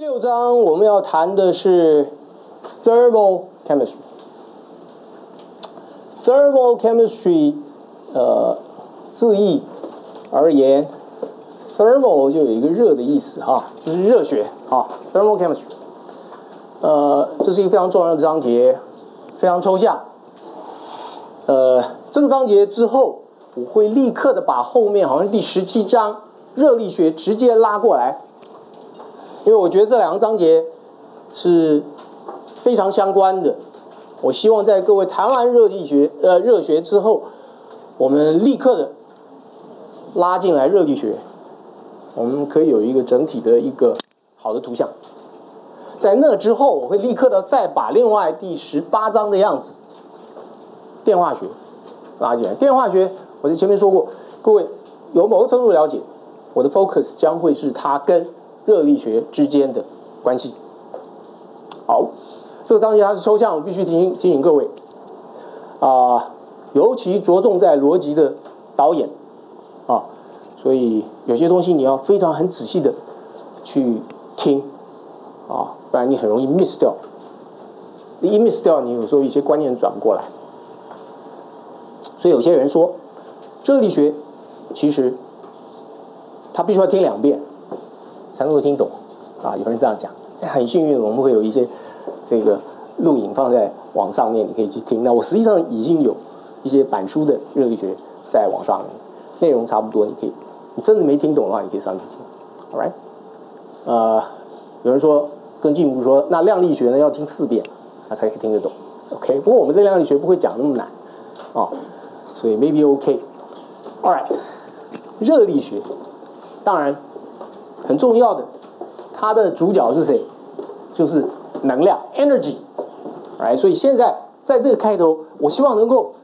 6章我们要谈的是 thermal chemistry。thermal chemistry， 字义而言 ，thermal 就有一个热的意思哈，就是热学啊 ，thermal chemistry。这是一个非常重要的章节，非常抽象。这个章节之后，我会立刻的把后面好像第17章热力学直接拉过来。因为我觉得这两个章节是非常相关的，我希望在各位谈完热学之后，我们立刻的拉进来热力学，我们可以有一个整体的一个好的图像。在那之后，我会立刻的再把另外第18章的样子，电化学拉进来。电化学我在前面说过，各位有某个程度了解，我的 focus 将会是它跟热力学之间的关系。好，这个章节它是抽象，我必须提醒各位，尤其着重在逻辑的导演啊，所以有些东西你要非常很仔细的去听啊，不然你很容易 miss 掉。一 miss 掉，你有时候一些观念转不过来。所以有些人说，热力学其实他必须要听2遍。才能够听懂啊，有人这样讲。很幸运，我们会有一些这个录影放在网上面，你可以去听。那我实际上已经有一些板书的热力学在网上面，内容差不多，你真的没听懂的话，你可以上去听。All right？有人说更进一步说，那量力学呢要听4遍，他才可以听得懂。OK？ 不过我们这量力学不会讲那么难啊，所以 maybe OK。All right？ 热力学，当然。很重要的，它的主角是谁？就是能量 （energy）。所以现在在这个开头，我希望能够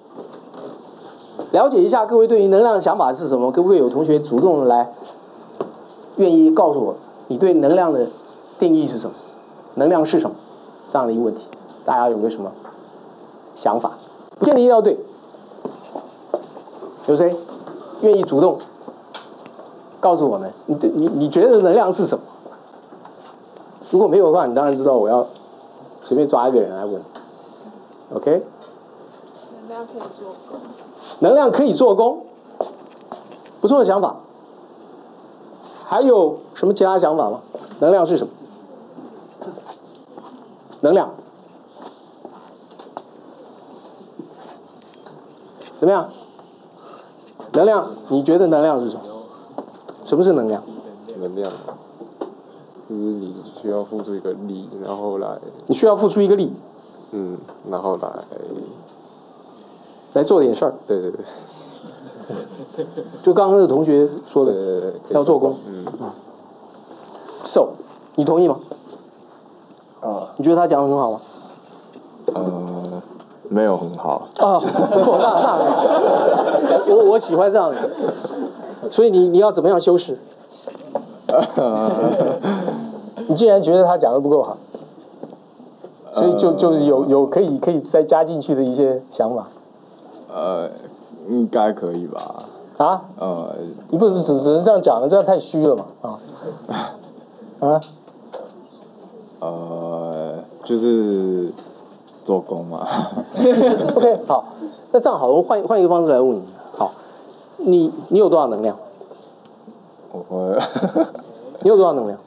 了解一下各位对于能量的想法是什么。可不可以有同学主动的来，愿意告诉我你对能量的定义是什么？能量是什么？这样的一个问题，大家有没有什么想法？不见得一定要对。有谁愿意主动告诉我们，你觉得能量是什么？如果没有的话，你当然知道我要随便抓一个人来问。OK？ 能量可以做功。 能量可以做功，不错的想法。还有什么其他想法吗？能量是什么？能量怎么样？能量，你觉得能量是什么？什么是能量？ 能量就是你需要付出一个力，然后来。 你需要付出一个力。 然后来做点事儿。 对对对。 就刚刚那个同学说的， 对要做工。So， 你同意吗？你觉得他讲的很好吗？ 没有很好。 不错，那我喜欢这样的。所以你要怎么样修饰？你既然觉得他讲的不够好，所以就有可以再加进去的一些想法。 应该可以吧？ 你不能只能这样讲，这样太虚了嘛就是做工嘛。 OK， 好，那这样好，我换一个方式来问你。好，你有多少能量？你有多少能量？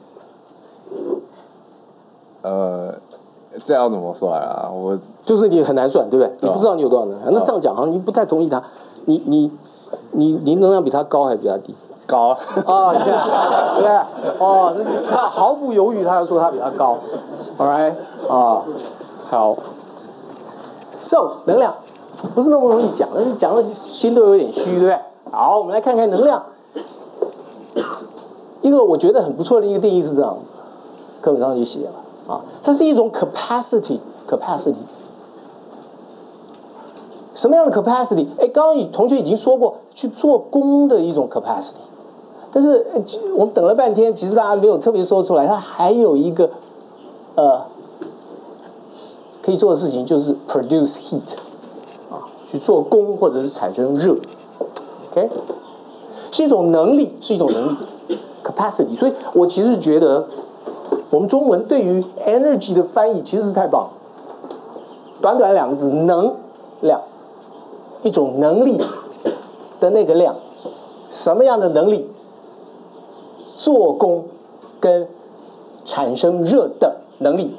这要怎么算啊？ 就是你很难算，对不对？你不知道你有多少能量。那这样讲好像你不太同意他。你能量比他高还是比他低？ 高。 你看，对不对？他毫不犹豫，他要说他比他高。All right， 好。So， 能量不是那么容易讲，讲的心都有点虚，对不对？好，我们来看看能量。一个我觉得很不错的一个定义是这样子，课本上就写了它是一种 capacity。什么样的 capacity？ 刚刚同学已经说过，去做功的一种 capacity。但是我们等了半天，其实大家没有特别说出来，它还有一个可以做的事情，就是 produce heat 去做功或者是产生热。OK， 是一种能力，capacity。所以我其实觉得我们中文对于 energy 的翻译其实是太棒了，短短2个字，能量，一种能力的那个量，什么样的能力？做功跟产生热的能力。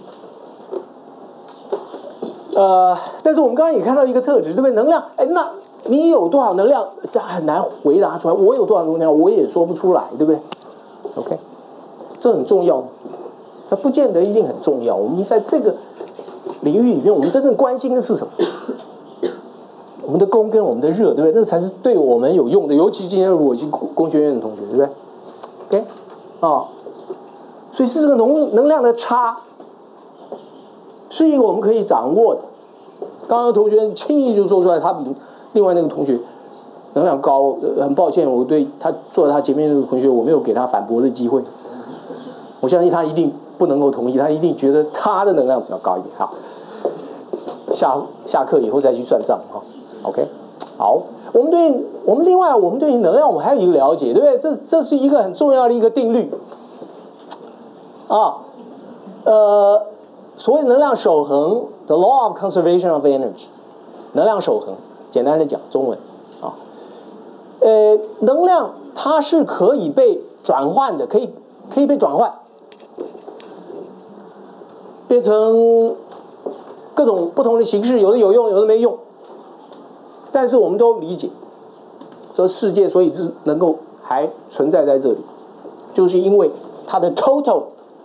但是我们刚刚也看到一个特质，对不对？能量，哎，那你有多少能量？这很难回答出来。我有多少能量，我也说不出来，对不对 ？OK， 这很重要，这不见得一定很重要。我们在这个领域里面，我们真正关心的是什么？我们的功跟我们的热，对不对？那才是对我们有用的。尤其今天如果是工学院的同学，对不对 ？OK， 所以是这个能量的差，是一个我们可以掌握的。刚刚同学轻易就说出来，他比另外那个同学能量高。很抱歉，我对他坐在他前面那个同学，我没有给他反驳的机会。我相信他一定不能够同意，他一定觉得他的能量比较高一点。好，下课以后再去算账哈。OK， 好，我们另外我们对于能量，我们还有一个了解，对不对？这是一个很重要的一个定律啊，所谓能量守恒 ，the law of conservation of energy， 能量守恒，简单的讲中文啊，能量它是可以被转换的，可以被转换，变成各种不同的形式，有的有用，有的没用。但是我们都理解，这世界所以是能够还存在在这里，就是因为它的 total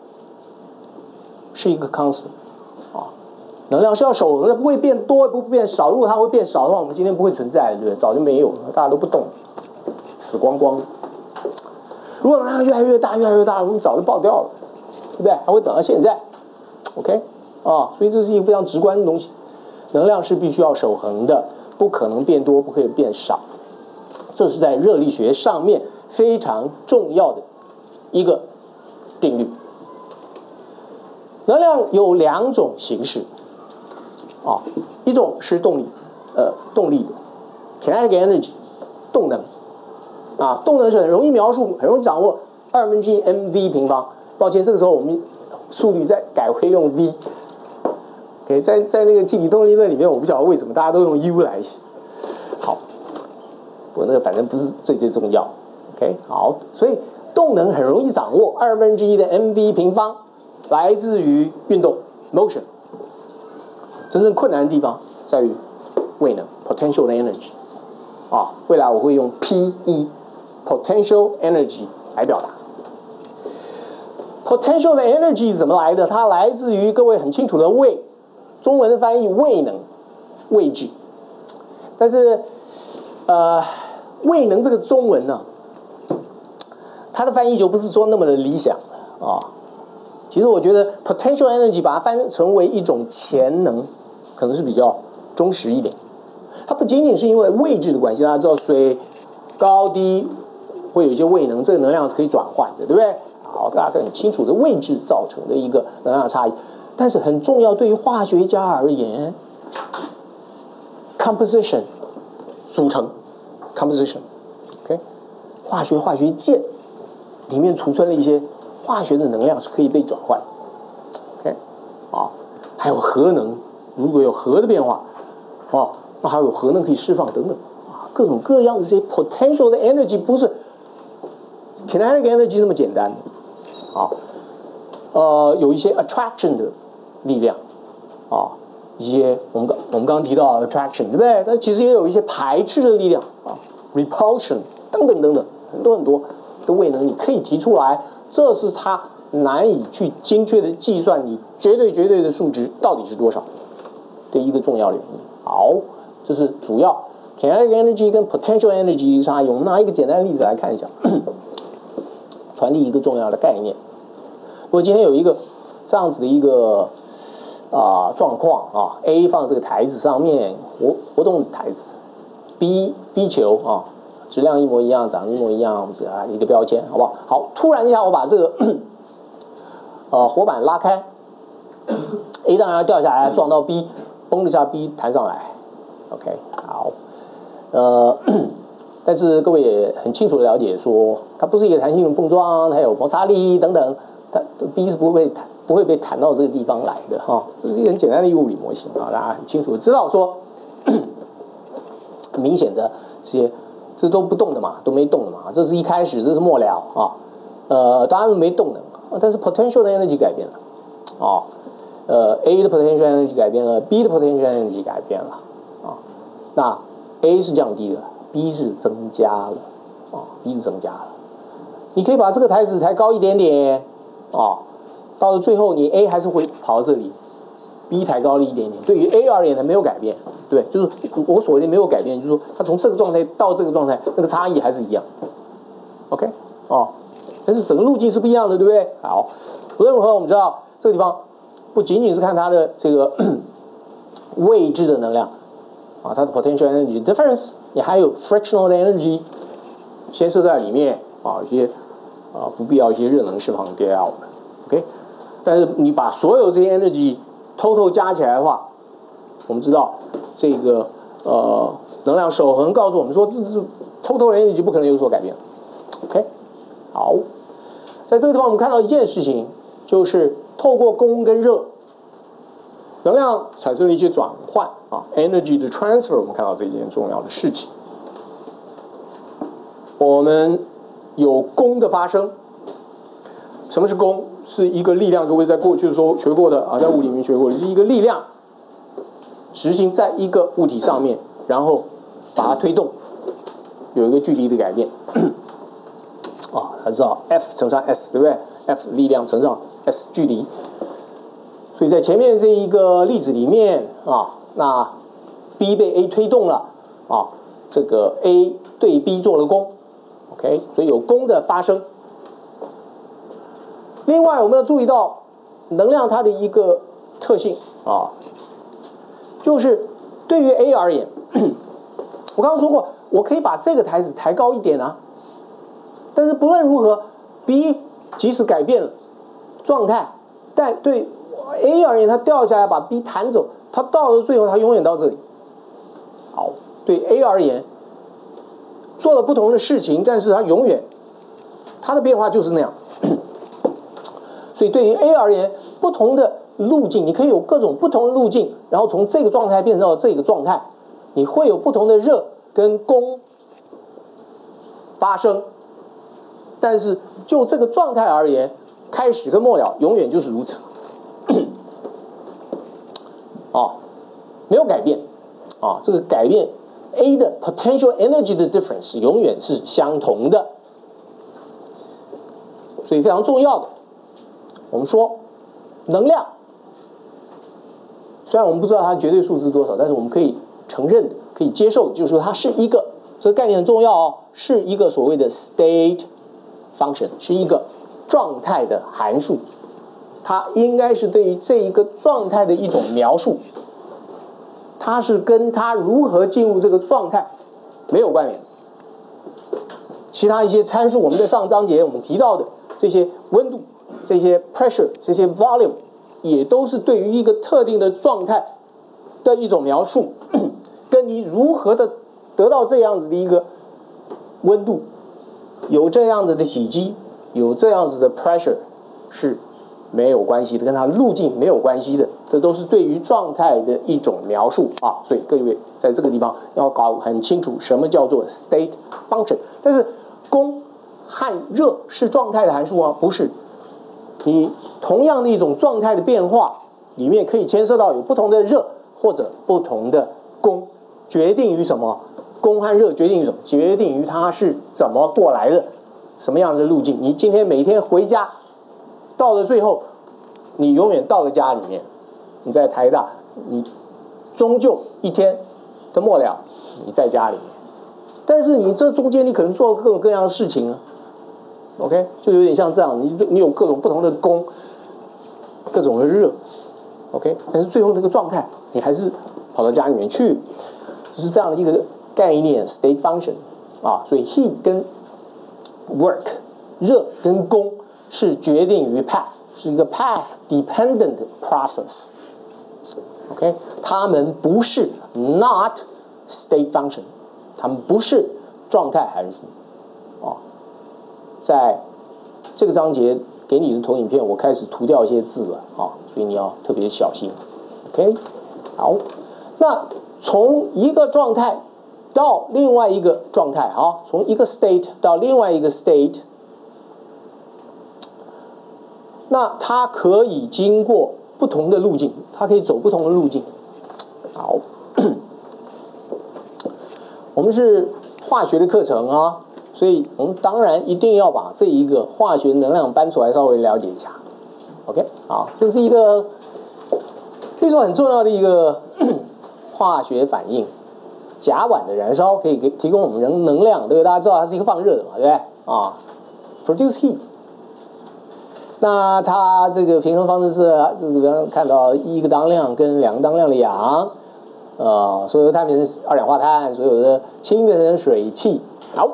是一个 constant 啊，能量是要守恒的，不会变多，不会变少。如果它会变少的话，我们今天不会存在，对不对？早就没有了，大家都不动，死光光。如果能量越来越大，越来越大，我们早就爆掉了，对不对？还会等到现在 ，OK 啊？所以这是一个非常直观的东西，能量是必须要守恒的。不可能变多，不可以变少，这是在热力学上面非常重要的一个定律。能量有2种形式，啊，一种是动力的 kinetic energy 动能，啊，动能是很容易描述、很容易掌握，1/2 mv 平方。抱歉，这个时候我们速率再改回用 v。OK， 在那个气体动力论里面，我不晓得为什么大家都用 U 来写。好，我那个反正不是最重要。OK， 好，所以动能很容易掌握，1/2 的 mv 平方来自于运动 motion。真正困难的地方在于位能 potential energy。啊，未来我会用 P potential energy 来表达。potential 的 energy 怎么来的？它来自于各位很清楚的位。中文的翻译位能，位置，但是位能这个中文呢，它的翻译就不是说那么的理想啊。其实我觉得 potential energy 把它翻成为一种潜能，可能是比较忠实一点。它不仅仅是因为位置的关系，大家知道水高低会有一些位能，这个能量是可以转换的，对不对？好，大家很清楚的位置造成的一个能量差异。但是很重要，对于化学家而言 ，composition 组成 composition，OK， 化学键里面储存了一些化学的能量是可以被转换 ，OK， 啊，还有核能，如果有核的变化，哦，那还有核能可以释放等等啊，各种各样的这些 potential 的 energy 不是 kinetic energy 那么简单啊，有一些 attraction 的力量啊，一些我们刚刚提到 attraction 对不对？但其实也有一些排斥的力量啊 ，repulsion 等等很多的位能，你可以提出来，这是它难以去精确的计算你绝对的数值到底是多少的一个重要原因。好，这是主要 kinetic energy 跟 potential energy 的差异。我们拿一个简单的例子来看一下，传递一个重要的概念。如果今天有一个这样子的一个状况啊 ，A 放这个台子上面活动的台子 ，B 球啊，质量一模一样，长得一模一样，这一个标签，好不好？好，突然一下我把这个活板拉开 ，A 当然要掉下来撞到 B， 嘣一下 B 弹上来 ，OK， 好，但是各位也很清楚的了解说，它不是一个弹性的碰撞，还有摩擦力等等。 它 B 是不会被弹到这个地方来的哈。这是一个很简单的一个物理模型啊，大家很清楚的知道说，很明显的这都不动的嘛，都没动的嘛。这是一开始，这是末了啊。当然没动的，但是 potential 的 energy 改变了啊。A 的 potential energy 改变了 ，B 的 potential energy 改变了啊。那 A 是降低了 ，B 是增加了啊 ，B 是增加了。你可以把这个台子抬高一点点啊，到了最后你 A 还是会跑到这里 ，B 抬高了一点点。对于 A 而言，它没有改变，对，就是我所谓的没有改变，就是说它从这个状态到这个状态，那个差异还是一样。OK 哦，但是整个路径是不一样的，对不对？好，无论如何，我们知道这个地方。不仅仅是看它的这个位置的能量啊，它的 potential energy difference， 你还有 frictional energy 牵涉在里面啊，一些不必要一些热能释放掉了 ，OK。但是你把所有这些 energy total 加起来的话，我们知道这个能量守恒告诉我们说，这 total energy 不可能有所改变 ，OK。好，在这个地方我们看到一件事情，就是透过供跟热，能量产生了一些转换啊 ，energy 的 transfer， 我们看到这一件重要的事情。我们有供的发生，什么是供？是一个力量，各位在过去的时候学过的啊，在物理里面学过的，是一个力量执行在一个物体上面，然后把它推动，有一个距离的改变。啊，大家知道 F 乘上 S， 对不对 ？F 力量乘上 S 距离，所以在前面这一个例子里面啊，那 B 被 A 推动了啊，这个 A 对 B 做了功 ，OK， 所以有功的发生。另外，我们要注意到能量它的一个特性啊，就是对于 A 而言，我刚刚说过，我可以把这个台子抬高一点啊，但是不论如何 ，B 即使改变了状态，但对 A 而言，它掉下来把 B 弹走，它到了最后，它永远到这里。好，对 A 而言，做了不同的事情，但是它永远它的变化就是那样。所以对于 A 而言，不同的路径，你可以有各种不同的路径，然后从这个状态变到这个状态，你会有不同的热跟功发生。但是就这个状态而言，开始跟末了永远就是如此，没有改变，这个改变 A 的 potential energy 的 difference 永远是相同的，所以非常重要的。我们说能量，虽然我们不知道它的绝对数字是多少，但是我们可以承认的、可以接受的，就是说它是一个，这个概念很重要哦，是一个所谓的 state function， 是一个状态的函数，它应该是对于这一个状态的一种描述，它是跟它如何进入这个状态没有关联。其他一些参数，我们在上章节我们提到的这些温度、这些 pressure、这些 volume， 也都是对于一个特定的状态的一种描述，跟你如何的得到这样子的一个温度，有这样子的体积，有这样子的 pressure 是没有关系的，跟它路径没有关系的，这都是对于状态的一种描述啊。所以各位在这个地方要搞很清楚什么叫做 state function。但是功和热是状态的函数吗？不是。你同样的一种状态的变化里面可以牵涉到有不同的热或者不同的功，决定于什么？功和热决定于什么？决定于它是怎么过来的，什么样的路径。你今天每天回家，到了最后，你永远到了家里面，你在台大，你终究一天的末了，你在家里面。但是你这中间你可能做各种各样的事情啊 ，OK， 就有点像这样，你有各种不同的功，各种的热 ，OK， 但是最后那个状态你还是跑到家里面去，就是这样的一个概念 state function 啊，所以 heat 跟 work 热跟功是决定于 path， 是一个 path dependent process，OK， 它们不是 not state function， 它们不是状态函数啊。在这个章节给你的投影片我开始涂掉一些字了啊，所以你要特别小心。OK， 好，那从一个状态到另外一个状态，好，从一个 state 到另外一个 state， 那它可以经过不同的路径，它可以走不同的路径。好，我们是化学的课程啊，所以我们当然一定要把这一个化学能量搬出来稍微了解一下。OK， 好，这是一个可以说很重要的一个化学反应。甲烷的燃烧可以提供我们人能量，对不对？大家知道它是一个放热的嘛，对不对？啊 ，produce heat。那它这个平衡方式是，就是比方看到1个当量跟2个当量的氧，所有的碳变成二氧化碳，所有的氢变成水汽。好，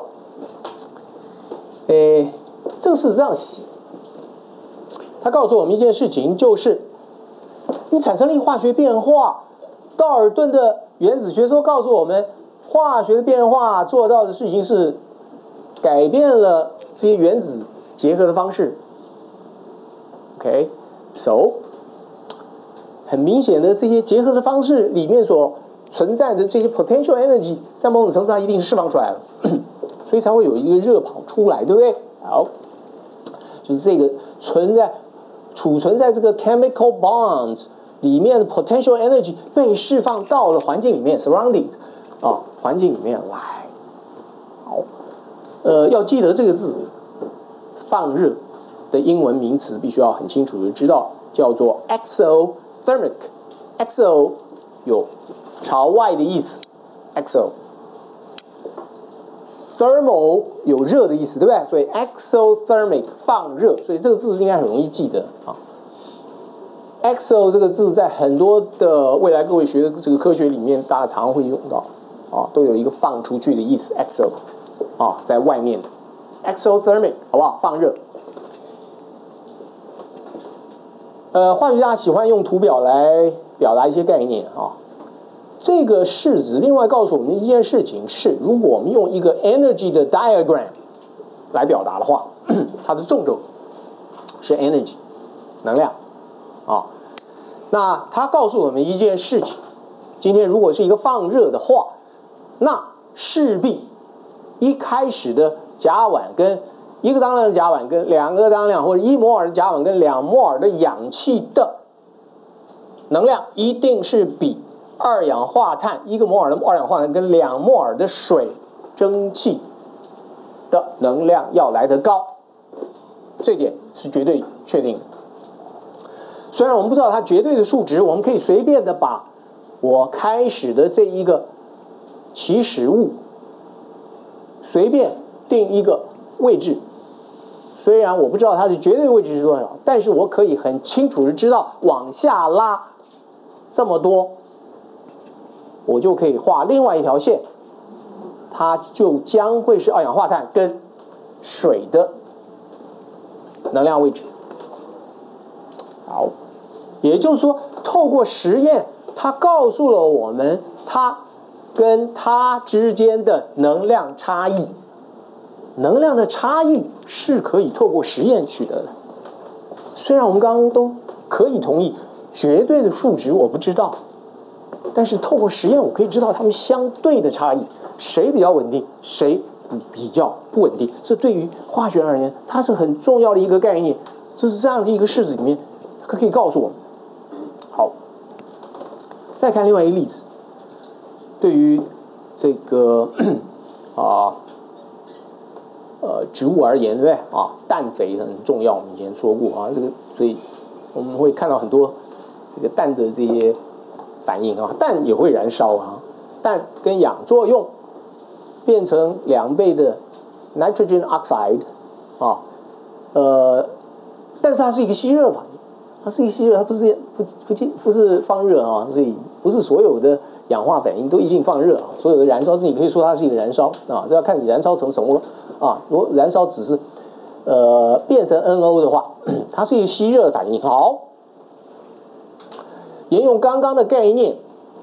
这个是这样写，它告诉我们一件事情，就是你产生了一个化学变化。道尔顿的原子学说告诉我们，化学的变化做到的事情是改变了这些原子结合的方式。OK，so， 很明显的这些结合的方式里面所存在的这些 potential energy， 在某种程度上一定是释放出来了，所以才会有一个热跑出来，对不对？好，就是这个储存在这个 chemical bonds 里面的 potential energy 被释放到了环境里面 surrounding 环境里面来。好，要记得这个字，放热的英文名词必须要很清楚的知道，叫做 exothermic。exo 有朝外的意思 ，exo。thermal 有热的意思，对不对？所以 exothermic 放热，所以这个字应该很容易记得啊。exo 这个字在很多的未来各位学的这个科学里面，大家常会用到啊，都有一个放出去的意思 exo 啊，在外面的 exothermic 好不好？放热。化学家喜欢用图表来表达一些概念啊。这个式子另外告诉我们一件事情是，如果我们用一个 energy 的 diagram 来表达的话，它的纵轴是 energy 能量啊。那它告诉我们一件事情，今天如果是一个放热的话，那势必一开始的甲烷跟1个当量的甲烷跟2个当量，或者1摩尔的甲烷跟2摩尔的氧气的能量，一定是比二氧化碳1个摩尔的二氧化碳跟2摩尔的水蒸气的能量要来得高，这点是绝对确定的。虽然我们不知道它绝对的数值，我们可以随便的把我开始的这一个起始物随便定一个位置，虽然我不知道它的绝对位置是多少，但是我可以很清楚的知道往下拉这么多，我就可以画另外一条线，它就将会是二氧化碳跟水的能量位置。好，也就是说，透过实验，它告诉了我们它跟它之间的能量差异。能量的差异是可以透过实验取得的。虽然我们刚刚都可以同意，绝对的数值我不知道，但是透过实验我可以知道它们相对的差异，谁比较稳定，谁比较不稳定。这对于化学而言，它是很重要的一个概念。这是这样的一个式子里面，它可以告诉我们。好，再看另外一个例子，对于这个植物而言，对不对啊？氮肥很重要，我们以前说过啊，这个所以我们会看到很多这个氮的这些反应啊，氮也会燃烧啊，氮跟氧作用变成2倍的 nitrogen oxide 啊，但是它是一个吸热反应，它是一个吸热，它不是放热啊，所以不是所有的氧化反应都一定放热啊，所有的燃烧你可以说它是一个燃烧啊，这要看你燃烧成什么了。如果燃烧只是变成 NO 的话，它是一个吸热反应。好，沿用刚刚的概念，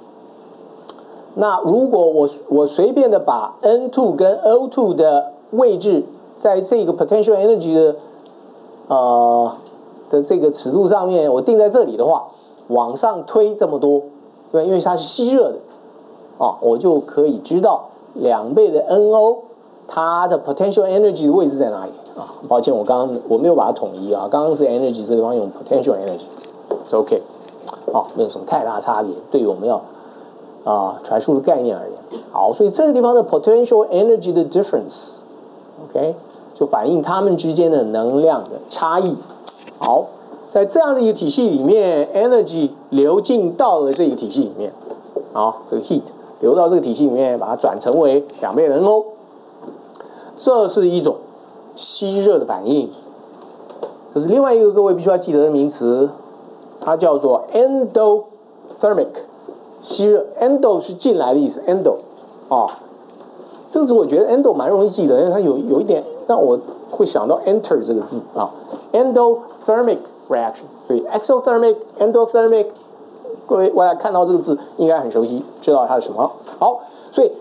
那如果我随便的把 N2 跟 O2 的位置在这个 potential energy 的的这个尺度上面，我定在这里的话，往上推这么多，对，因为它是吸热的，我就可以知道2倍的 NO 它的 potential energy 的位置在哪里啊？抱歉，我没有把它统一啊，刚刚是 energy 这地方用 potential energy， 是 OK， 没有什么太大差别，对于我们要传输的概念而言。好，所以这个地方的 potential energy 的 difference，OK， 就反映它们之间的能量的差异。好，在这样的一个体系里面 ，energy 流进到了这个体系里面，这个 heat 流到这个体系里面，把它转成为2倍的 NO， 这是一种吸热的反应。可是另外一个各位必须要记得的名词，它叫做 endothermic， 吸热 ，endo 是进来的意思 ，endo， 这个词我觉得 endo 蛮容易记得，因为它有一点让我会想到 enter 这个字endothermic reaction， 所以 exothermic、endothermic， 各位未来看到这个字应该很熟悉，知道它是什么。好，所以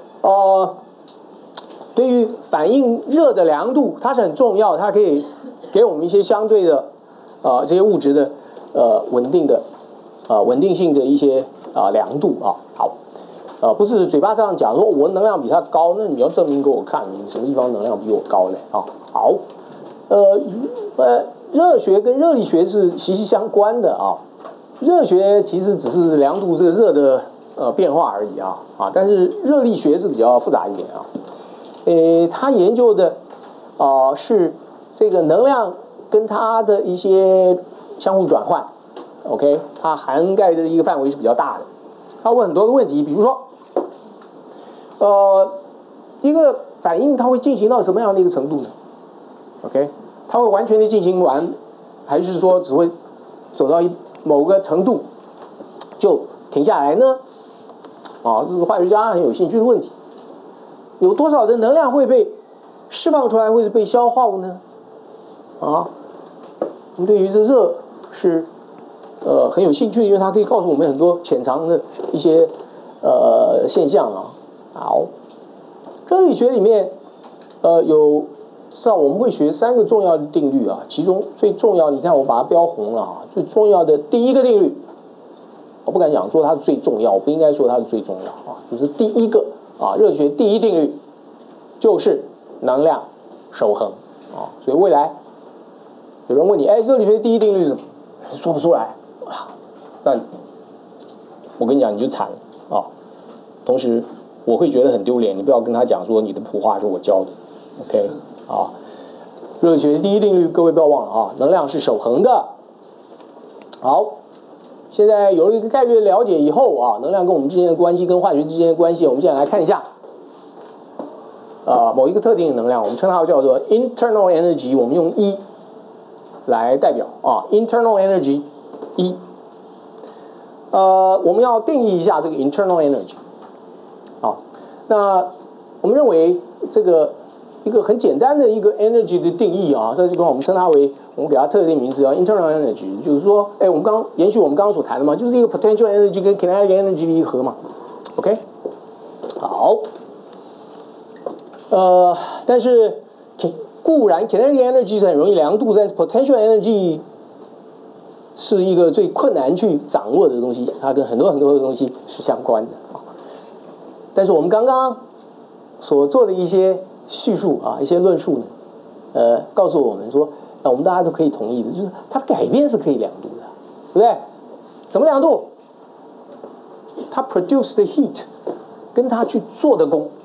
对于反应热的量度，它是很重要，它可以给我们一些相对的这些物质的稳定性的一些量度啊。好，不是嘴巴上讲说我能量比它高，那你要证明给我看，你什么地方能量比我高呢？好，热学跟热力学是息息相关的啊。热学其实只是量度这个热的变化而已啊，但是热力学是比较复杂一点啊。他研究的是这个能量跟它的一些相互转换 ，OK， 它涵盖的一个范围是比较大的。他问很多的问题，比如说，一个反应它会进行到什么样的一个程度呢 ？OK， 它会完全的进行完，还是说只会走到某个程度就停下来呢？这是化学家很有兴趣的问题。有多少的能量会被释放出来，会被消耗呢？我们对于这热是很有兴趣，因为它可以告诉我们很多潜藏的一些现象啊。好，热力学里面至少我们会学3个重要的定律啊，其中最重要的，你看我把它标红了啊，最重要的第一个定律，我不敢讲说它是最重要，我不应该说它是最重要就是第一个热学第一定律就是能量守恒所以未来有人问你，热力学第一定律是什么？说不出来但我跟你讲你就惨了同时我会觉得很丢脸，你不要跟他讲说你的普化是我教的 ，OK 热力学第一定律各位不要忘了能量是守恒的。好。现在有了一个概率的了解以后能量跟我们之间的关系，跟化学之间的关系，我们现在来看一下，某一个特定的能量，我们称它叫做 internal energy， 我们用E来代表internal energy E。我们要定义一下这个 internal energy。那我们认为这个一个很简单的一个 energy 的定义在这地方我们称它为，我们给它特定名字叫 internal energy， 就是说，我们延续我们刚刚所谈的嘛，就是一个 potential energy 跟 kinetic energy 的一合嘛 ，OK， 好，但是固然 kinetic energy 是很容易量度，但是 potential energy 是一个最困难去掌握的东西，它跟很多很多的东西是相关的但是我们刚刚所做的一些叙述一些论述呢，告诉我们说，我们大家都可以同意的，就是它的改变是可以量度的，对不对？怎么量度？它 produce the heat， 跟它去做的功，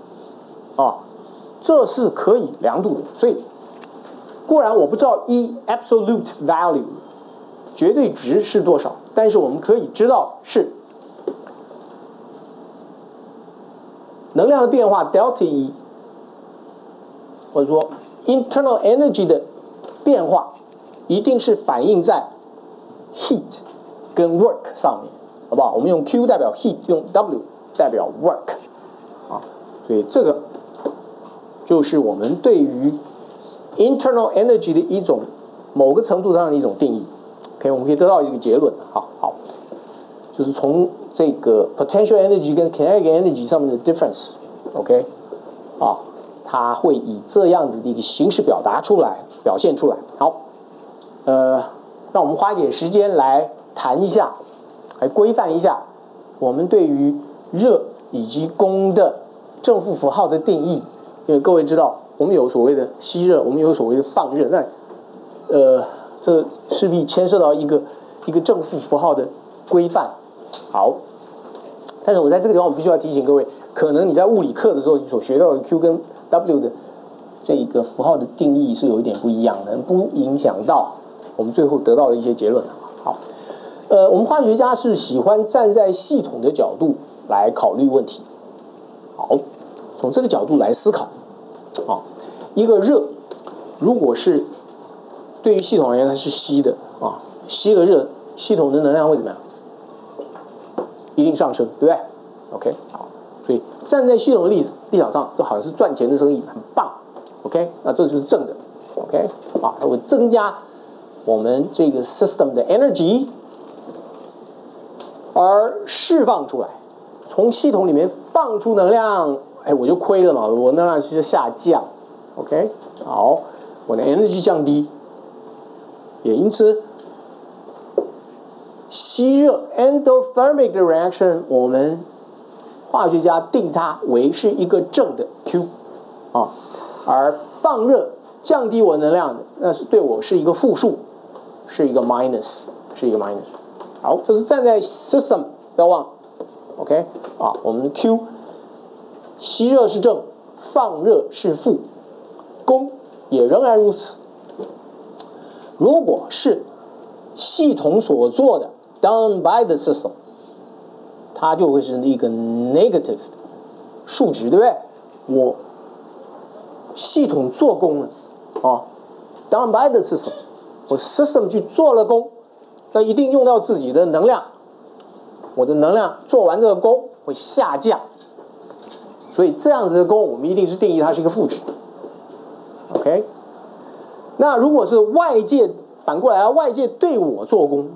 这是可以量度的。所以，固然我不知道absolute value 绝对值是多少，但是我们可以知道是能量的变化 delta E， 或者说 internal energy 的变化，一定是反映在 heat 跟 work 上面，好不好？我们用 Q 代表 heat， 用 W 代表 work， 所以这个就是我们对于 internal energy 的一种某个程度上的一种定义。OK， 我们可以得到一个结论，好，就是从这个 potential energy 跟 kinetic energy 上面的 difference，OK， 它会以这样子的一个形式表现出来。好，让我们花一点时间来谈一下，来规范一下我们对于热以及功的正负符号的定义。因为各位知道，我们有所谓的吸热，我们有所谓的放热，那这势必牵涉到一个正负符号的规范。好，但是我在这个地方我必须要提醒各位，可能你在物理课的时候你所学到的 Q 跟 W 的这个符号的定义是有一点不一样的，不影响到我们最后得到的一些结论。好，我们化学家是喜欢站在系统的角度来考虑问题。好，从这个角度来思考，一个热如果是对于系统而言它是吸的吸个热，系统的能量会怎么样？一定上升，对不对 ？OK， 好，所以站在系统的立场上，这好像是赚钱的生意，很棒。OK， 那这就是正的。OK， 它会增加我们这个 system 的 energy， 而释放出来，从系统里面放出能量，我就亏了嘛，我能量就下降。OK， 好，我的 energy 降低，也因此。吸热 endothermic 的 reaction， 我们化学家定它为是一个正的 Q， 而放热降低我能量的，那是对我是一个负数，是一个 minus。好，这是站在 system， 不要忘 ，OK， 我们的 Q， 吸热是正，放热是负，功也仍然如此。如果是系统所做的 done by the system， 它就会是一个 negative 数值，对不对？我系统做功了done by the system， 我 system 去做了功，那一定用到自己的能量，我的能量做完这个功会下降，所以这样子的功我们一定是定义它是一个负值。OK， 那如果是外界反过来，外界对我做功，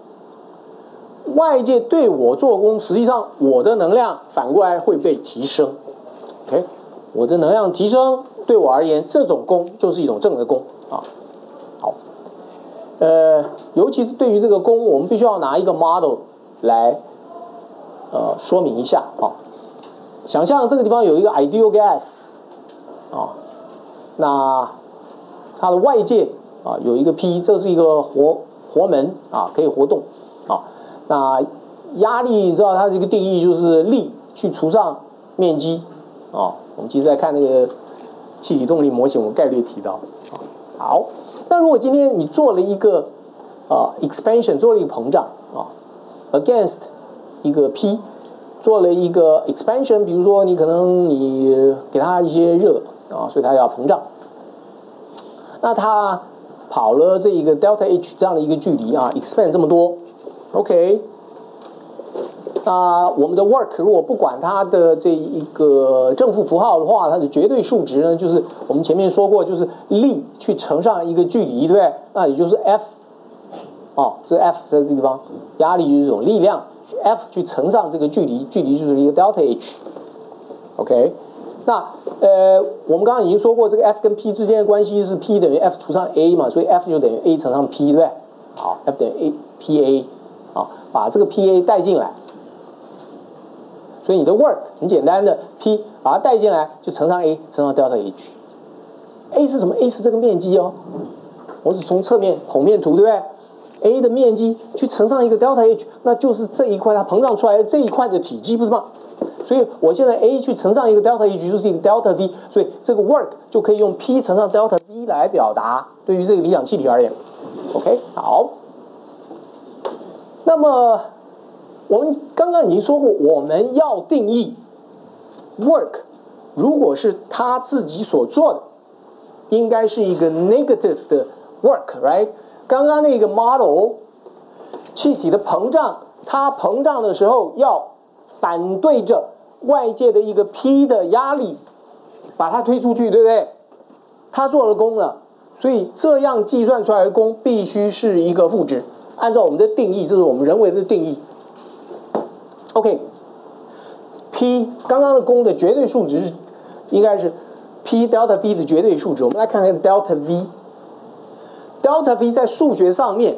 实际上我的能量反过来会被提升。OK， 我的能量提升对我而言，这种功就是一种正的功好，尤其是对于这个功，我们必须要拿一个 model 来说明一下想象这个地方有一个 ideal gas 那它的外界有一个 P， 这是一个活门可以活动那压力你知道它这个定义就是力去除上面积我们其实在看那个气体动力模型，我们概略提到好，那如果今天你做了一个expansion， 做了一个膨胀against 一个 P， 做了一个 expansion， 比如说你可能你给它一些热所以它要膨胀，那它跑了这一个 delta H 这样的一个距离expand 这么多 ，OK， 那我们的 work 如果不管它的这一个正负符号的话，它的绝对数值呢，就是我们前面说过，就是力去乘上一个距离，对不对？那也就是 F， 这 F 在这个地方，压力就是这种力量 ，F 去乘上这个距离，距离就是一个 delta H，OK，那我们刚刚已经说过，这个 F 跟 P 之间的关系是 P 等于 F 除上 A 嘛，所以 F 就等于 A 乘上 P， 对不对？好 ，F 等于 PA， 把这个 PA 带进来，所以你的 work 很简单的 P 把它带进来就乘上 A 乘上 delta H。A 是什么 ？A 是这个面积我只从侧面剖面图，对不对 ？A 的面积去乘上一个 delta H， 那就是这一块它膨胀出来的这一块的体积，不是吗？所以我现在 A 去乘上一个 delta H 就是一个 delta V， 所以这个 work 就可以用 P 乘上 delta V 来表达。对于这个理想气体而言 ，OK， 好。那么我们刚刚已经说过，我们要定义 work， 如果是他自己所做的，应该是一个 negative 的 work，right？ 刚刚那个 model 气体的膨胀，它膨胀的时候要反对着外界的一个 P 的压力，把它推出去，对不对？它做了功了，所以这样计算出来的功必须是一个负值。按照我们的定义，这是我们人为的定义。OK，P 刚刚的功的绝对数值应该是 P delta V 的绝对数值。我们来看看 delta V。delta V 在数学上面，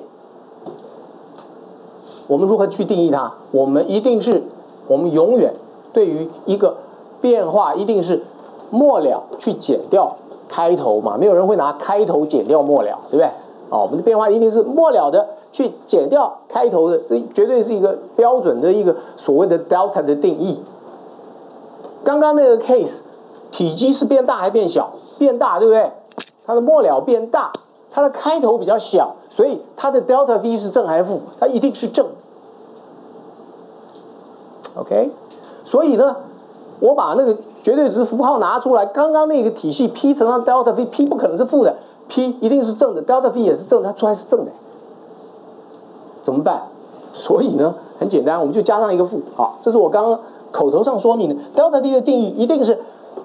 我们如何去定义它？我们永远对于一个变化，一定是末了去减掉开头嘛，没有人会拿开头减掉末了，对不对？我们的变化一定是末了的去减掉开头的，这绝对是一个标准的一个所谓的 delta 的定义。刚刚那个 case， 体积是变大还变小？变大，对不对？它的末了变大，它的开头比较小，所以它的 delta V 是正还是负？它一定是正。OK， 所以呢，我把那个绝对值符号拿出来，刚刚那个体系 P 乘上 delta V，P 不可能是负的。P 一定是正的 ，delta V 也是正的，它出来是正的，怎么办？所以呢，很简单，我们就加上一个负。好，这是我刚刚口头上说明的 delta V 的定义，一定是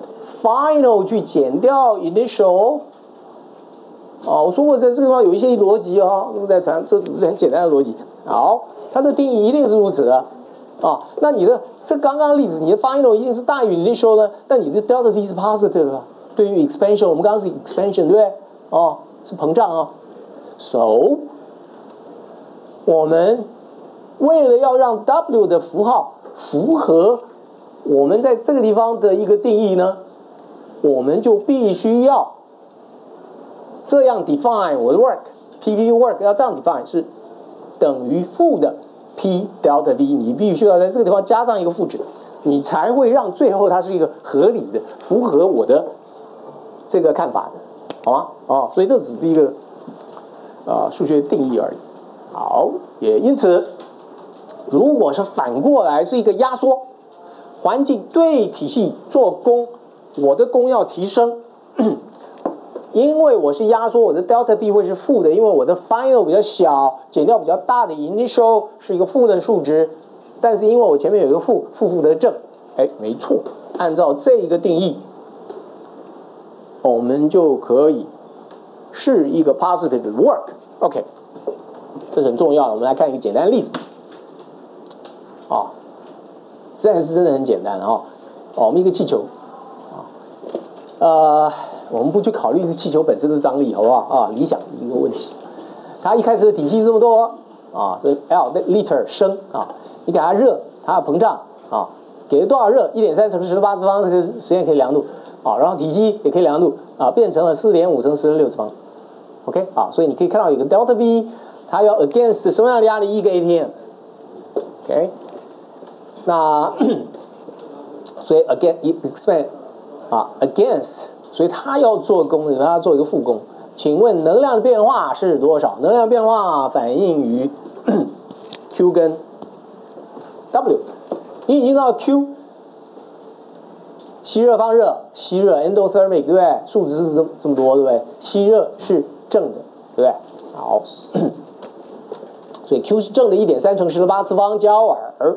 final 去减掉 initial。我说过在这个地方有一些逻辑哦，我们在谈，这只是很简单的逻辑。好，它的定义一定是如此的。那你的这刚刚的例子，你的 final 一定是大于 initial 呢，但你的 delta V 是 positive 啊。对于 expansion， 我们刚刚是 expansion， 对不对？是膨胀啊。So， 我们为了要让 W 的符号符合我们在这个地方的一个定义呢，我们就必须要这样 define 我的 work，PV work 要这样 define 是等于负的 P delta V， 你必须要在这个地方加上一个负值，你才会让最后它是一个合理的，符合我的这个看法的。好吗？所以这只是一个数学定义而已。好，也因此，如果是反过来是一个压缩，环境对体系做功，我的功要提升，因为我是压缩，我的 delta V 会是负的，因为我的 final 比较小，减掉比较大的 initial 是一个负的数值，但是因为我前面有一个负的正，没错，按照这一个定义。我们就可以是一个 positive work，OK， 这是很重要的。我们来看一个简单的例子，现在是真的很简单我们一个气球，我们不去考虑这气球本身的张力，好不好？理想的一个问题，它一开始的体积这么多是 L liter 升你给它热，它要膨胀给了多少热？1.3乘10⁻⁸，这个实验可以量度。然后体积也可以量度变成了4.5乘10⁻⁶。OK， 所以你可以看到有个 delta V， 它要 against 什么样的压力？1个 ATM。OK， 那所以 expand against， 所以它要做功的，它要做一个负功。请问能量的变化是多少？能量变化反映于Q 跟 W， 你已经到 Q。吸热放热，吸热 endothermic， 对不对？数值是这么多，对不对？吸热是正的，对不对？好，所以 Q 是正的1.3乘10⁻⁷焦耳。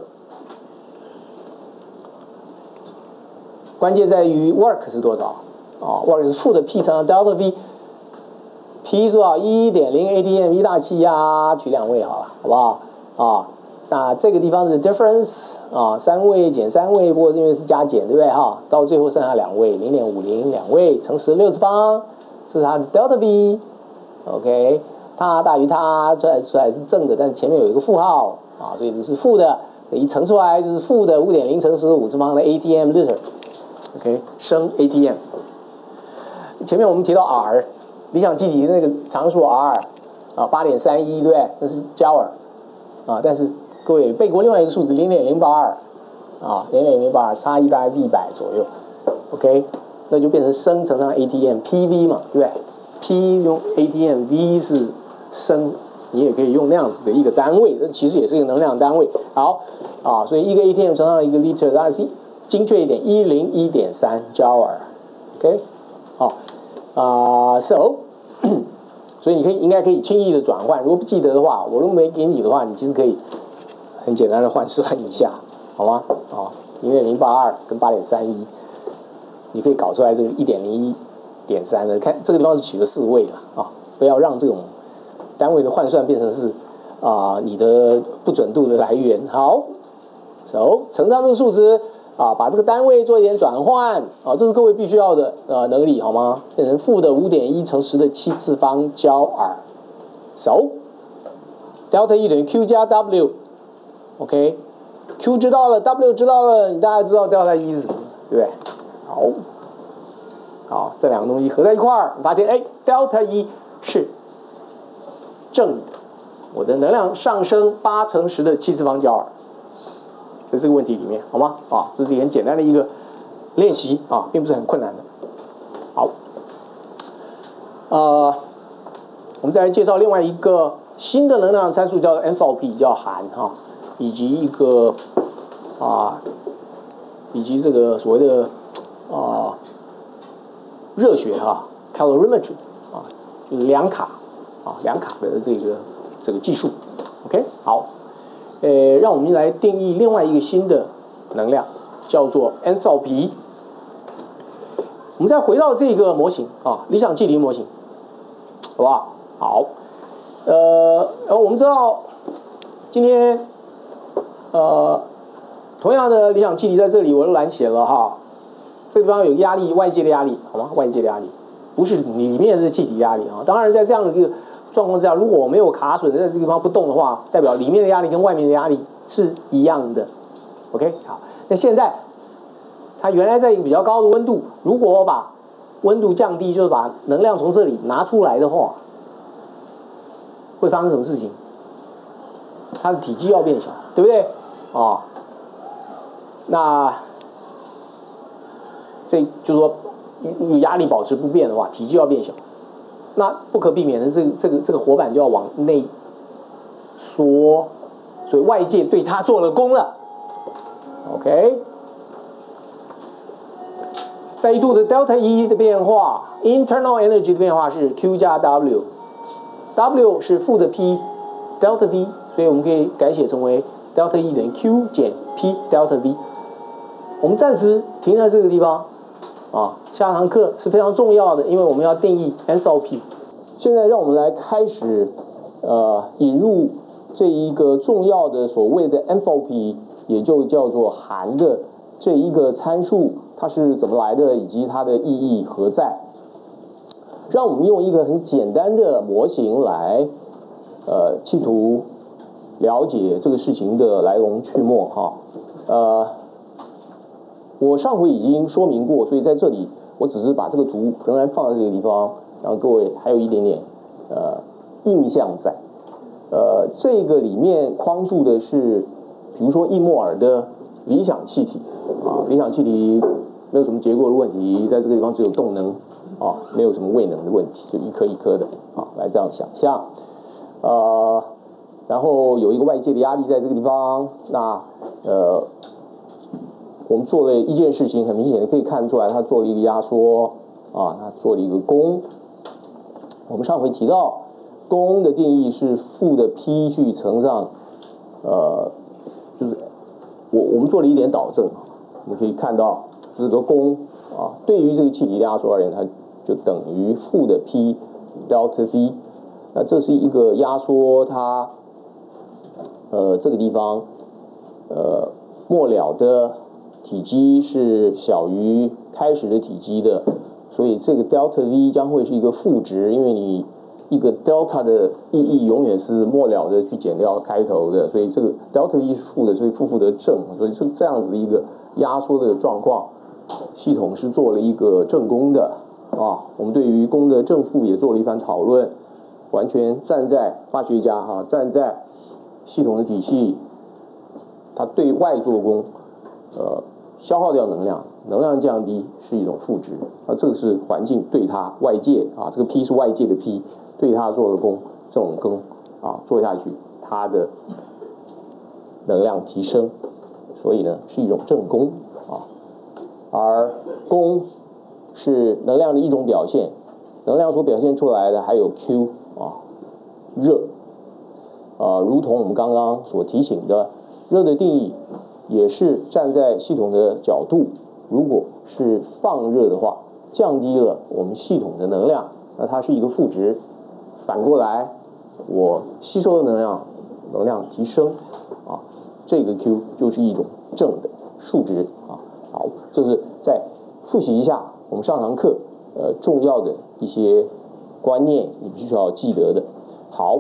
关键在于 work 是多少？work 是负的 P 乘 delta V，P 是多少？1.0 ATM 1大气压，取2位好了，好不好？那这个地方的 difference 3位减3位，不过因为是加减，对不对到最后剩下2位，0.50 2位乘10⁻⁶，这是它的 delta V。OK， 它大于它出来是正的，但是前面有一个负号所以这是负的，所以一乘出来就是负的 5.0 乘15次方的 ATM liter。OK， 升 ATM。前面我们提到 R， 理想气体那个常数 R8.31， 对不对？那是焦耳但是各位背过另外一个数字0.0820.082，差异大概是100左右。OK， 那就变成升乘上 ATM PV 嘛，对不对 ？P 用 ATM， V 是升，你也可以用那样子的一个单位，这其实也是一个能量单位。好所以一个 ATM 乘上一个 liter， 当然是精确一点101.3焦耳。OK， so 所以你应该可以轻易的转换。如果不记得的话，我如果没给你的话，你其实可以很简单的换算一下，好吗？0.082跟8.31，你可以搞出来这个1.01.3的。看这个地方是取了4位了不要让这种单位的换算变成是你的不准度的来源。好，乘上这个数值把这个单位做一点转换啊，这是各位必须要的能力，好吗？变成负的5.1乘10的7次方焦耳。So delta E 等于 Q 加 W。OK，Q 知道了 ，W 知道了，你大概知道 delta E 是什么，对不对？好，这两个东西合在一块儿，你发现delta E 是正的，我的能量上升8乘10的7次方焦耳，在这个问题里面，好吗？这是一个很简单的一个练习并不是很困难的。好，我们再来介绍另外一个新的能量参数，叫 enthalpy， 叫寒以及一个以及这个所谓的热学calorimetry 就是量卡的这个技术。OK， 好，让我们来定义另外一个新的能量，叫做 enthalpy。我们再回到这个模型理想气体模型，好不好？好，我们知道今天同样的理想气体在这里我都蓝写了这个地方有压力，外界的压力，好吗？外界的压力不是里面的气体压力当然，在这样的一个状况之下，如果我没有卡榫在这个地方不动的话，代表里面的压力跟外面的压力是一样的。OK， 好，那现在它原来在一个比较高的温度，如果我把温度降低，就是把能量从这里拿出来的话，会发生什么事情？它的体积要变小，对不对？那这就是说，压力保持不变的话，体积要变小，那不可避免的，这个活板就要往内缩，所以外界对它做了功了。OK， 再一度的 delta E 的变化 ，internal energy 的变化是 Q 加 W，W 是负的 P delta V， 所以我们可以改写成为 delta E 等于 Q 减 P delta V。我们暂时停在这个地方下堂课是非常重要的，因为我们要定义 enthalpy。现在让我们来开始引入这一个重要的所谓的 enthalpy， 也就叫做寒的这一个参数，它是怎么来的，以及它的意义何在。让我们用一个很简单的模型来企图了解这个事情的来龙去脉我上回已经说明过，所以在这里我只是把这个图仍然放在这个地方，让各位还有一点点印象在。这个里面框住的是，比如说1摩尔的理想气体理想气体没有什么结构的问题，在这个地方只有动能没有什么位能的问题，就一颗一颗的来这样想象。然后有一个外界的压力在这个地方，那我们做了一件事情，很明显的可以看出来，它做了一个压缩它做了一个功。我们上回提到，功的定义是负的 P 去乘上就是我们做了一点导正，我们可以看到这个功对于这个气体压缩而言，它就等于负的 P delta V。那这是一个压缩，它这个地方末了的体积是小于开始的体积的，所以这个 delta V 将会是一个负值，因为你一个 delta 的意义永远是末了的去减掉开头的，所以这个 delta V 是负的，所以负得正，所以是这样子的一个压缩的状况。系统是做了一个正功的我们对于功的正负也做了一番讨论，完全站在化学家站在系统的体系，它对外做功，消耗掉能量，能量降低是一种负值这个是环境对它外界这个 P 是外界的 P 对它做了功，这种功做下去，它的能量提升，所以呢是一种正功而功是能量的一种表现，能量所表现出来的还有 Q 热如同我们刚刚所提醒的，热的定义也是站在系统的角度，如果是放热的话，降低了我们系统的能量，那它是一个负值。反过来，我吸收的能量提升这个 Q 就是一种正的数值这是再复习一下我们上堂课重要的一些观念，你必须要记得的。好，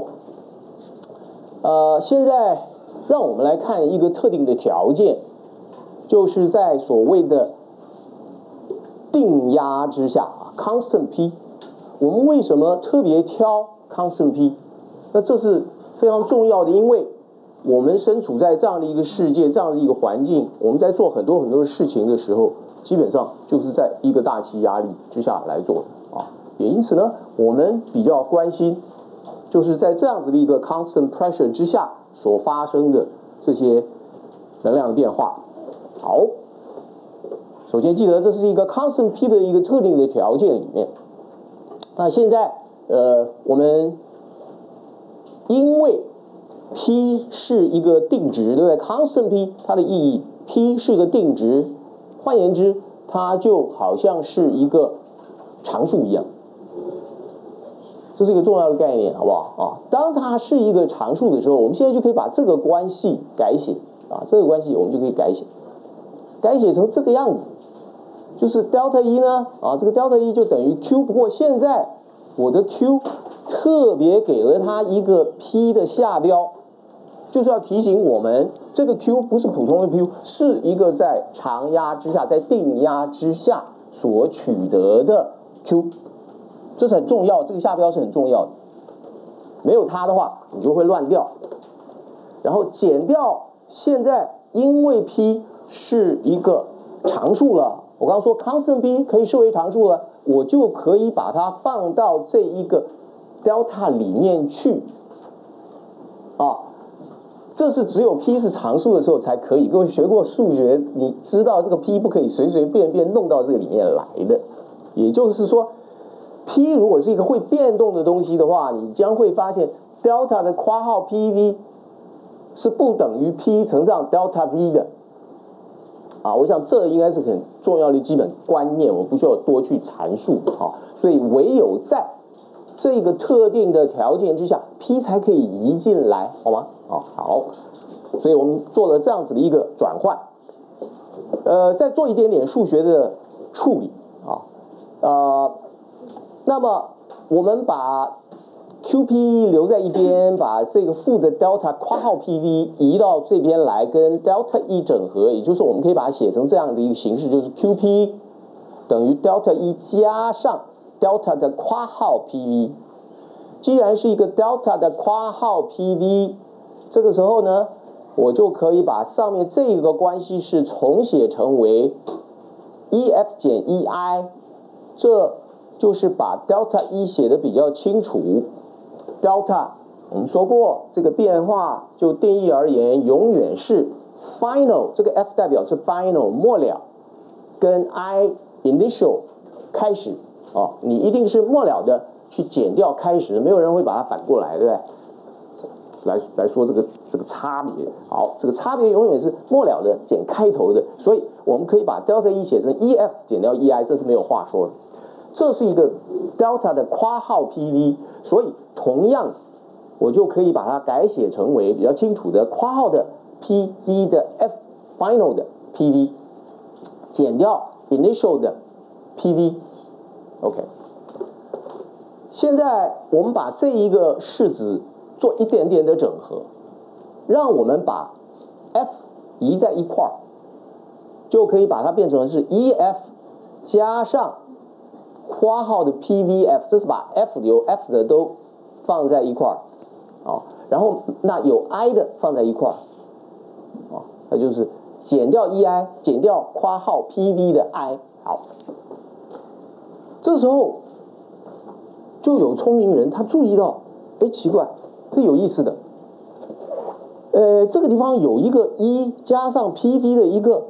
现在让我们来看一个特定的条件，就是在所谓的定压之下 ，constant P。我们为什么特别挑 constant P？ 那这是非常重要的，因为我们身处在这样的一个世界，这样的一个环境，我们在做很多很多的事情的时候，基本上就是在一个大气压力之下来做的啊。也因此呢，我们比较关心，就是在这样子的一个 constant pressure 之下所发生的这些能量的变化。好，首先记得这是一个 constant P 的一个特定的条件里面。那现在我们因为 P 是一个定值，对不对 ？constant P 它的意义 ，P 是个定值，换言之，它就好像是一个常数一样。这是一个重要的概念，好不好啊？当它是一个常数的时候，我们现在就可以把这个关系改写啊，这个关系我们就可以改写成这个样子。就是 delta E 呢，这个 delta E 就等于 Q， 不过现在我的 Q 特别给了它一个 P 的下标，就是要提醒我们，这个 Q 不是普通的 Q， 是一个在常压之下，在定压之下所取得的 Q， 这是很重要，这个下标是很重要的，没有它的话，你就会乱掉。然后减掉现在因为 P 是一个常数了。我刚刚说 constant P 可以视为常数了，我就可以把它放到这一个 delta 里面去这是只有 P 是常数的时候才可以。各位学过数学，你知道这个 P 不可以随随便便弄到这个里面来的。也就是说 P 如果是一个会变动的东西的话，你将会发现 delta 的括号 PV 是不等于 P 乘上 delta V 的。我想这应该是很重要的基本观念，我不需要多去阐述所以唯有在这个特定的条件之下 ，P 才可以移进来，好吗？好，所以我们做了这样子的一个转换，再做一点点数学的处理那么我们把 QP 留在一边，把这个负的 delta 括号 PV 移到这边来跟 delta E 整合，也就是我们可以把它写成这样的一个形式，就是 QP 等于 delta E 加上 delta 的括号 PV。既然是一个 delta 的括号 PV， 这个时候呢，我就可以把上面这个关系式重写成为 EF 减 EI， 这就是把 delta E 写得比较清楚。delta 我们说过，这个变化就定义而言，永远是 final， 这个 F 代表是 final 末了，跟 I initial 开始你一定是末了的去减掉开始的，没有人会把它反过来，对不对？来说这个差别，好，这个差别永远是末了的减开头的，所以我们可以把 delta E 写成 EF 减掉 EI， 这是没有话说的。这是一个 delta 的括号 PV， 所以同样我就可以把它改写成为比较清楚的括号的 PV 的 F final 的 PV 减掉 initial 的 PV。OK， 现在我们把这一个式子做一点点的整合，让我们把 F 移在一块儿，就可以把它变成是 EF 加上括号的 PVF， 这是把 F 有 F 的都放在一块儿然后那有 I 的放在一块儿那就是减掉 EI 减掉括号 PV 的 I。 好，这时候就有聪明人他注意到，奇怪，这有意思的，这个地方有一个 E 加上 PV 的一个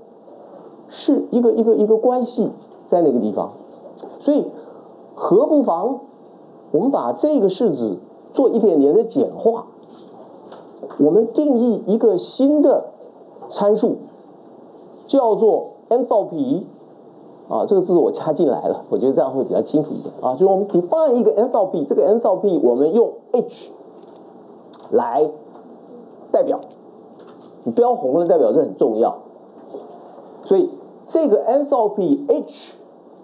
关系在那个地方，所以何不妨我们把这个式子做一点点的简化，我们定义一个新的参数，叫做 enthalpy 这个字我加进来了，我觉得这样会比较清楚一点就是我们 define 一个 enthalpy， 这个 enthalpy 我们用 H 来代表，你标红了代表这很重要，所以这个 enthalpy H，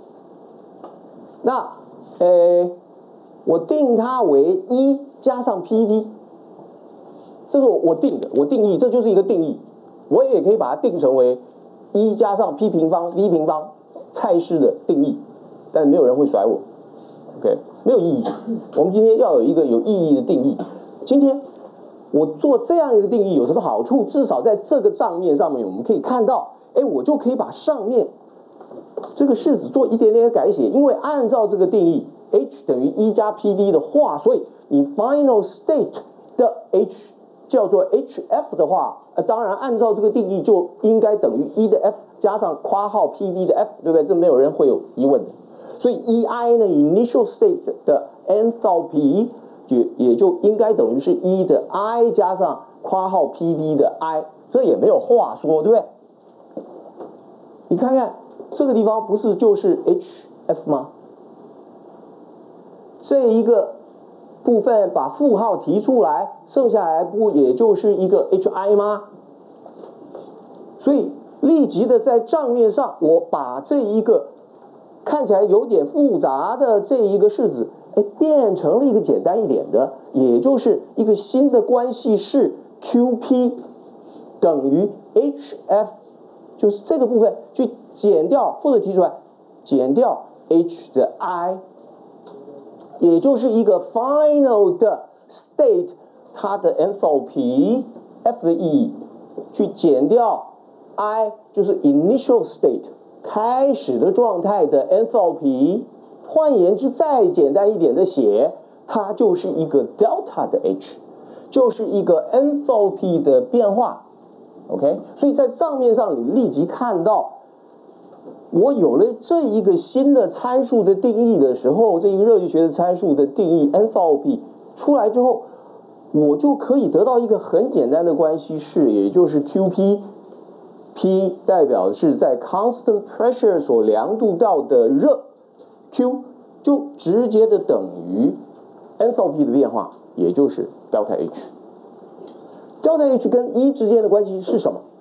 那我定它为1加上 PV， 这是我定的，我定义，这就是一个定义。我也可以把它定成为1加上 P 平方 V 平方蔡式的定义，但是没有人会甩我 ，OK， 没有意义。我们今天要有一个有意义的定义。今天我做这样一个定义有什么好处？至少在这个账面上面，我们可以看到，我就可以把上面这个式子做一点点的改写，因为按照这个定义 ，H 等于1加 PV 的话，所以你 final state 的 H 叫做 HF 的话，当然按照这个定义就应该等于1的 F 加上括号 PV 的 F， 对不对？这没有人会有疑问的。所以 EI 呢 ，initial state 的 enthalpy 也就应该等于是1的 I 加上括号 PV 的 I， 这也没有话说，对不对？你看看这个地方不是就是 HF 吗？这一个部分把负号提出来，剩下来不也就是一个 HI 吗？所以立即的在账面上，我把这一个看起来有点复杂的这一个式子，变成了一个简单一点的，也就是一个新的关系是 QP 等于 HF， 就是这个部分去减掉，或者提出来减掉 H 的 I， 也就是一个 final 的 state 它的 enthalpy F 的意义，去减掉 I 就是 initial state 开始的状态的 enthalpy， 换言之再简单一点的写，它就是一个 delta 的 H， 就是一个 enthalpy 的变化 OK， 所以在账面上你立即看到我有了这一个新的参数的定义的时候，这一个热力学的参数的定义 enthalpy 出来之后，我就可以得到一个很简单的关系式，也就是 QP， P 代表的是在 constant pressure 所量度到的热， Q 就直接的等于 enthalpy 的变化，也就是 delta H。delta H 跟E 之间的关系是什么？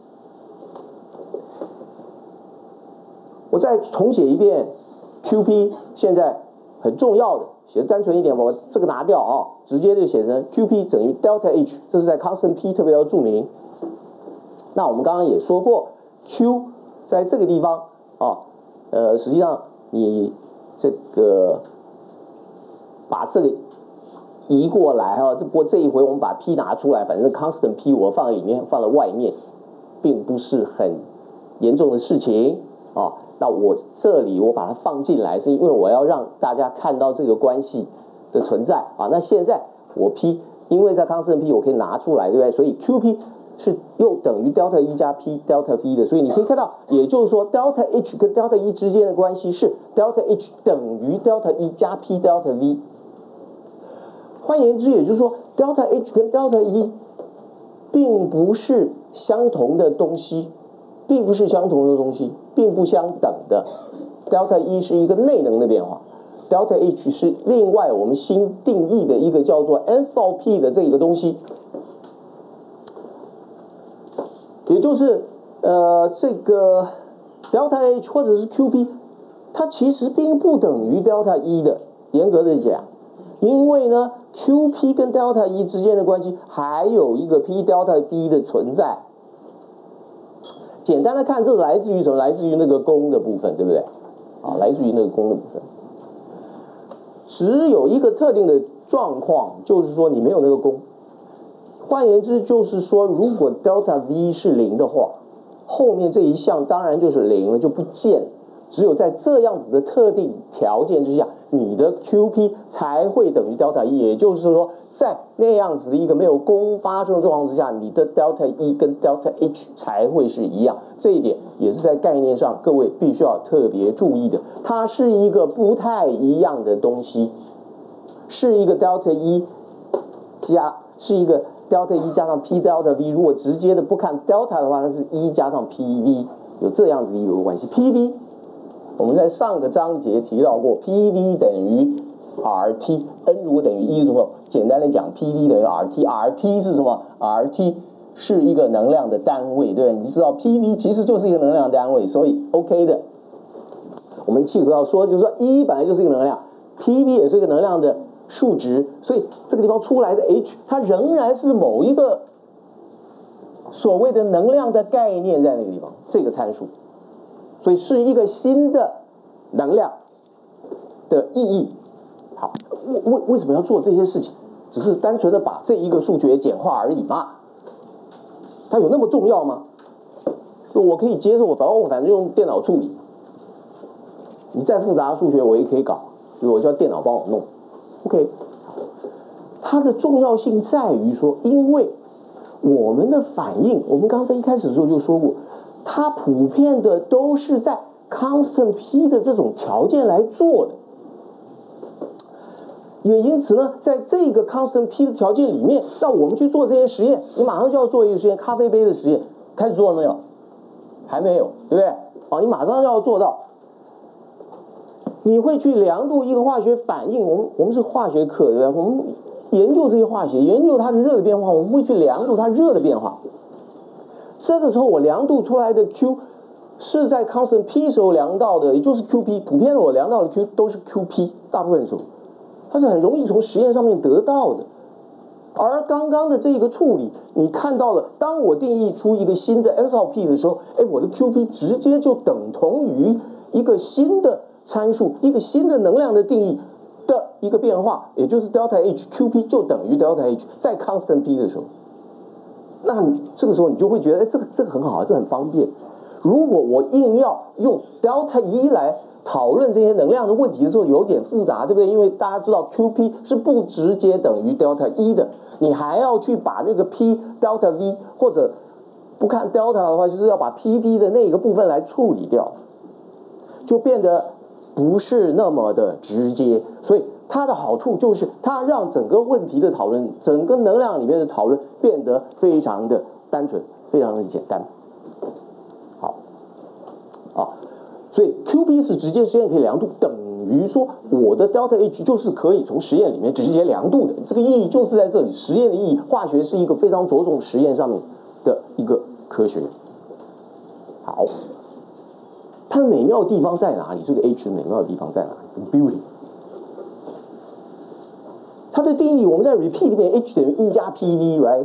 我再重写一遍 QP， 现在很重要的，写的单纯一点，我这个拿掉啊，直接就写成 QP 等于 delta H， 这是在 constant P 特别要注明。那我们刚刚也说过 ，Q 在这个地方啊，实际上你这个把这个移过来哈，不过这一回我们把 P 拿出来，反正 constant P 我放在里面，放在外面，并不是很严重的事情啊。那我这里我把它放进来，是因为我要让大家看到这个关系的存在啊。那现在我 P， 因为在 constant P 我可以拿出来，对不对？所以 QP 是又等于 delta E 加 P delta V 的，所以你可以看到，也就是说 delta H 跟 delta E 之间的关系是 delta H 等于 delta E 加 P delta V。换言之，也就是说 delta H 跟 delta E 并不是相同的东西，并不是相同的东西，并不相等的。delta E 是一个内能的变化 ，delta H 是另外我们新定义的一个叫做 enthalpy 的这一个东西。也就是这个 delta H 或者是 QP， 它其实并不等于 delta E 的，严格的讲，因为呢 QP 跟 delta E 之间的关系还有一个 P delta V 的存在。简单的看，这来自于什么？来自于那个功的部分，对不对？啊，来自于那个功的部分。只有一个特定的状况，就是说你没有那个功。换言之，就是说，如果 delta V 是0的话，后面这一项当然就是0了，就不见了。只有在这样子的特定条件之下，你的 QP 才会等于 delta E， 也就是说，在那样子的一个没有功发生的状况之下，你的 delta E 跟 delta H 才会是一样。这一点也是在概念上各位必须要特别注意的，它是一个不太一样的东西，是一个 delta E 是一个 delta E 加上 P delta V， 如果直接的不看 delta 的话，它是 E 加上 PV， 有这样子的一个关系。PV 我们在上个章节提到过 ，PV 等于 RT，N 如果等于1的时候，简单的讲 ，PV 等于 RT，RT 是什么 ？RT 是一个能量的单位，对不对？你知道 PV 其实就是一个能量单位，所以 OK 的。我们契合要说，就是说 E 本来就是一个能量 ，PV 也是一个能量的数值，所以这个地方出来的 H， 它仍然是某一个所谓的能量的概念在那个地方，这个参数，所以是一个新的能量的意义。好，为什么要做这些事情？只是单纯的把这一个数学简化而已嘛？它有那么重要吗？我可以接受，反正用电脑处理。你再复杂的数学我也可以搞，我叫电脑帮我弄。OK， 它的重要性在于说，因为我们的反应，我们刚才一开始的时候就说过，它普遍的都是在 constant P 的这种条件来做的。也因此呢，在这个 constant P 的条件里面，那我们去做这些实验，你马上就要做一个实验，咖啡杯的实验，开始做了没有？还没有，对不对？哦，你马上就要做到。你会去量度一个化学反应，我们是化学课，对不对？我们研究这些化学，研究它的热的变化，我们会去量度它热的变化。这个时候我量度出来的 Q 是在 constant P 时候量到的，也就是 QP。普遍我量到的 Q 都是 QP， 大部分时候它是很容易从实验上面得到的。而刚刚的这个处理，你看到了，当我定义出一个新的 enthalpy 的时候，我的 QP 直接就等同于一个新的参数，一个新的能量的定义的一个变化，也就是 delta H QP 就等于 delta H 在 constant P 的时候，那你这个时候你就会觉得，这个很好，这很方便。如果我硬要用 delta E 来讨论这些能量的问题的时候，有点复杂，对不对？因为大家知道 QP 是不直接等于 delta E 的，你还要去把那个 P delta V 或者不看 delta 的话，就是要把 PV 的那个部分来处理掉，就变得不是那么的直接。所以它的好处就是它让整个问题的讨论，整个能量里面的讨论变得非常的单纯，非常的简单。好，所以 QP 是直接实验可以量度，等于说我的 delta H 就是可以从实验里面直接量度的。这个意义就是在这里，实验的意义，化学是一个非常着重实验上面的一个科学。好，它的美妙的地方在哪里？这个 H 的美妙的地方在哪里 ？Beauty。它的定义，我们在 repeat 里面 H 等于 E 加 PV， right？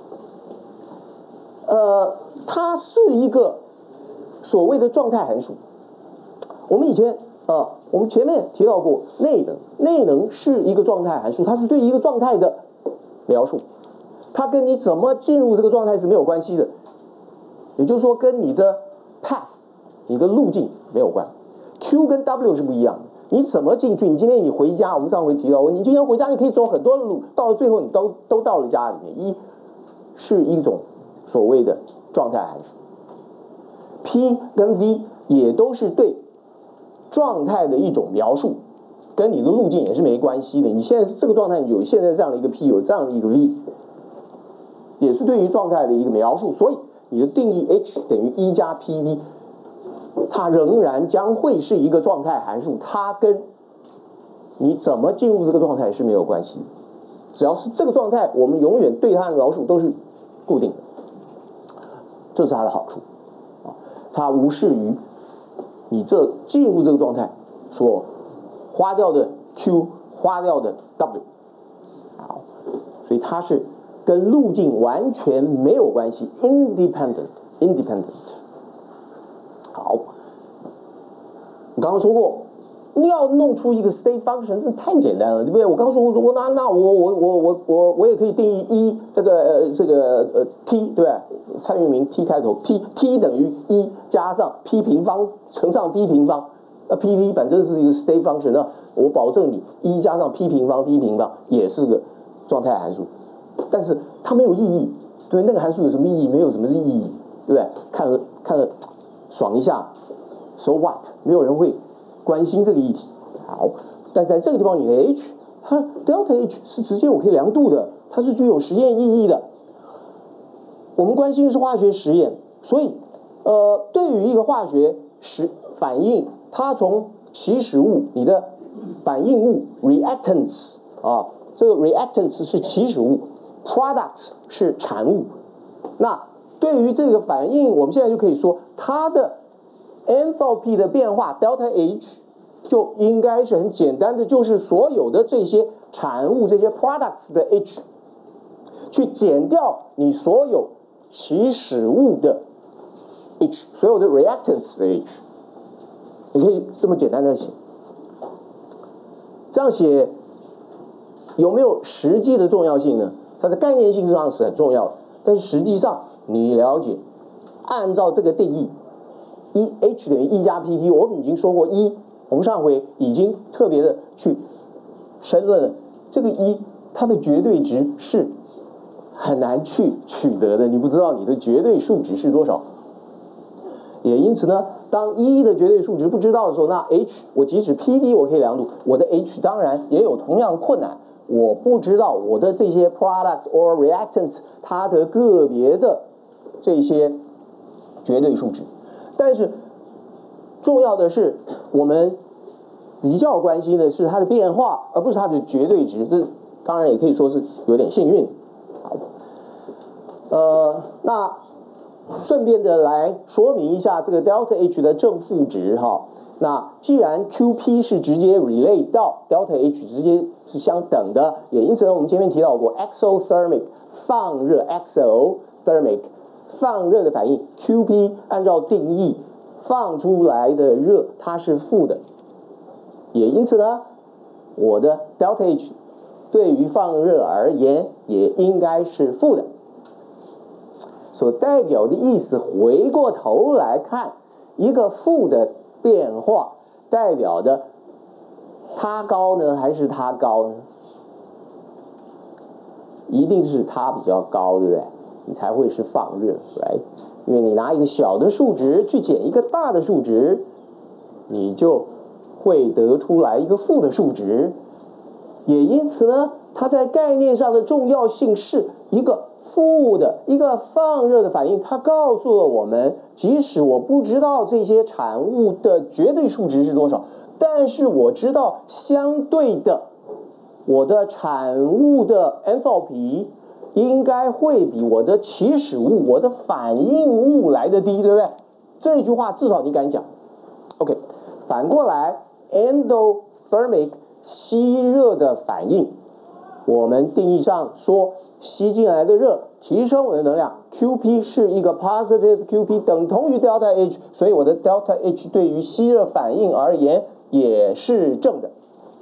它是一个所谓的状态函数。我们以前我们前面提到过，内能是一个状态函数，它是对一个状态的描述，它跟你怎么进入这个状态是没有关系的，也就是说跟你的 path 你的路径没有关。Q 跟 W 是不一样的，你怎么进去？你今天你回家，我们上回提到过，你今天回家你可以走很多的路，到了最后你都到了家里面。E 是一种所谓的状态函数， P 跟 V 也都是对状态的一种描述，跟你的路径也是没关系的。你现在是这个状态，你有现在这样的一个 P， 有这样的一个 V， 也是对于状态的一个描述。所以你的定义 H 等于 E 加 PV， 它仍然将会是一个状态函数，它跟你怎么进入这个状态是没有关系的。只要是这个状态，我们永远对它的描述都是固定的，这是它的好处。它无视于你这进入这个状态所花掉的 Q， 花掉的 W。 好，所以它是跟路径完全没有关系 ，independent。好，我刚刚说过，你要弄出一个 state function， 这太简单了，对不对？我刚刚说过，那我也可以定义这个t， 对吧？蔡元明 t 开头 ，t 等于1加上 p 平方乘上 v 平方，那 pv 反正是一个 state function， 那我保证你1加上 p 平方 v 平方也是个状态函数，但是它没有意义，对，那个函数有什么意义？没有什么意义，对不对？看了爽一下 ，so what？ 没有人会关心这个议题。好，但是在这个地方，你的 H， 它 delta H 是直接我可以量度的，它是具有实验意义的。我们关心的是化学实验，所以对于一个化学反应，它从起始物，你的反应物 reactants 这个 reactants 是起始物 ，products 是产物， 那对于这个反应，我们现在就可以说它的 enthalpy 的变化 delta H 就应该是很简单的，就是所有的这些产物这些 products 的 H 去减掉你所有起始物的 H， 所有的 reactants 的 H， 你可以这么简单的写。这样写有没有实际的重要性呢？它的概念性上是很重要的，但是实际上你了解，按照这个定义，H 等于 E 加 PT， 我们已经说过我们上回已经特别的去申论了，这个它的绝对值是很难去取得的，你不知道你的绝对数值是多少。也因此呢，当的绝对数值不知道的时候，那 H 我即使 PD 我可以量度，我的 H 当然也有同样的困难，我不知道我的这些 products or reactants 它的个别的这些绝对数值。但是重要的是，我们比较关心的是它的变化，而不是它的绝对值。这当然也可以说是有点幸运。那顺便的来说明一下这个 delta H 的正负值哈。那既然 QP 是直接 relate 到 delta H 直接是相等的，也因此呢，我们前面提到过 exothermic 放热 exothermic 放热的反应 QP 按照定义放出来的热它是负的，也因此呢，我的 delta H 对于放热而言也应该是负的。所代表的意思，回过头来看，一个负的变化代表的它高呢，还是它高呢？一定是它比较高，对不对？你才会是放热，right？因为你拿一个小的数值去减一个大的数值，你就会得出来一个负的数值。也因此呢，它在概念上的重要性是一个负的一个放热的反应，它告诉了我们，即使我不知道这些产物的绝对数值是多少，但是我知道相对的，我的产物的 enthalpy 应该会比我的起始物、我的反应物来得低，对不对？这句话至少你敢讲。OK， 反过来 endothermic 吸热的反应，我们定义上说，吸进来的热提升我的能量 ，QP 是一个 positive QP 等同于 delta H， 所以我的 delta H 对于吸热反应而言也是正的。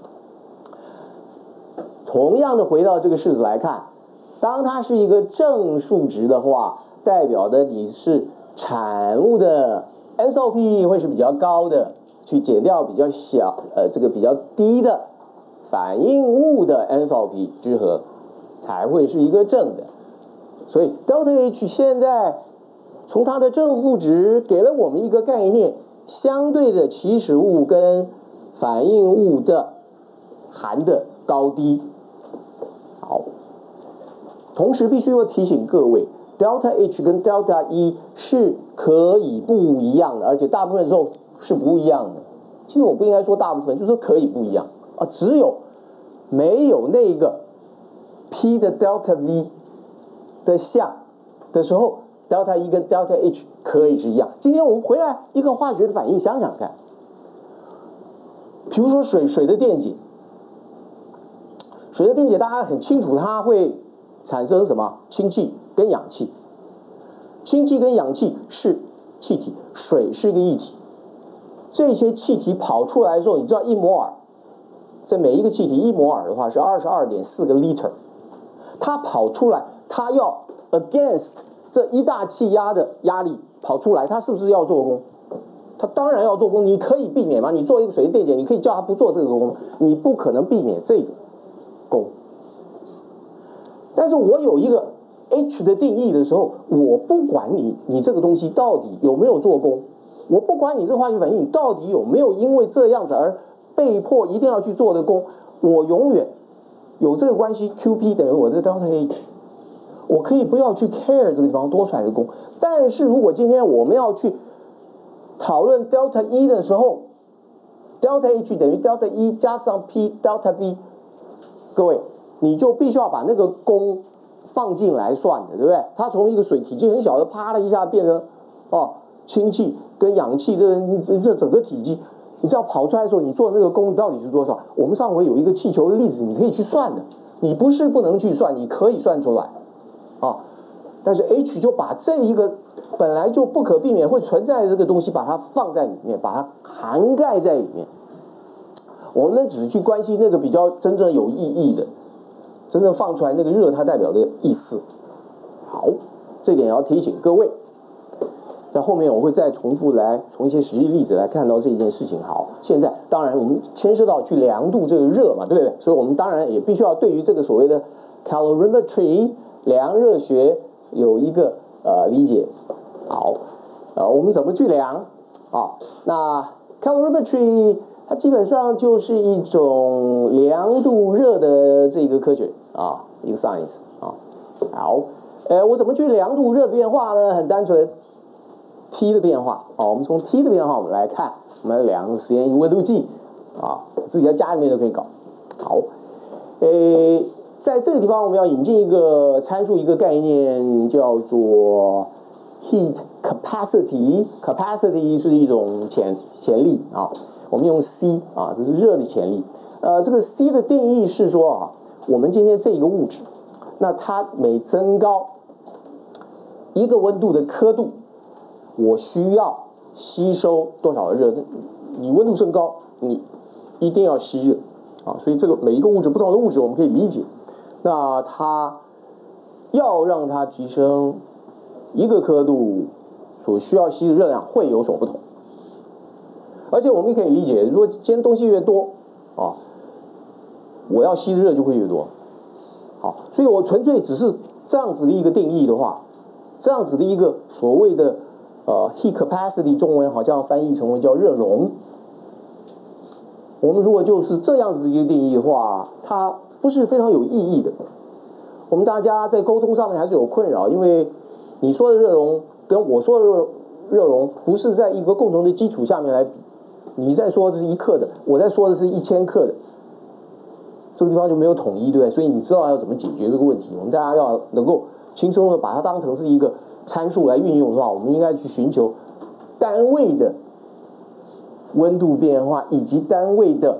同样的，回到这个式子来看，当它是一个正数值的话，代表的你是产物的 enthalpy 会是比较高的，去减掉比较小这个比较低的反应物的 enthalpy 之和，才会是一个正的。所以 delta H 现在从它的正负值给了我们一个概念，相对的起始物跟反应物的含的高低。好，同时必须要提醒各位 ，delta H 跟 delta E 是可以不一样的，而且大部分时候是不一样的。其实我不应该说大部分，就是说可以不一样啊，只有没有那个 P 的 delta V 的项的时候 ，delta E 跟 delta H 可以是一样。今天我们回来一个化学的反应，想想看，比如说水的电解。水的电解大家很清楚，它会产生什么？氢气跟氧气。氢气跟氧气是气体，水是一个液体。这些气体跑出来的时候，你知道1摩尔，在每一个气体1摩尔的话是22.4个 liter， 它跑出来，它要 against 这一大气压的压力跑出来，它是不是要做功？它当然要做功，你可以避免吗？你做一个水的电解，你可以叫它不做这个功，你不可能避免这个功。但是我有一个 H 的定义的时候，我不管你这个东西到底有没有做功，我不管你这个化学反应到底有没有因为这样子而被迫一定要去做的功，我永远有这个关系 QP 等于我的 delta H， 我可以不要去 care 这个地方多出来的功。但是如果今天我们要去讨论 delta E 的时候， delta H 等于 delta E 加上 P delta V， 各位你就必须要把那个功放进来算的，对不对？它从一个水体积很小的，啪的一下变成氢气跟氧气的这整个体积，你这样跑出来的时候，你做的那个功率到底是多少？我们上回有一个气球的例子，你可以去算的，你不是不能去算，你可以算出来但是 H 就把这一个本来就不可避免会存在的这个东西，把它放在里面，把它涵盖在里面。我们只去关心那个比较真正有意义的，真正放出来那个热它代表的意思。好，这点也要提醒各位，在后面我会再重复来从一些实际例子来看到这一件事情。好，现在当然我们牵涉到去量度这个热嘛，对不对？所以我们当然也必须要对于这个所谓的 calorimetry 量热学有一个理解。好，我们怎么去量那 calorimetry 它基本上就是一种量度热的这个科学一个 science 好，我怎么去量度热的变化呢？很单纯 ，T 的变化我们从 T 的变化我们来看，我们来量实验一个温度计自己在家里面都可以搞。好，在这个地方我们要引进一个参数，一个概念叫做 heat capacity。capacity 是一种潜力我们用 C 这是热的潜力。这个 C 的定义是说我们今天这一个物质，那它每增高一个温度的刻度，我需要吸收多少的热？你温度升高，你一定要吸热所以这个每一个物质，不同的物质我们可以理解，那它要让它提升一个刻度所需要吸的热量会有所不同。而且我们也可以理解，如果今天东西越多我要吸的热就会越多。好，所以我纯粹只是这样子的一个定义的话，这样子的一个所谓的heat capacity， 中文好像翻译成为叫热容。我们如果就是这样子一个定义的话，它不是非常有意义的。我们大家在沟通上面还是有困扰，因为你说的热容跟我说的热容不是在一个共同的基础下面来比。你在说的是1克的，我在说的是1000克的，这个地方就没有统一，对不对？所以你知道要怎么解决这个问题。我们大家要能够轻松的把它当成是一个参数来运用的话，我们应该去寻求单位的温度变化，以及单位的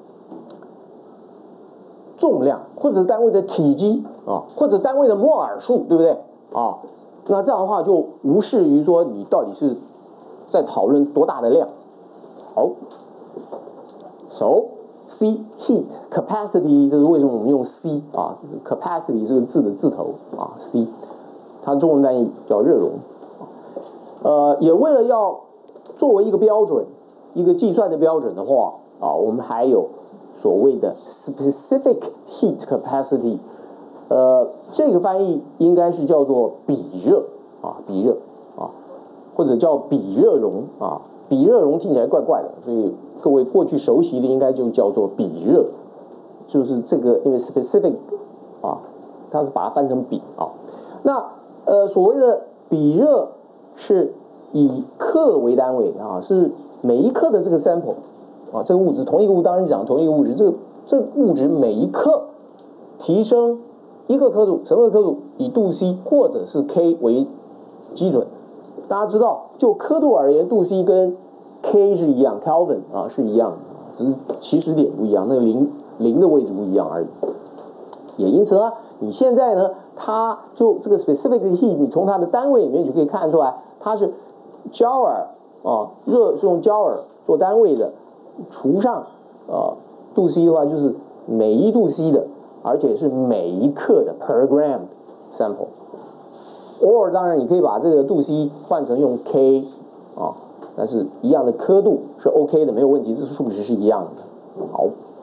重量，或者是单位的体积或者单位的摩尔数，对不对那这样的话就无视于说你到底是在讨论多大的量。好 ，So C heat capacity， 这是为什么我们用 C capacity 这个字的字头C， 它中文翻译叫热容。也为了要作为一个标准，一个计算的标准的话我们还有所谓的 specific heat capacity， 这个翻译应该是叫做比热比热或者叫比热容比热容听起来怪怪的，所以各位过去熟悉的应该就叫做比热，就是这个因为 specific 它是把它翻成比那所谓的比热是以克为单位是每一克的这个 sample 这个物质同一个物，当然讲同一个物质，这个物质每一克提升一个刻度，什么刻度？以度 C 或者是 K 为基准。大家知道，就刻度而言，度 C 跟 K 是一样 ，Kelvin 是一样的，只是起始点不一样，那个零的位置不一样而已。也因此你现在呢，它就这个 specific heat， 你从它的单位里面就可以看出来，它是焦耳热是用焦耳做单位的，除上度 C 的话就是每一度 C 的，而且是每一克的 per gram sample。or 当然你可以把这个度 C 换成用 K 但是一样的刻度是 OK 的，没有问题，这数值是一样的。好，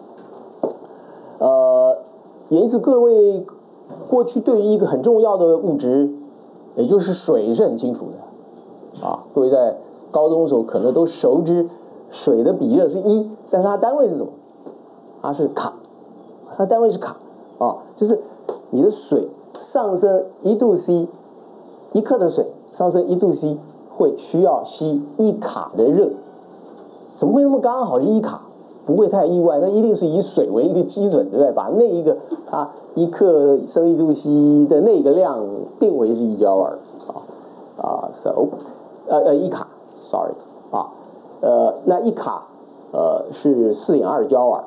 也因此各位过去对于一个很重要的物质，也就是水是很清楚的各位在高中的时候可能都熟知水的比热是1，但是它单位是什么？它是卡，它单位是卡就是你的水上升1度 C， 1克的水上升1度 C 会需要吸1卡的热，怎么会那么刚好是1卡？ 不会太意外，那一定是以水为一个基准，对不对？把那一个1克升1度 C 的那个量定为是1焦耳，so 1卡 ，sorry 那1卡是4.2焦耳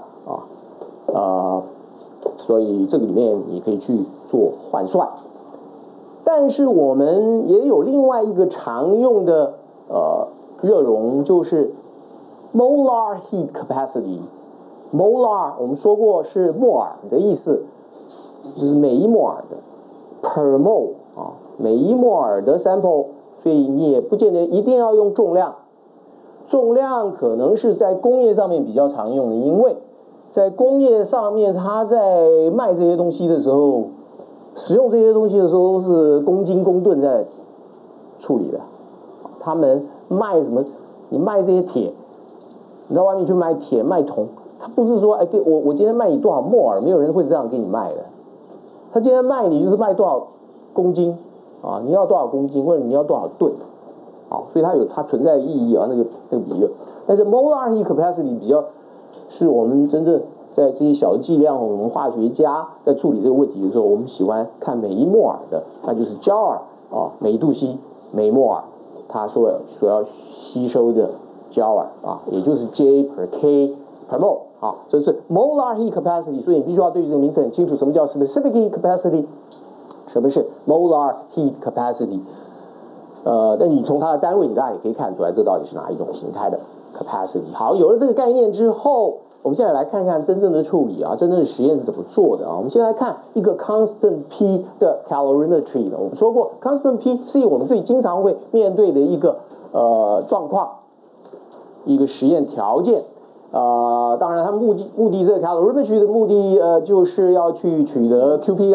所以这个里面你可以去做换算。但是我们也有另外一个常用的热容，就是 molar heat capacity。molar 我们说过是摩尔的意思，就是每一摩尔的 per mole 每一摩尔的 sample， 所以你也不见得一定要用重量。重量可能是在工业上面比较常用的，因为在工业上面，他在卖这些东西的时候，使用这些东西的时候都是公斤公吨在处理的。他们卖什么？你卖这些铁，你到外面去卖铁卖铜，他不是说我今天卖你多少摩尔，没有人会这样给你卖的。他今天卖你就是卖多少公斤你要多少公斤，或者你要多少吨。所以它有它存在的意义那个比热。但是 molar heat capacity 比较是我们真正在这些小的剂量，我们化学家在处理这个问题的时候，我们喜欢看每一摩尔的，那就是焦耳每一度 C 每摩尔它所要吸收的焦耳也就是 J per K per mole 这是 molar heat capacity。所以你必须要对这个名词很清楚，什么叫 specific heat capacity， 什么是 molar heat capacity。但你从它的单位，你大家也可以看出来，这到底是哪一种形态的 capacity。好，有了这个概念之后，我们现在来看看真正的处理真正的实验是怎么做的我们先来看一个 constant P 的 calorimetry 我们说过 ，constant P 是我们最经常会面对的一个状况，一个实验条件。当然，它目的这个 calorimetry 的目的就是要去取得 QP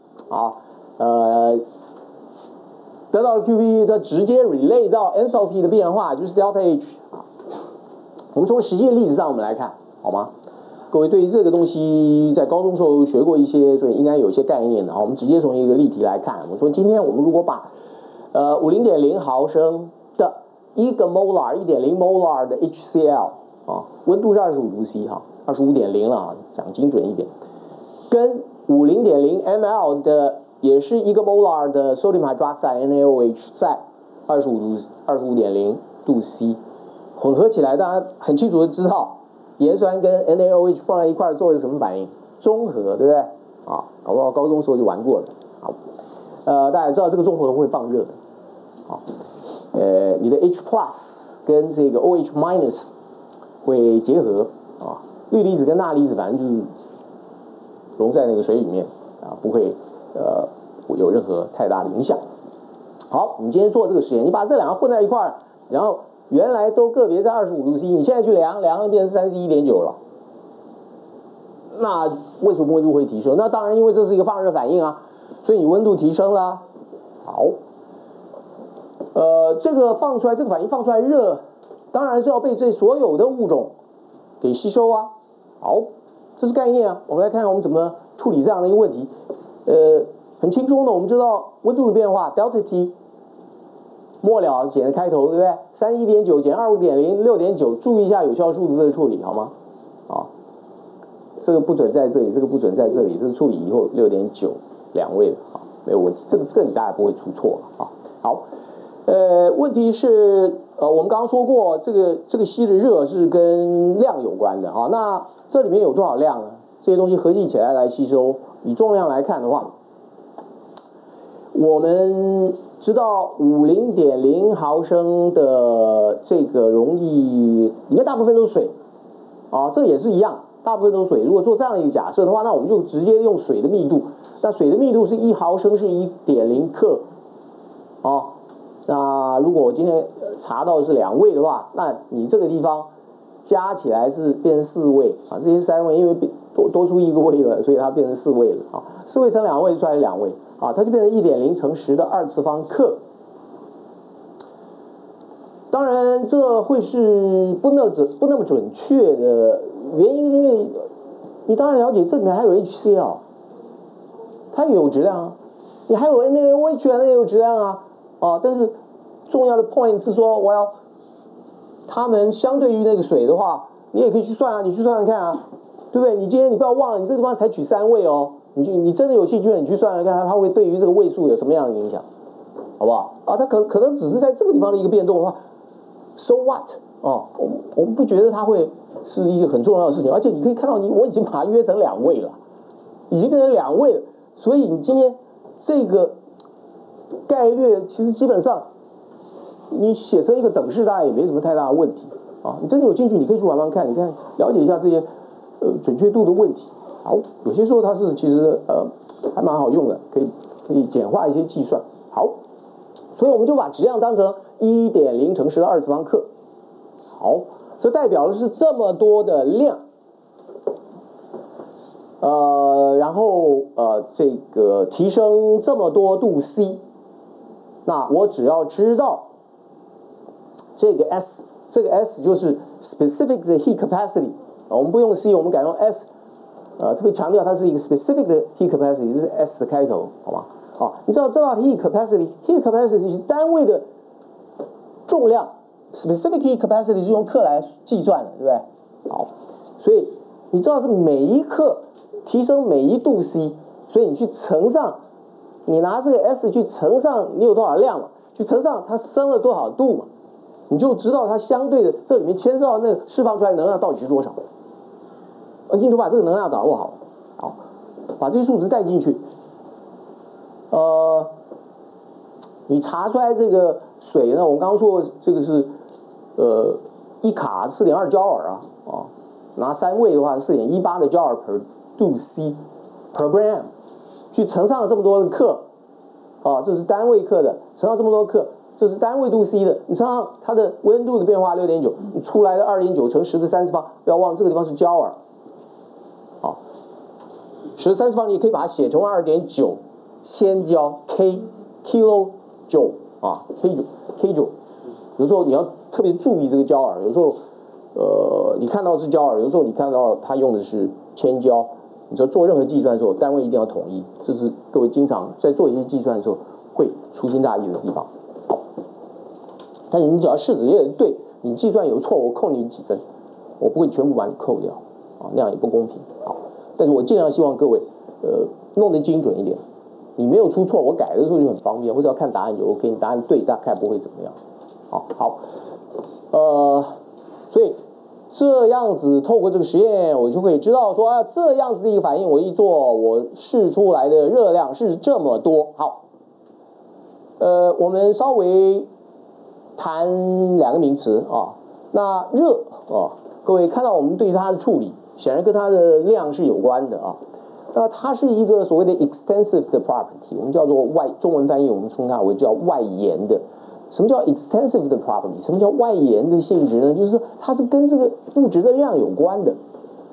得到了 QP， 它直接 relate 到 enthalpy 的变化，就是 delta H 我们从实际的例子上我们来看，好吗？各位对于这个东西在高中时候学过一些，所以应该有一些概念的我们直接从一个例题来看。我说今天我们如果把50.0毫升的1个 molar 1.0 molar 的 HCl 温度是25度 C 25.0了讲精准一点，跟50.0 ml 的也是1个 molar 的 sodium hydroxide NaOH 在25.0度 C 混合起来，大家很清楚的知道盐酸跟 NaOH 放在一块做了什么反应？中和，对不对？搞不好高中时候就玩过了。大家知道这个中和会放热的。你的 H plus 跟这个 OH minus 会结合氯离子跟钠离子反正就是溶在那个水里面不会有任何太大的影响。好，我们今天做这个实验，你把这两个混在一块儿，然后原来都个别在25度 C， 你现在去量变成31.9了。那为什么温度会提升？那当然因为这是一个放热反应所以你温度提升了。好，这个反应放出来热，当然是要被这所有的物种给吸收好，这是概念我们来看看我们怎么处理这样的一个问题。很轻松的，我们知道温度的变化 delta T 末了减的开头，对不对？31.9减25.0 6.9，注意一下有效数字的处理好吗？这个不准在这里，这个不准在这里，这个处理以后6.9两位的没有问题，这个你大概不会出错好，问题是我们刚刚说过，这个吸的热是跟量有关的那这里面有多少量呢？这些东西合计起来吸收，以重量来看的话，我们知道50.0毫升的这个溶液里面大部分都是水这个也是一样，大部分都是水。如果做这样的一个假设的话，那我们就直接用水的密度，那水的密度是1毫升是 1.0 克那如果我今天查到的是2位的话，那你这个地方加起来是变成4位这些3位因为多出1个位了，所以它变成4位了4位乘2位出来2位它就变成1.0乘10的2次方克。当然这会是不那么准确的原因，是因为你当然了解这里面还有 HCl， 它也有质量你还有 NaOH 那也有质量但是重要的 point 是说它们相对于那个水的话你也可以去算啊，你去算算看啊，对不对？你今天你不要忘了，你这地方才取3位哦，你真的有兴趣了，你去算算看，它会对于这个位数有什么样的影响，好不好？啊，它可能只是在这个地方的一个变动的话 ，so what？ 哦，我们不觉得它会是一个很重要的事情，而且你可以看到我已经把它约成2位了，已经变成2位了，所以你今天这个概率其实基本上你写成一个等式，大概也没什么太大的问题啊。你真的有兴趣，你可以去玩玩看，你看了解一下这些准确度的问题。好，有些时候它是其实还蛮好用的，可以简化一些计算。好，所以我们就把质量当成1.0乘10的2次方克。好，这代表的是这么多的量，然后这个提升这么多度 C， 那我只要知道这个 S， 这个 S 就是 specific 的 heat capacity， 我们不用 C， 我们改用 S， 特别强调它是一个 specific 的 heat capacity， 这是 S 的开头，好吗？好，你知道heat capacity 是单位的重量。Specific heat capacity 是用克来计算的，对不对？好，所以你知道是每一克提升每1度 C， 所以你去乘上，你拿这个 S 去乘上你有多少量嘛，去乘上它升了多少度嘛，你就知道它相对的这里面牵涉到那个释放出来的能量到底是多少。你就把这个能量掌握好，好，把这些数值带进去，你查出来这个水呢，我们刚刚说这个是。1卡4.2焦耳啊，拿3位的话4.18的焦耳 per 度 C per gram， 去乘上了这么多的克，这是单位克的，乘上这么多克，这是单位度 C 的，你乘上它的温度的变化 6.9， 你出来的2.9乘10的3次方，不要忘了这个地方是焦耳，好，10的3次方你也可以把它写成2.9千焦 kilojoule 啊 kilojoule。有时候你要特别注意这个焦耳，有时候你看到是焦耳，有时候你看到它用的是千焦，你说做任何计算的时候，单位一定要统一，这是各位经常在做一些计算的时候会粗心大意的地方。好，但是你只要式子列的对，你计算有错，我扣你几分，我不会全部把你扣掉啊，那样也不公平。好，但是我尽量希望各位弄得精准一点，你没有出错，我改的时候就很方便，我只要看答案就 OK， 你答案对大概不会怎么样。好，所以这样子透过这个实验，我就可以知道说啊，这样子的一个反应，我一做，我试出来的热量是这么多。好，我们稍微谈2个名词啊。那热啊，各位看到我们对它的处理，显然跟它的量是有关的啊。那它是一个所谓的 extensive 的 property， 我们叫做中文翻译，我们称它为叫外延的。什么叫 extensive 的 property？ 什么叫外延的性质呢？就是说它是跟这个物质的量有关的。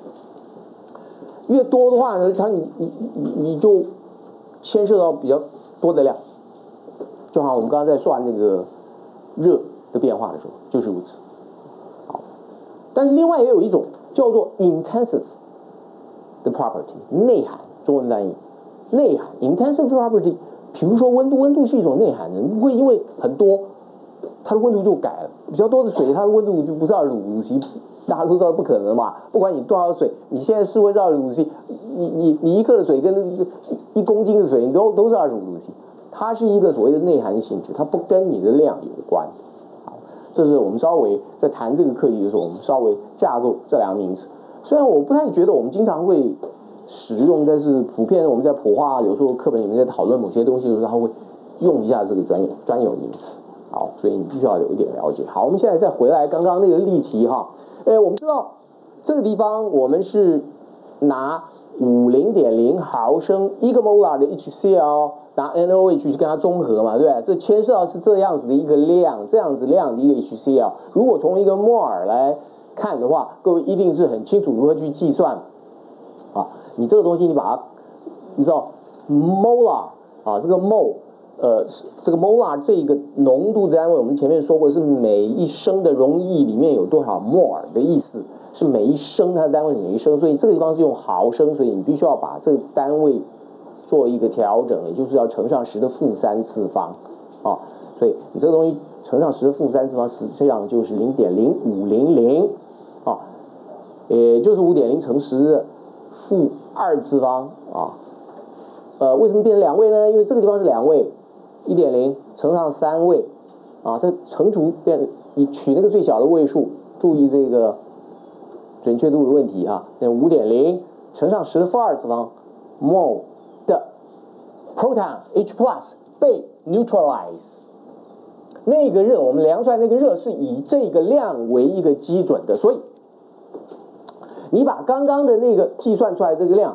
越多的话呢，你就牵涉到比较多的量。就好，我们刚刚在算那个热的变化的时候，就是如此。好，但是另外也有一种叫做 intensive 的 property， 内涵，中文翻译内涵 intensive property。比如说温度是一种内涵的，不会因为很多，它的温度就改了。比较多的水，它的温度就不是25度 C， 大家都知道不可能嘛。不管你多少水，你现在室温是25度 C， 你1克的水跟1公斤的水，你都是25度 C。它是一个所谓的内涵性质，它不跟你的量有关。好，这是我们稍微在谈这个课题的时候，我们稍微架构这2个名词。虽然我不太觉得我们经常会使用，但是普遍我们在普化有时候课本里面在讨论某些东西的时候，他会用一下这个专有名词。好，所以你必须要有一点了解。好，我们现在再回来刚刚那个例题哈，我们知道这个地方我们是拿50.0毫升1个 molar 的 HCl， 拿 NOH 去跟它中和嘛，对不对？这牵涉到是这样子的一个量，这样子量的一个 HCl。如果从一个摩尔来看的话，各位一定是很清楚如何去计算啊。你这个东西你把它，你知道 molar 啊，这个 mol， 这个 molar 这个浓度的单位，我们前面说过是每1升的溶液里面有多少 mol 的意思，是每1升它的单位每1升，所以这个地方是用毫升，所以你必须要把这个单位做一个调整，也就是要乘上10的负3次方啊，所以你这个东西乘上10的负3次方，实际上就是0.0500啊。 也就是5.0乘10的负2次方啊。为什么变成2位呢？因为这个地方是2位，1.0乘上3位啊，这乘除你取那个最小的位数，注意这个准确度的问题啊。那5.0乘上10的负2次方 mol 的 proton H plus 被 neutralize。那个热我们量出来那个热是以这个量为一个基准的，所以你把刚刚的那个计算出来这个量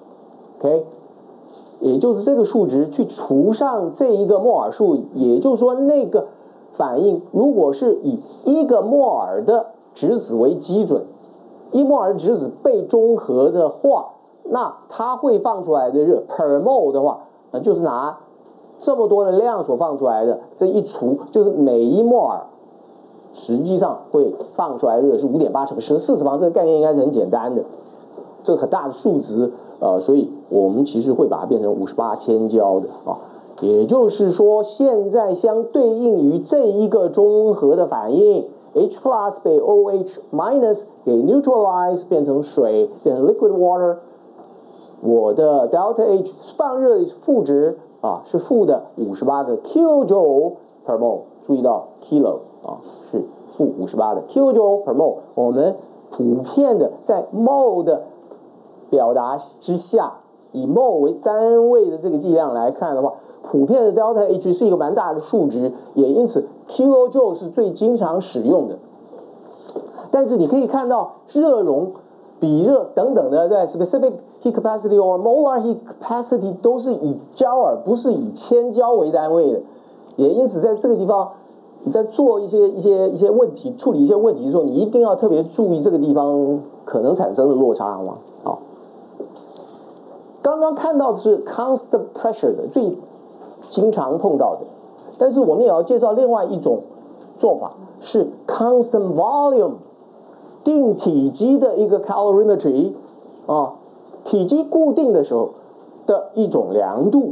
，OK， 也就是这个数值去除上这一个摩尔数，也就是说那个反应如果是以1个摩尔的质子为基准，1摩尔质子被中和的话，那它会放出来的热 per mol 的话，就是拿这么多的量所放出来的这一除，就是每1摩尔实际上会放出来的热是5.8乘10的4次方，这个概念应该是很简单的，这个很大的数值，所以我们其实会把它变成58千焦的啊。也就是说，现在相对应于这一个中和的反应 ，H plus 被 OH minus 给 neutralize 变成水，变成 liquid water， 我的 delta H 放热负值是负的58个 kilojoule per mol， 注意到 kilo 是负58的 kilojoule per mol。我们普遍的在 mol 的表达之下，以 mol 为单位的这个剂量来看的话，普遍的 delta H 是一个蛮大的数值，也因此 kilojoule 是最经常使用的。但是你可以看到热容、比热等等的，对 specific heat capacity or molar heat capacity 都是以焦而不是以千焦为单位的，也因此在这个地方，你在做一些问题、处理一些问题的时候，你一定要特别注意这个地方可能产生的落差，好吗？好，刚刚看到的是 constant pressure 的最经常碰到的，但是我们也要介绍另外一种做法，是 constant volume。定体积的一个 calorimetry 体积固定的时候的一种量度。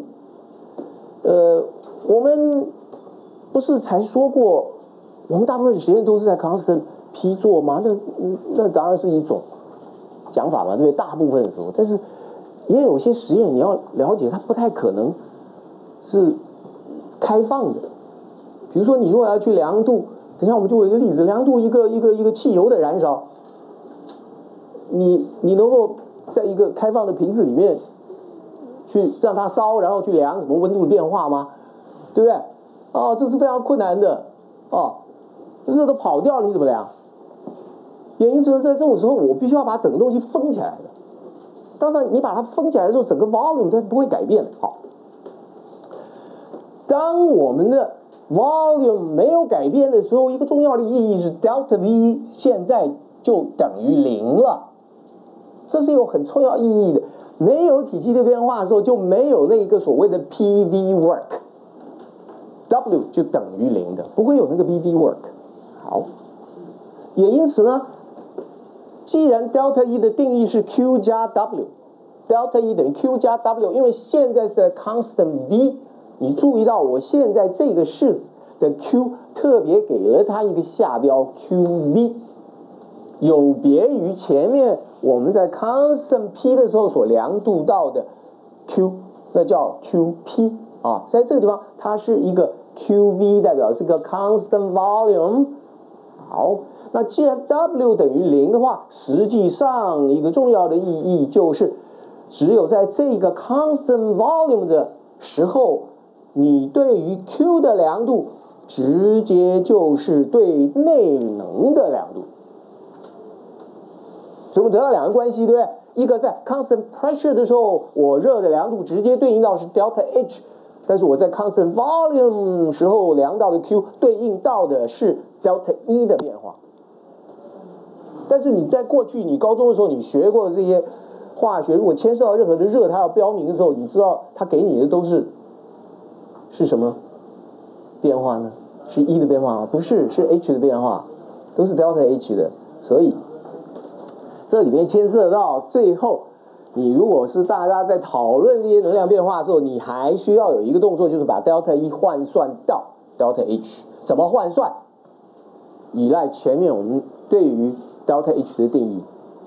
我们不是才说过，我们大部分实验都是在 constant P 做吗？那当然是一种讲法嘛，对不对？大部分的时候，但是也有些实验你要了解，它不太可能是开放的。比如说，你如果要去量度。等一下，我们就有一个例子，量度一个汽油的燃烧，你能够在一个开放的瓶子里面去让它烧，然后去量什么温度的变化吗？对不对？这是非常困难的热都跑掉了，你怎么量？也因此，在这种时候，我必须要把整个东西封起来的。当然，你把它封起来的时候，整个 volume 它不会改变的。好，当我们的volume 没有改变的时候，一个重要的意义是 delta V 现在就等于0了，这是有很重要意义的。没有体积的变化的时候，就没有那个所谓的 PV work，W 就等于0的，不会有那个 PV work。好，也因此呢，既然 delta E 的定义是 Q 加 W，delta E 等于 Q 加 W， 因为现在是 constant V。你注意到我现在这个式子的 Q 特别给了它一个下标 QV， 有别于前面我们在 constant P 的时候所量度到的 Q， 那叫 QP 在这个地方它是一个 QV， 代表是个 constant volume。好，那既然 W 等于0的话，实际上一个重要的意义就是，只有在这个 constant volume 的时候，你对于 Q 的量度，直接就是对内能的量度。所以我们得到2个关系，对不对？一个在 constant pressure 的时候，我热的量度直接对应到是 delta H， 但是我在 constant volume 时候量到的 Q 对应到的是 delta E 的变化。但是你在过去你高中的时候你学过的这些化学，如果牵涉到任何的热，它要标明的时候，你知道它给你的都是什么变化呢？是 E 的变化吗？不是，是 H 的变化，都是 delta H 的。所以这里面牵涉到最后，你如果是大家在讨论这些能量变化的时候，你还需要有一个动作，就是把 delta E 换算到 delta H。怎么换算？依赖前面我们对于 delta H 的定义。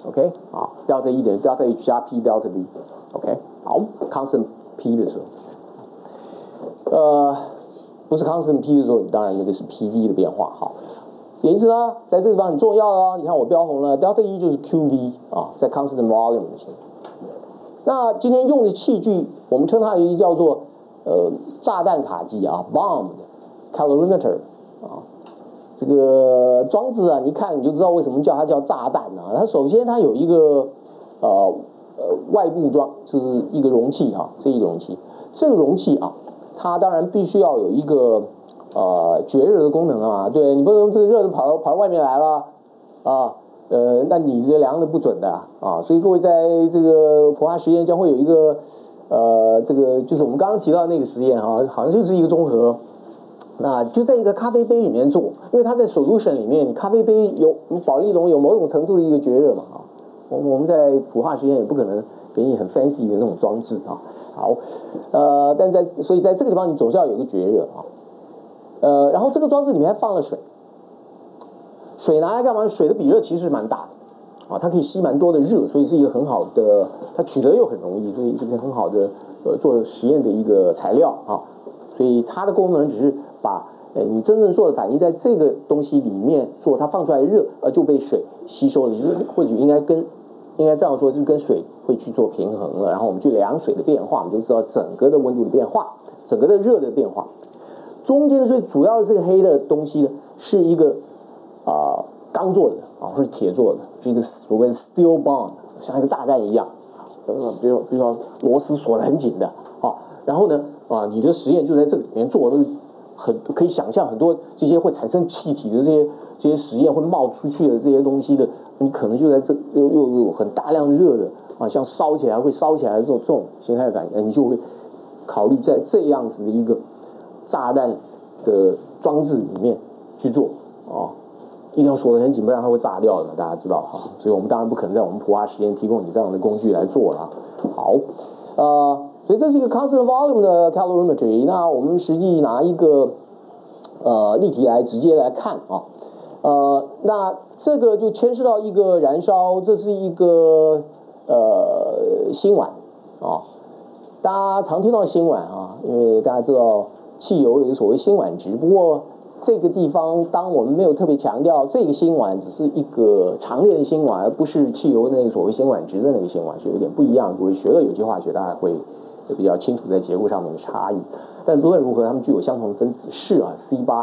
OK 啊 delta E 等于 delta H 加 P delta V，OK 好 constant P 的时候，不是 constant P 的时候，当然那个是 PV 的变化。好，因此呢，在这个地方很重要哦。你看我标红了 delta E 就是 QV 啊，在 constant volume 的时候。那今天用的器具，我们称它一叫做炸弹卡机啊 ，bomb calorimeter 啊。这个装置啊，你一看你就知道为什么叫它叫炸弹啊。它首先它有一个外部装，就是一个容器哈，这一个容器，这个容器啊，它当然必须要有一个绝热的功能啊，对，你不能这个热的跑到外面来了啊，那你这量的不准的啊，所以各位在这个普化实验将会有一个这个就是我们刚刚提到的那个实验啊，好像就是一个综合。那就在一个咖啡杯里面做，因为它在 solution 里面，你咖啡杯有保丽龙有某种程度的一个绝热嘛啊，我们在普化实验也不可能给你很 fancy 的那种装置啊。好，但所以在这个地方你总是要有一个绝热啊，然后这个装置里面还放了水，水拿来干嘛？水的比热其实蛮大的啊，它可以吸蛮多的热，所以是一个很好的，它取得又很容易，所以是个很好的做实验的一个材料啊。所以它的功能只是把你真正做的反应在这个东西里面做，它放出来的热就被水吸收了，就是或许应该这样说，就是跟水会去做平衡了。然后我们去量水的变化，我们就知道整个的温度的变化，整个的热的变化。中间的最主要的这个黑的东西呢，是一个钢做的啊，或是铁做的，是一个所谓的 steel bomb， 像一个炸弹一样，比如说螺丝锁得很紧的啊，然后呢你的实验就在这里面做，可以想象很多这些会产生气体的这些实验会冒出去的这些东西的，你可能就在这又有很大量热的啊，像烧起来会烧起来的这种形态反应，你就会考虑在这样子的一个炸弹的装置里面去做啊，一定要锁得很紧，不然它会炸掉的嘛，大家知道哈。所以我们当然不可能在我们普化实验提供你这样的工具来做了。好，所以这是一个 constant volume 的 calorimetry。那我们实际拿一个例题来直接来看啊，那这个就牵涉到一个燃烧，这是一个辛烷啊，大家常听到辛烷啊，因为大家知道汽油有一个所谓辛烷值，不过这个地方当我们没有特别强调，这个辛烷只是一个长链辛烷，而不是汽油那个所谓辛烷值的那个辛烷，是有点不一样。各位学了有机化学，大家会比较清楚在结构上面的差异。但无论如何，它们具有相同的分子式啊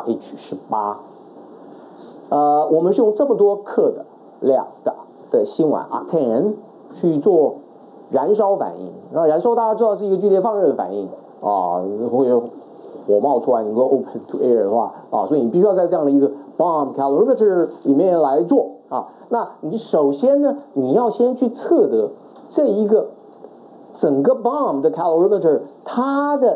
，C8H18。我们是用这么多克的量的辛烷 octane 去做燃烧反应。那燃烧大家知道是一个剧烈放热的反应啊，会有火冒出来，你说 open to air 的话啊，所以你必须要在这样的一个 bomb calorimeter 里面来做啊。那你首先呢，你要先去测得这一个整个 bomb 的 calorimeter 它的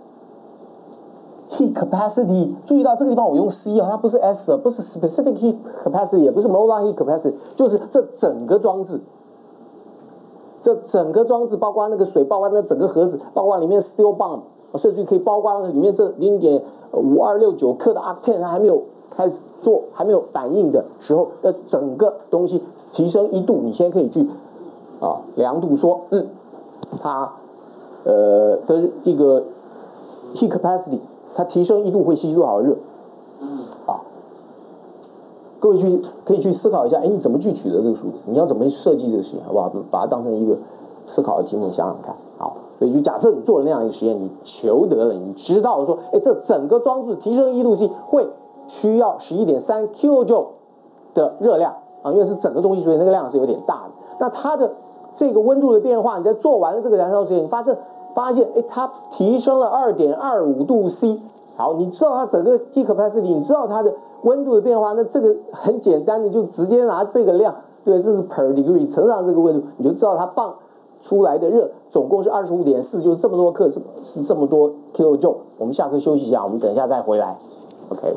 heat capacity， 注意到这个地方我用 C 啊，它不是 S， 不是 specific heat capacity， 也不是 molar heat capacity， 就是这整个装置。这整个装置包括那个水，包括那整个盒子，包括里面的 steel bomb， 甚至可以包括里面这 0.5269 克的 octane， 它还没有开始做，还没有反应的时候，整个东西提升1度，你先可以去量度说，它的一个 heat capacity， 它提升1度会吸多少热啊？各位可以去思考一下，你怎么去取得这个数字？你要怎么设计这个实验，好不好？把它当成一个思考的题目，想想看。好，所以就假设你做了那样一个实验，你求得了，你知道说，这整个装置提升1度 C 会需要11.3 kJ 的热量啊，因为是整个东西，所以那个量是有点大的。那它的这个温度的变化，你在做完了这个燃烧实验，你发现，它提升了2.25度 C。好，你知道它整个 heat capacity， 你知道它的温度的变化，那这个很简单的，就直接拿这个量，对，这是 per degree 乘上这个温度，你就知道它放出来的热总共是25.4，就是这么多克，是这么多 kJ。我们下课休息一下，我们等一下再回来。OK。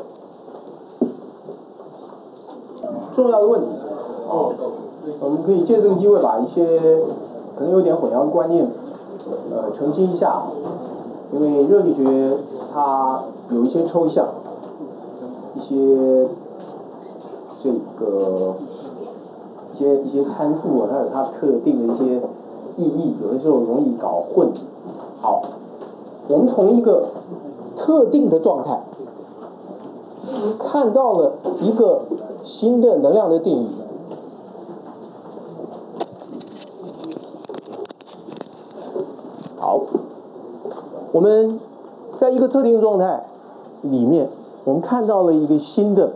重要的问题我们可以借这个机会把一些可能有点混淆的观念澄清一下，因为热力学它有一些抽象，一些这个一些参数啊，它有它特定的一些意义，有的时候容易搞混。好，我们从一个特定的状态看到了一个新的能量的定义。好，我们在一个特定的状态里面，我们看到了一个新的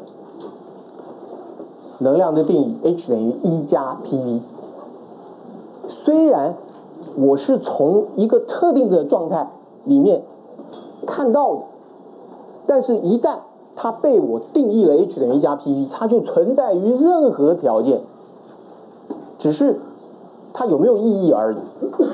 能量的定义 ，H 等于1加 PV。虽然我是从一个特定的状态里面看到的，但是一旦它被我定义了 H 等于1加 PV， 它就存在于任何条件，只是它有没有意义而已。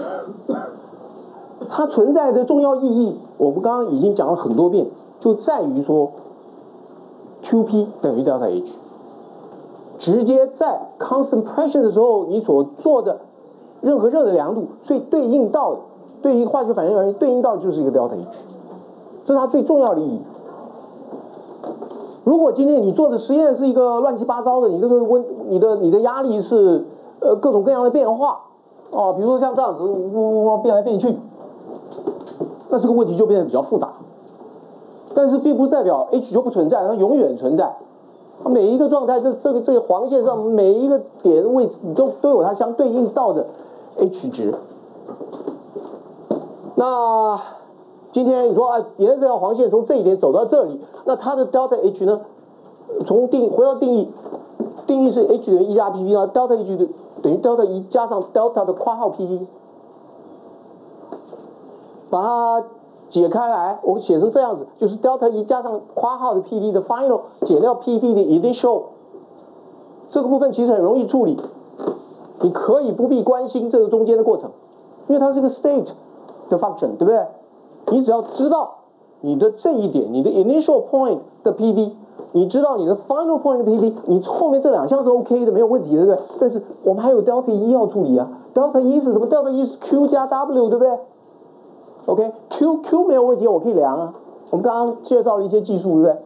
它存在的重要意义，我们刚刚已经讲了很多遍，就在于说 QP 等于 delta H。直接在 constant pressure 的时候，你所做的任何热的量度，所以对应到的，对于化学反应而言，对应到的就是一个 delta H， 这是它最重要的意义。如果今天你做的实验是一个乱七八糟的，你这个你的压力是各种各样的变化哦，比如说像这样子变来变去，那这个问题就变得比较复杂。但是并不代表 H 就不存在，它永远存在。每一个状态，这个黄线上每一个点位置都有它相对应到的 H 值。那今天你说啊，沿着这条黄线从这一点走到这里，那它的 delta H 呢？回到定义是 H 等于1加 PV 啊 ，delta H 等于 delta 1加上 delta 的括号 PV， 把它解开来，我写成这样子，就是 delta 1加上括号的 PV 的 final 减掉 PT 的 initial， 这个部分其实很容易处理，你可以不必关心这个中间的过程，因为它是一个 state 的 function， 对不对？你只要知道你的这一点，你的 initial point 的 PV， 你知道你的 final point 的 PV， 你后面这两项是 OK 的，没有问题的，对不对？但是我们还有 delta 1要处理啊 ，delta 1是什么 ？delta 1是 Q 加 W， 对不对？OK，Q 没有问题，我可以量啊。我们刚刚介绍了一些技术，对不对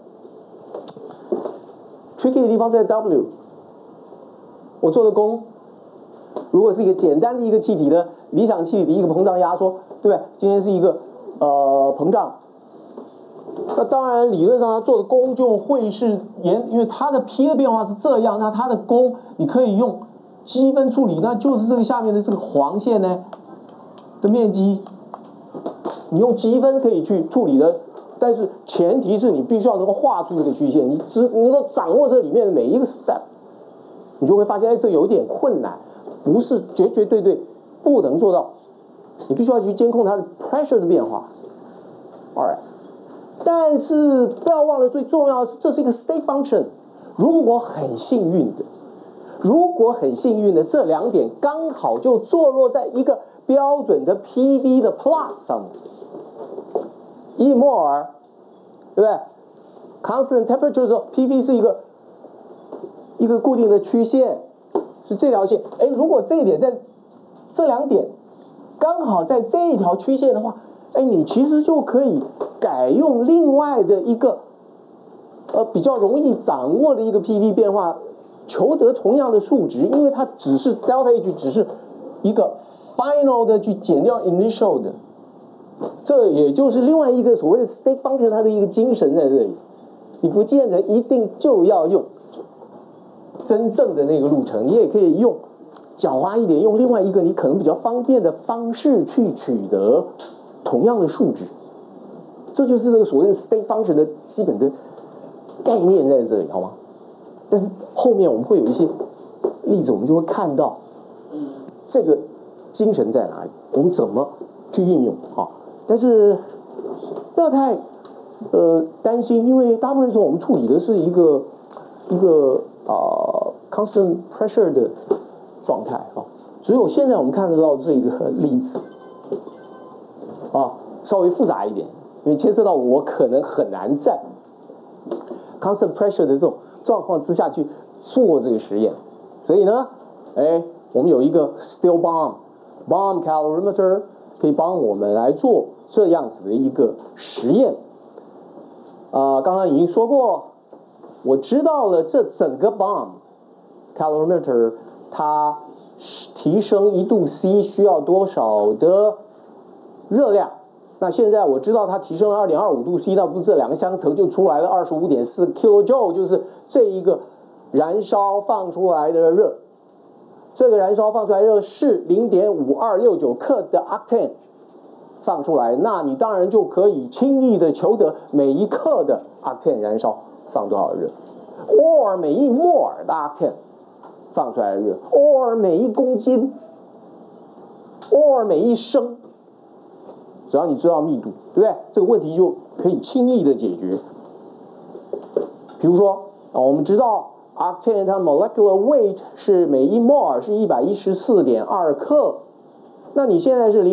？tricky 的地方在 W， 我做的功，如果是一个简单的一个气体的理想气体的一个膨胀压缩，对不对？今天是一个膨胀，那当然理论上它做的功就会是因为它的 P 的变化是这样，那它的功你可以用积分处理，那就是这个下面的这个黄线呢的面积。你用积分可以去处理的，但是前提是你必须要能够画出这个曲线，你能够掌握这里面的每一个 step， 你就会发现，哎，这有点困难，不是绝对不能做到，你必须要去监控它的 pressure 的变化。Alright， 但是不要忘了最重要的是，这是一个 state function。如果很幸运的，这两点刚好就坐落在一个标准的 PV 的 plot 上面。1摩尔，对不对 ？constant temperature 的时候 ，PV 是一个固定的曲线，是这条线。哎，如果这一点在这两点刚好在这一条曲线的话，哎，你其实就可以改用另外的一个比较容易掌握的一个 PV 变化，求得同样的数值，因为它只是 delta H 只是一个 final 的去减掉 initial 的。这也就是另外一个所谓的 state function 它的一个精神在这里，你不见得一定就要用真正的那个路程，你也可以用狡猾一点，用另外一个你可能比较方便的方式去取得同样的数值。这就是这个所谓的 state function 的基本的概念在这里，好吗？但是后面我们会有一些例子，我们就会看到这个精神在哪里，我们怎么去运用啊？但是不要太担心，因为大部分时候我们处理的是一个constant pressure 的状态啊。只有现在我们看得到这个例子啊，稍微复杂一点，因为牵涉到我可能很难在 constant pressure 的这种状况之下去做这个实验，所以呢，哎，我们有一个 still bomb calorimeter 可以帮我们来做这样子的一个实验。刚刚已经说过，我知道了这整个 bomb calorimeter 它提升1°C需要多少的热量？那现在我知道它提升了2.25°C，那不是这两个相乘就出来了25.4 kJ， 就是这一个燃烧放出来的热。这个燃烧放出来的热是0.5269克的 octane 放出来，那你当然就可以轻易的求得每一克的 octane 燃烧放多少热 ，or 每1摩尔的 octane 放出来的热 ，or 每1公斤 ，or 每1升，只要你知道密度，对不对？这个问题就可以轻易的解决。比如说我们知道 octane 它 molecular weight 是每1摩尔是114.2克，那你现在是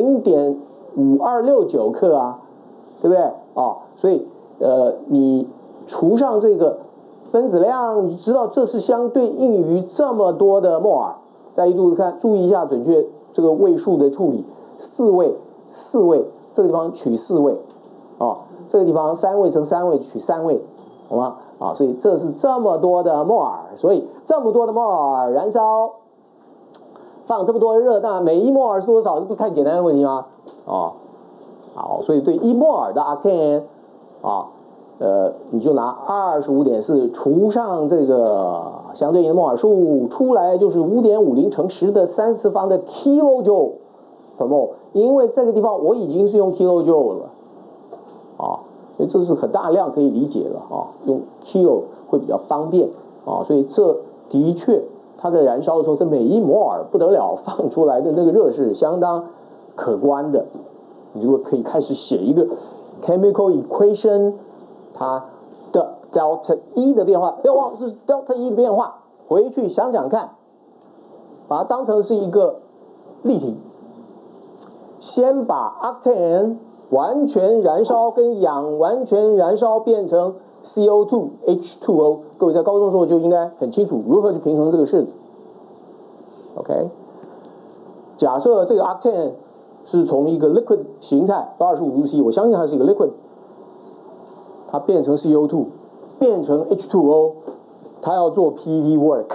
0.5269克啊，对不对？所以你除上这个分子量，你知道这是相对应于这么多的摩尔。再一度看，注意一下准确这个位数的处理，4位，这个地方取4位，这个地方3位乘3位取3位，好吗？所以这是这么多的摩尔，所以这么多的摩尔燃烧，放这么多的热，那每1摩尔是多少？这不是太简单的问题吗？好，所以对1摩尔的 octane 你就拿25.4除上这个相对应的摩尔数，出来就是5.50乘10的3次方的 kilojoule per mole， 因为这个地方我已经是用 kilojoule 了，所以这是很大量可以理解的用 kilo 会比较方便所以这的确它在燃烧的时候，这每1摩尔不得了，放出来的那个热是相当可观的。你就可以开始写一个 chemical equation， 它的 delta E 的变化，不要忘了是 delta E 的变化，回去想想看，把它当成是一个例题，先把 octane 完全燃烧跟氧完全燃烧变成 CO2 H2O， 各位在高中的时候就应该很清楚如何去平衡这个式子。OK， 假设这个 octane 是从一个 liquid 形态到25°C， 我相信它是一个 liquid， 它变成 CO2， 变成 H2O， 它要做 PV work，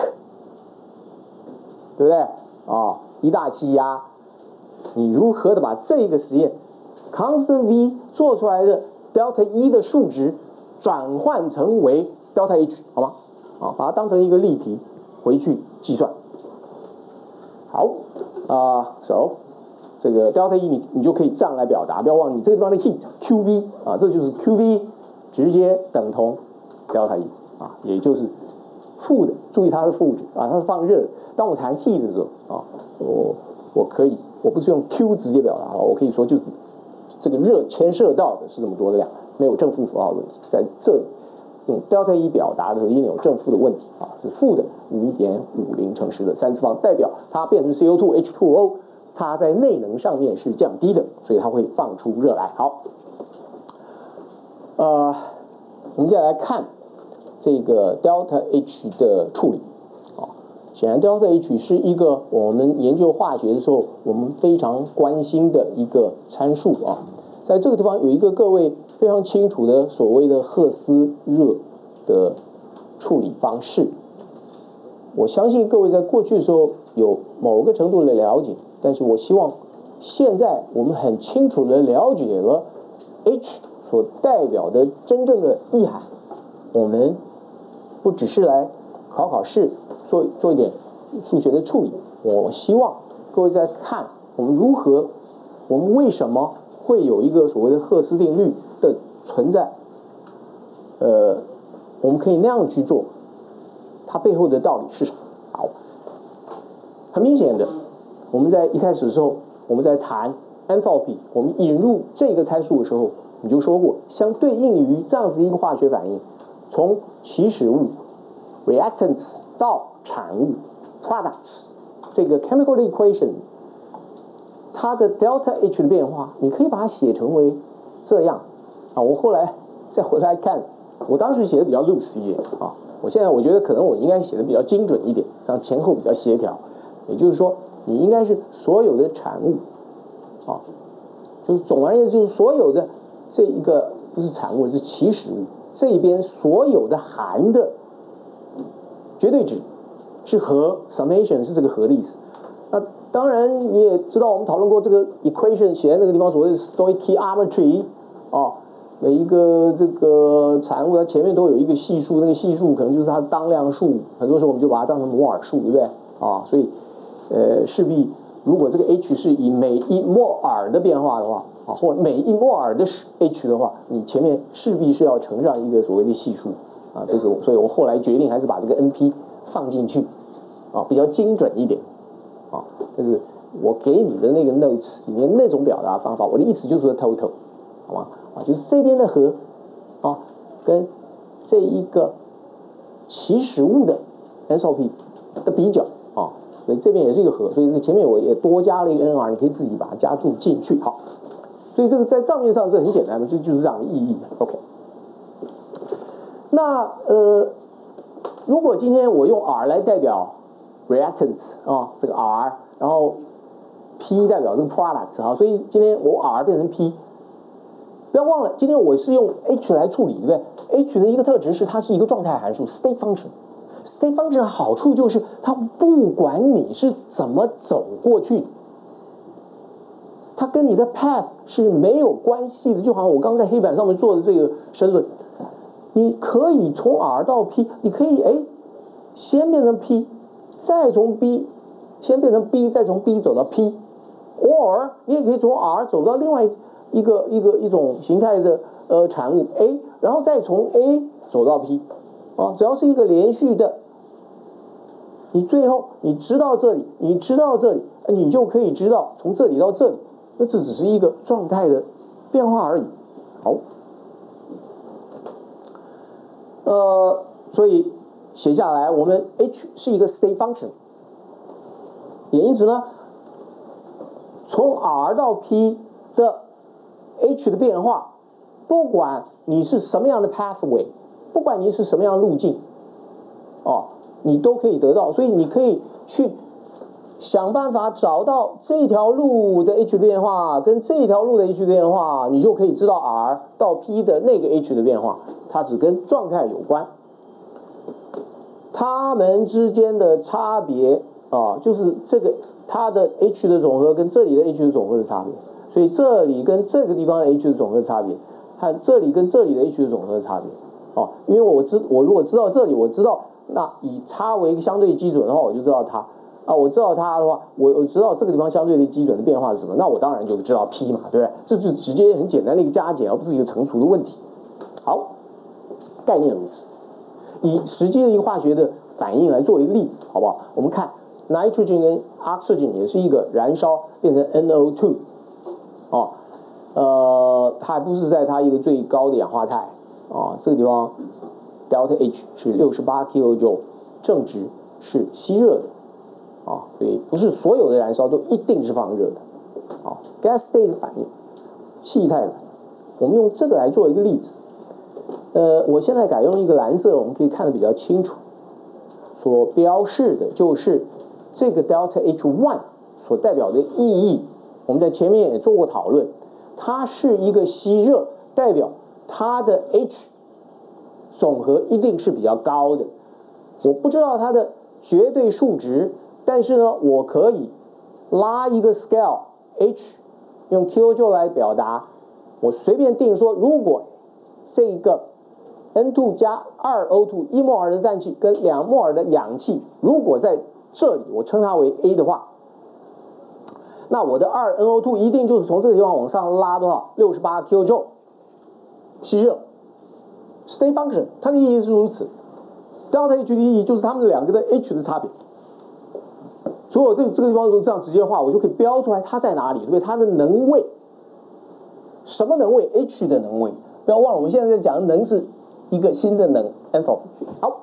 对不对？一大气压，你如何的把这个实验 constant V 做出来的 delta E 的数值转换成为 delta H， 好吗？把它当成一个例题回去计算。好，so 这个 delta E 你就可以这样来表达，不要忘了你这个地方的 heat QV 这就是 QV 直接等同 delta E 也就是负的，注意它是负值它是放热的。当我谈 heat 的时候我可以，我不是用 Q 直接表达我可以说就是这个热牵涉到的是这么多的量，没有正负符号的问题。在这里用 delta E 表达的时候，一定有正负的问题是负的5.50乘10的3次方，代表它变成 CO2 H2O， 它在内能上面是降低的，所以它会放出热来。好，我们接下来看这个 delta H 的处理显然 delta H 是一个我们研究化学的时候我们非常关心的一个参数在这个地方有一个各位非常清楚的所谓的赫斯热的处理方式。我相信各位在过去的时候有某个程度的了解，但是我希望现在我们很清楚的了解了 H 所代表的真正的意涵，我们不只是来考试做一点数学的处理，我希望各位在看我们为什么会有一个所谓的赫斯定律的存在，我们可以那样去做，它背后的道理是什么？好，很明显的，我们在一开始的时候，我们在谈 enthalpy， 我们引入这个参数的时候，你就说过，相对应于这样子一个化学反应，从起始物 reactants 到产物 products， 这个 chemical equation， 它的 delta H 的变化，你可以把它写成为这样我后来再回来看，我当时写的比较 loose 一点我现在我觉得可能我应该写的比较精准一点，这样前后比较协调。也就是说，你应该是所有的产物就是总而言之，就是所有的这一个不是产物，是起始物这一边所有的含的绝对值是和 summation 是这个和的意思。那当然你也知道，我们讨论过这个 equation 写在那个地方，所谓的 stoichiometry 啊，每一个这个产物它前面都有一个系数，那个系数可能就是它的当量数，很多时候我们就把它当成摩尔数，对不对？啊，所以势必如果这个 h 是以每一摩尔的变化的话，啊，或每一摩尔的 h 的话，你前面势必是要乘上一个所谓的系数啊，这是所以我后来决定还是把这个 NP 放进去，啊，比较精准一点，啊，就是我给你的那个 notes 里面那种表达方法，我的意思就是说 total， 好吗？啊，就是这边的和，啊，跟这一个起始物的 entropy 的比较，啊，所以这边也是一个和，所以这个前面我也多加了一个 nr， 你可以自己把它加注进去，好。所以这个在账面上是很简单的，就是这样的意义。OK， 那如果今天我用 R 来代表 reactants 啊，这个 R， 然后 P 代表这个 products 啊，所以今天我 R 变成 P， 不要忘了，今天我是用 H 来处理，对不对 ？H 的一个特质是它是一个状态函数 （state function）。state function 的好处就是它不管你是怎么走过去，它跟你的 path 是没有关系的，就好像我刚在黑板上面做的这个申论，你可以从 R 到 P， 你可以先变成 P， 再从 B 先变成 B， 再从 B 走到 P，or 你也可以从 R 走到另外一种形态的产物 A， 然后再从 A 走到 P， 啊，只要是一个连续的，你最后你知道这里，你知道这里，你就可以知道从这里到这里。那这只是一个状态的变化而已。好，所以写下来，我们 H 是一个 state function， 也因此呢，从 R 到 P 的 H 的变化，不管你是什么样的 pathway， 不管你是什么样的路径，哦，你都可以得到，所以你可以去想办法找到这条路的 H 变化跟这条路的 H 变化，你就可以知道 R 到 P 的那个 H 的变化，它只跟状态有关。它们之间的差别啊，就是这个它的 H 的总和跟这里的 H 的总和的差别。所以这里跟这个地方的 H 的总和的差别，和这里跟这里的 H 的总和的差别。哦，因为我如果知道这里，我知道那以它为一个相对基准的话，我就知道它。啊，我知道它的话，我知道这个地方相对的基准的变化是什么，那我当然就知道 P 嘛，对不对？这就直接很简单的一个加减，而不是一个乘除的问题。好，概念如此。以实际的一个化学的反应来做一个例子，好不好？我们看 nitrogen 跟 oxygen 也是一个燃烧变成 NO2， 哦，它还不是在它一个最高的氧化态啊，这个地方 delta H 是68 kJ， 正值是吸热的。啊，所以不是所有的燃烧都一定是放热的，啊 ，gas state 的反应，气态的反应，我们用这个来做一个例子。我现在改用一个蓝色，我们可以看得比较清楚。所标示的就是这个 delta H1 所代表的意义。我们在前面也做过讨论，它是一个吸热，代表它的 H 总和一定是比较高的。我不知道它的绝对数值。但是呢，我可以拉一个 scale H， 用 kJ 来表达。我随便定说，如果这个 N2 加 2O2 1摩尔的氮气跟2摩尔的氧气，如果在这里我称它为 A 的话，那我的 2NO2 一定就是从这个地方往上拉多少68 kJ 吸热。State function 它的意义是如此 ，delta H 的意义就是它们两个的 H 的差别。所以我这个地方如果这样直接画，我就可以标出来它在哪里，对不对？它的能位，什么能位 ？H 的能位。不要忘了，我们现在在讲的能是一个新的能 ，enthalpy。好，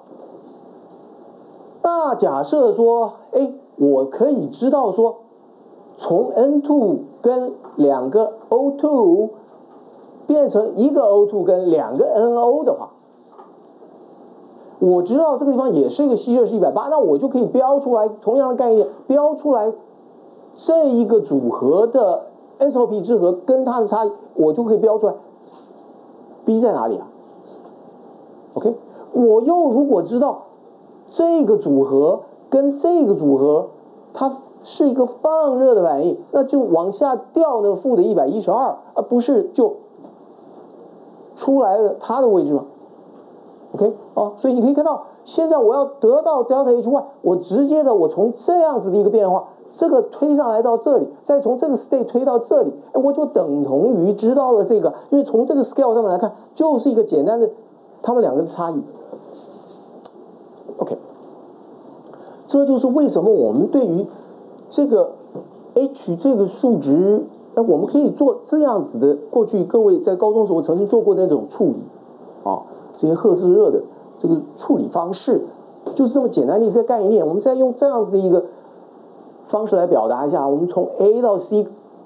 那假设说，我可以知道说，从 N2 跟2个 O2 变成一个 O2 跟2个 NO 的话。我知道这个地方也是一个吸热是180，那我就可以标出来同样的概念，标出来这一个组合的 entropy 之和跟它的差异，我就可以标出来 B 在哪里啊 ？OK， 我又如果知道这个组合跟这个组合，它是一个放热的反应，那就往下掉那个负的112，而不是就出来了它的位置吗 ？OK， 所以你可以看到，现在我要得到 delta Hy， 我直接的我从这样子的一个变化，这个推上来到这里，再从这个 state 推到这里，我就等同于知道了这个，因为从这个 scale 上面来看，就是一个简单的它们两个的差异。OK， 这就是为什么我们对于这个 H 这个数值，我们可以做这样子的。过去各位在高中时候曾经做过那种处理，这些赫氏热的这个处理方式，就是这么简单的一个概念。我们再用这样子的一个方式来表达一下，我们从 A 到 C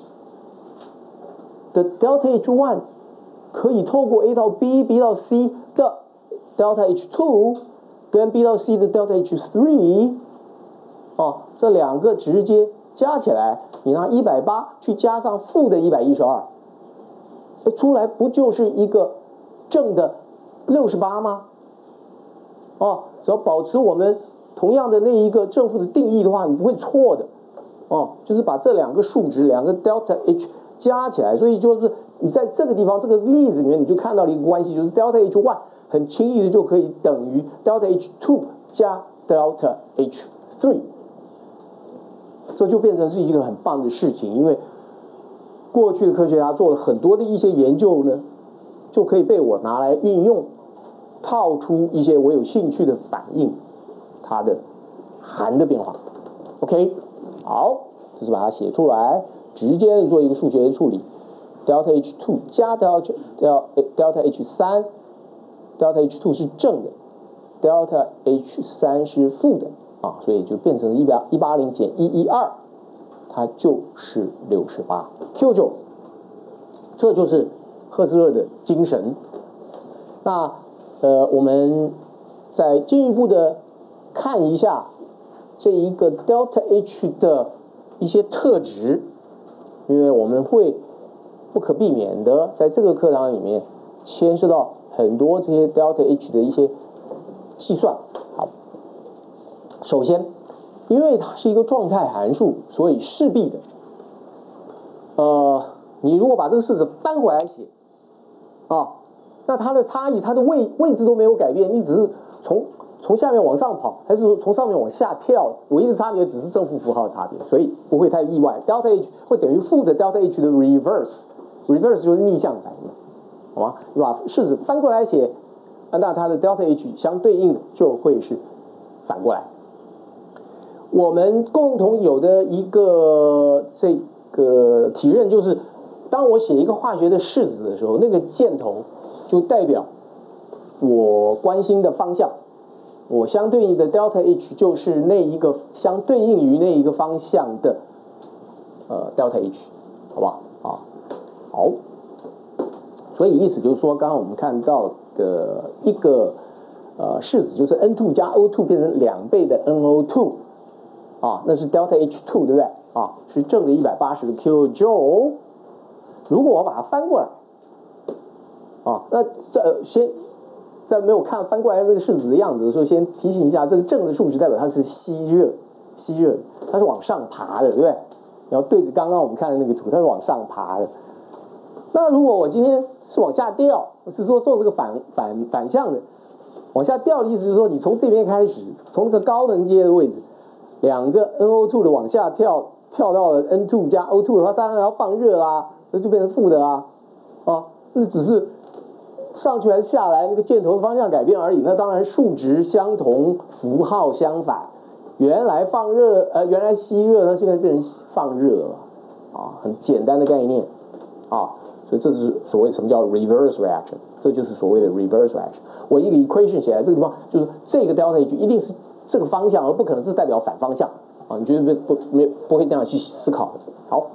的 delta H1 可以透过 A 到 B、B 到 C 的 delta H2 跟 B 到 C 的 delta H3，这两个直接加起来，你拿180去加上负的112，出来不就是一个正的68吗？只要保持我们同样的那一个正负的定义的话，你不会错的。就是把这两个数值，两个 delta H 加起来，所以就是你在这个地方这个例子里面，你就看到了一个关系，就是 delta H1 很轻易的就可以等于 delta H2 加 delta H3， 这就变成是一个很棒的事情，因为过去的科学家做了很多的一些研究呢，就可以被我拿来运用，套出一些我有兴趣的反应，它的含的变化。OK， 好，这是把它写出来，直接做一个数学的处理。delta H2 加 delta H3， delta H2 是正的 ，delta H3 是负的所以就变成180减112，它就是68 Q9， 这就是赫兹热的精神。那我们再进一步的看一下这一个 delta H 的一些特质，因为我们会不可避免的在这个课堂里面牵涉到很多这些 delta H 的一些计算。好，首先，因为它是一个状态函数，所以势必的，你如果把这个式子翻回来写，那它的差异，它的位置都没有改变，你只是从下面往上跑，还是从上面往下跳，唯一的差别只是正负符号的差别，所以不会太意外。delta H 会等于负的 delta H 的 reverse 就是逆向反应，好吗？你把式子翻过来写，那它的 delta H 相对应的就会是反过来。我们共同有的一个这个体认就是，当我写一个化学的式子的时候，那个箭头就代表我关心的方向，我相对应的 delta H 就是那一个相对应于那一个方向的delta H， 好不好？好，所以意思就是说，刚刚我们看到的一个式子就是 N2 加 O2 变成2倍的 NO2， 那是 delta H2 对不对？是正的180的 kJ。如果我把它翻过来，那先在没有翻过来这个式子的样子的时候，先提醒一下，这个正的数值代表它是吸热，它是往上爬的，对不对？然后对着刚刚我们看的那个图，它是往上爬的。那如果我今天是往下掉，是说做这个反向的，往下掉的意思就是说，你从这边开始，从那个高能阶的位置，两个 NO2 的往下跳到了 N2 加 O2 的话，当然要放热啦，这就变成负的啦，那只是上去还是下来，那个箭头的方向改变而已。那当然数值相同，符号相反。原来原来吸热，它现在变成放热了，很简单的概念，所以这是所谓什么叫 reverse reaction， 这就是所谓的 reverse reaction。我一个 equation 写在这个地方，就是这个 delta H 一定是这个方向，而不可能是代表反方向你绝对不会这样去思考的。好，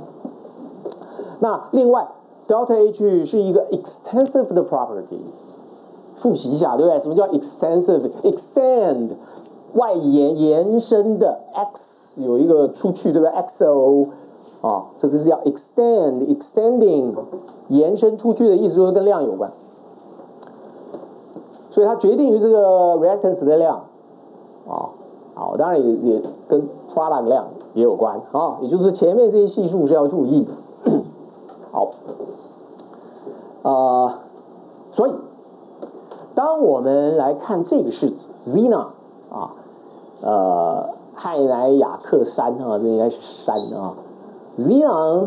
那另外 delta H 是一个 extensive 的 property， 复习一下，对不对？什么叫 extensive？extend 外延伸的 x 有一个出去，对不对 ？xo 这个是要 extending 延伸出去的意思，就是跟量有关，所以它决定于这个 reactance 的量好，当然也跟 product 量也有关啊，也就是前面这些系数是要注意的。好，所以当我们来看这个式子 Xenon 啊，氦氖氩氪山啊，这应该是山啊 ，Xenon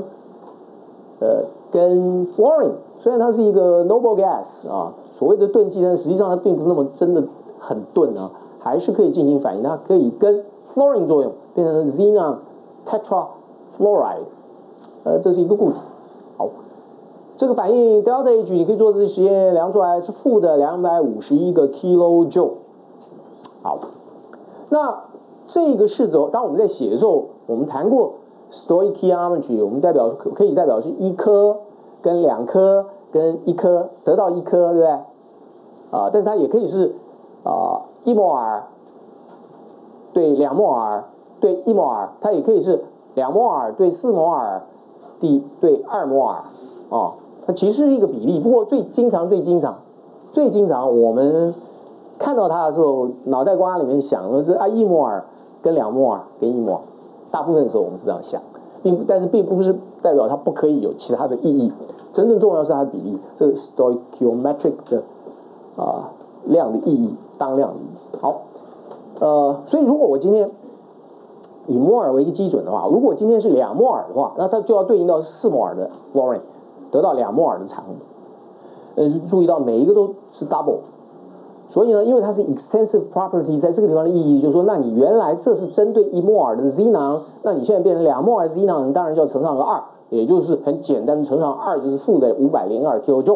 跟 fluorine 虽然它是一个 noble gas 啊，所谓的钝剂，但实际上它并不是那么真的很钝啊，还是可以进行反应，它可以跟 fluorine 作用，变成 xenon tetrafluoride， 这是一个固体。好，这个反应 delta H 你可以做这些实验量出来是负的251个 kilojoule。好，那这个式子，当我们在写的时候，我们谈过 stoichiometry， 我们可以代表是1颗跟2颗跟1颗得到1颗，对不对？但是它也可以是1摩尔对2摩尔对1摩尔，它也可以是2摩尔对4摩尔对2摩尔啊，它其实是一个比例。不过最经常我们看到它的时候，脑袋瓜里面想的是1摩尔跟2摩尔跟1摩尔，大部分的时候我们是这样想，但是并不是代表它不可以有其他的意义。真正重要是它的比例，这个 stoichiometric 的量的意义，当量的意义。好，所以如果我今天以摩尔为一个基准的话，如果今天是2摩尔的话，那它就要对应到4摩尔的 fluorine， 得到2摩尔的产物。注意到每一个都是 double， 所以呢，因为它是 extensive property， 在这个地方的意义就是说，那你原来这是针对1摩尔的 xenon， 那你现在变成2摩尔 xenon， 当然就要乘上个2，也就是很简单的乘上2，就是负的502 kilojoule。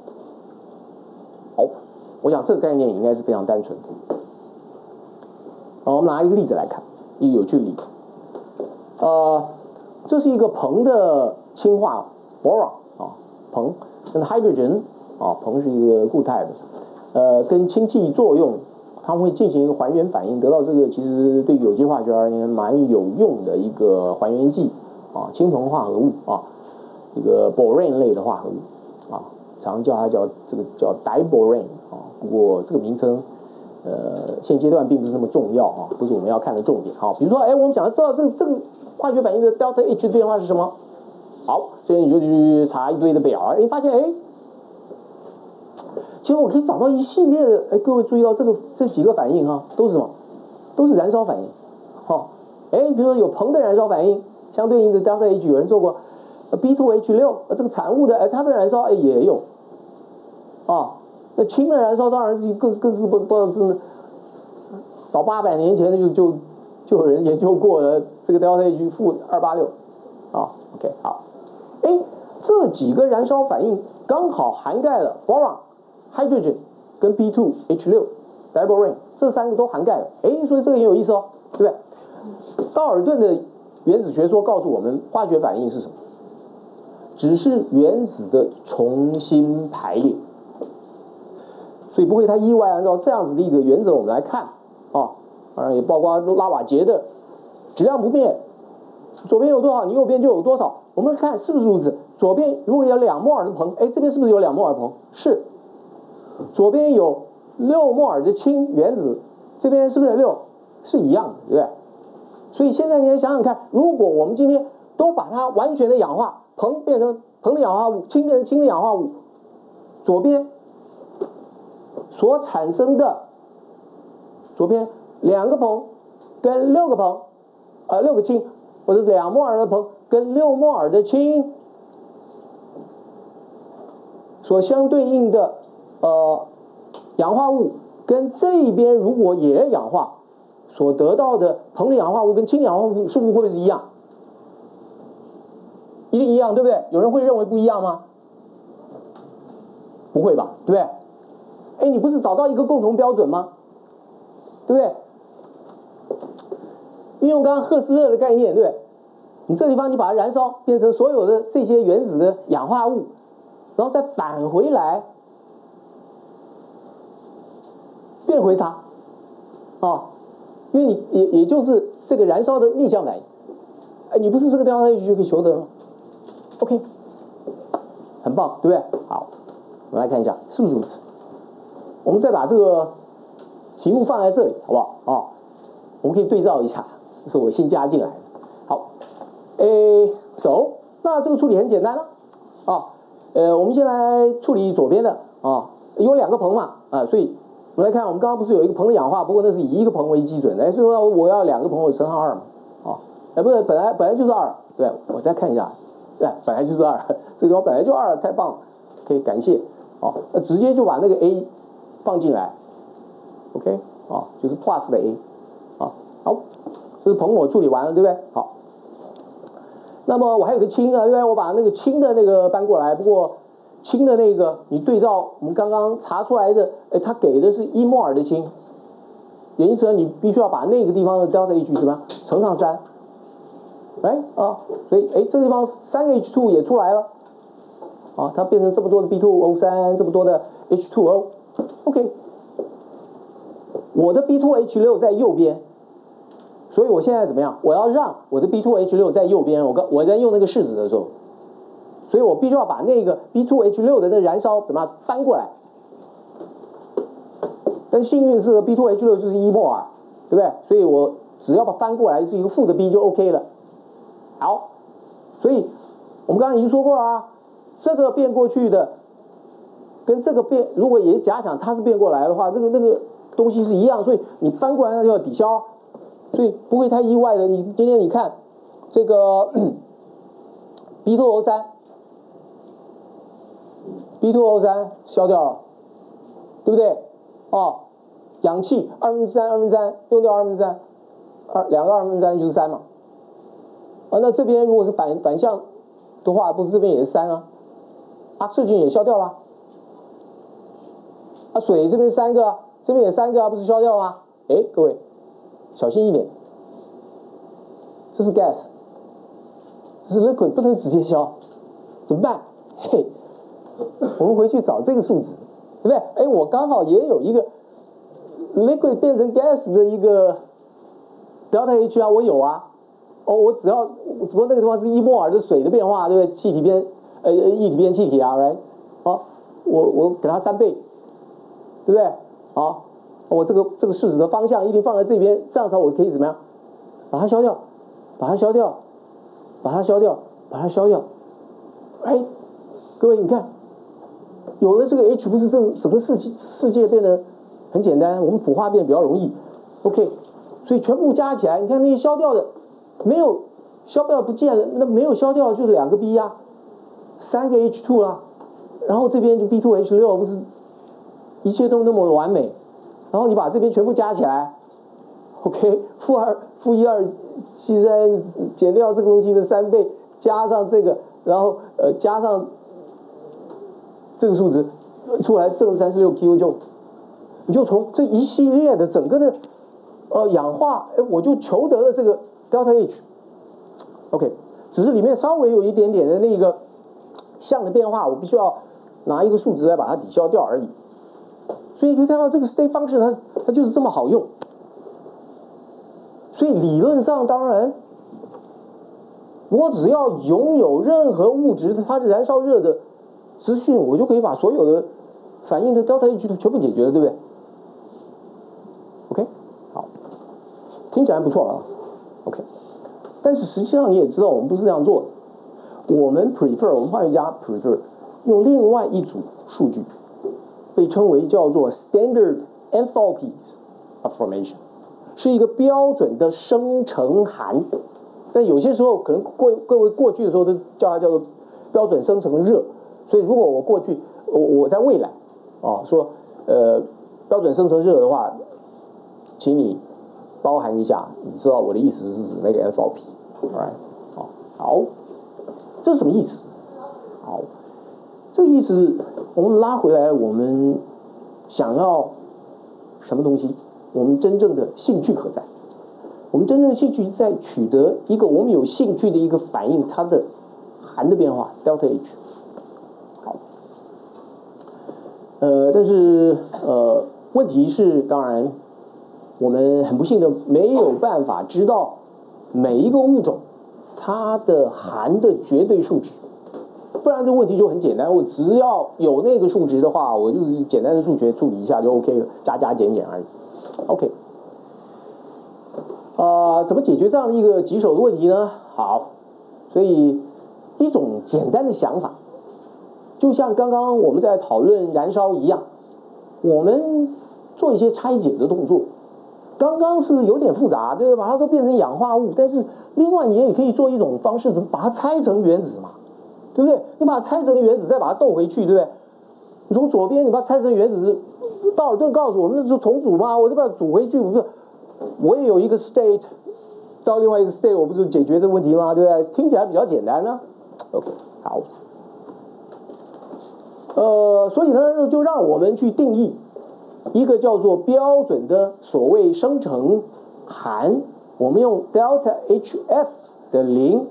好，我想这个概念应该是非常单纯的。好，我们拿一个例子来看，一个有趣的例子。这是一个硼的氢化 boron 啊，硼跟 hydrogen 啊，硼是一个固态的，跟氢气作用，它们会进行一个还原反应，得到这个其实对有机化学而言蛮有用的一个还原剂啊，氢硼化合物啊，一个 borane 类的化合物啊，常叫它叫 diborane 啊，不过这个名称现阶段并不是那么重要啊，不是我们要看的重点啊。比如说，我们想要知道这个化学反应的 delta H 的变化是什么？好，所以你就去查一堆的表，发现其实我可以找到一系列的，各位注意到这几个反应哈，都是什么？都是燃烧反应。比如说有硼的燃烧反应，相对应的 delta H 有人做过，B2H6 这个产物的它的燃烧也有啊。那氢的燃烧当然是更是不知道是早800年前的就有人研究过了，这个 delta H 负286啊。OK 好，这几个燃烧反应刚好涵盖了 boron、hydrogen 跟 B2H6 diborane 这3个都涵盖了，所以这个也有意思哦，对不对？道尔顿的原子学说告诉我们，化学反应是什么？只是原子的重新排列。所以不会太意外，按照这样子的一个原则我们来看啊，当然也包括拉瓦杰的质量不变，左边有多少，你右边就有多少。我们看是不是如此？左边如果有2摩尔的硼，这边是不是有2摩尔硼？是。左边有6摩尔的氢原子，这边是不是有6？是一样的，对不对？所以现在你来想想看，如果我们今天都把它完全的氧化，硼变成硼的氧化物，氢变成氢的氧化物，左边所产生的左边2个硼跟6个硼，6个氢，或者2摩尔的硼跟6摩尔的氢所相对应的氧化物，跟这边如果也氧化所得到的硼的氧化物跟氢氧化物数目会不会是一样？一定一样，对不对？有人会认为不一样吗？不会吧，对不对？你不是找到一个共同标准吗？对不对？运用刚刚赫斯勒的概念，对不对？你这地方你把它燃烧，变成所有的这些原子的氧化物，然后再返回来，变回它，因为你也就是这个燃烧的逆向反应，你不是这个delta H就可以求得吗 ？OK， 很棒，对不对？好，我们来看一下是不是如此。我们再把这个题目放在这里，好不好？ 我们可以对照一下，这是我新加进来的。好，so 那这个处理很简单了我们先来处理左边的有2个硼嘛所以我们来看，我们刚刚不是有一个硼的氧化，不过那是以1个硼为基准的，所以说我要2个硼，我乘上2嘛不是本来就是2，对，我再看一下，对，本来就是2，这个地方本来就2，太棒了，可以感谢那直接就把那个 A 放进来 ，OK 就是 plus 的 A 好，这是硼我处理完了，对不对？好，那么我还有个氢对不对？我把那个氢的那个搬过来，不过氢的那个你对照我们刚刚查出来的，它给的是1摩尔的氢，也因此你必须要把那个地方的 delta H 怎么样乘上3，所以这个地方3个 H2 也出来了它变成这么多的 B2O3， 这么多的 H2O，OK， 我的 B2H6 在右边。所以我现在怎么样？我要让我的 B2H6 在右边。我在用那个式子的时候，所以我必须要把那个 B2H6 的那燃烧怎么样翻过来。但幸运的是 B2H6 就是1摩尔，对不对？所以我只要把翻过来是一个负的 B 就 OK 了。好，所以我们刚刚已经说过了这个变过去的跟这个变，如果也假想它是变过来的话，那个东西是一样，所以你翻过来它就要抵消。所以不会太意外的。你今天你看这个B2O3 消掉了，对不对？氧气3/2用掉3/2，两个3/2就是3嘛。那这边如果是反向的话，不是这边也是3oxygen也消掉了。水这边3个这边也3个不是消掉吗？各位。小心一点，这是 gas， 这是 liquid， 不能直接消，怎么办？我们回去找这个数值，对不对？我刚好也有一个 liquid 变成 gas 的一个 delta H 我有我只不过那个地方是1摩尔的水的变化，对不对？气体变液体变气体right？ 我给它3倍，对不对？我这个式子的方向一定放在这边，这样子我可以怎么样？把它消掉，把它消掉，把它消掉，把它消掉。各位你看，有了这个 H， 不是整个世界变得很简单，我们谱化变比较容易。OK， 所以全部加起来，你看那些消掉的，没有消掉不见了，那没有消掉就是2个 B 3个 H2 啦，然后这边就 B2H6， 不是一切都那么完美。然后你把这边全部加起来 ，OK， 负1273减掉这个东西的3倍，加上这个，然后加上这个数值出来正36 kJ， 你就从这一系列的整个的氧化，我就求得了这个 delta H，OK， 只是里面稍微有一点点的那个项的变化，我必须要拿一个数值来把它抵消掉而已。所以可以看到这个 state function 它就是这么好用。所以理论上当然，我只要拥有任何物质它的燃烧热的资讯，我就可以把所有的反应的 delta H 都全部解决了，对不对 ？OK， 好，听起来不错OK， 但是实际上你也知道，我们不是这样做的。我们化学家 prefer 用另外一组数据。被称为叫做 standard enthalpies of formation， 是一个标准的生成函，但有些时候可能各位过去的时候都叫做标准生成热，所以如果我过去我在未来说标准生成热的话，请你包含一下，你知道我的意思是指那个 enthalpy， 好，这是什么意思？好。这个意思，我们拉回来，我们想要什么东西？我们真正的兴趣何在？我们真正的兴趣在取得一个我们有兴趣的一个反应，它的含的变化 delta H。好，但是问题是，当然我们很不幸的没有办法知道每一个物种它的含的绝对数值。不然这个问题就很简单，我只要有那个数值的话，我就是简单的数学处理一下就 OK 了，加减减而已。OK， 怎么解决这样的一个棘手的问题呢？好，所以一种简单的想法，就像刚刚我们在讨论燃烧一样，我们做一些拆解的动作。刚刚是有点复杂，对不对？把它都变成氧化物，但是另外你也可以做一种方式，怎么把它拆成原子嘛，对不对？你把它拆成原子，再把它斗回去，对不对？你从左边你把它拆成原子，道尔顿告诉我们那就重组嘛，我就把它组回去，不是？我也有一个 state 到另外一个 state， 我不是解决这个问题吗？对不对？听起来比较简单呢。OK， 好。所以呢，就让我们去定义一个叫做标准的所谓生成函，我们用 delta HF 的0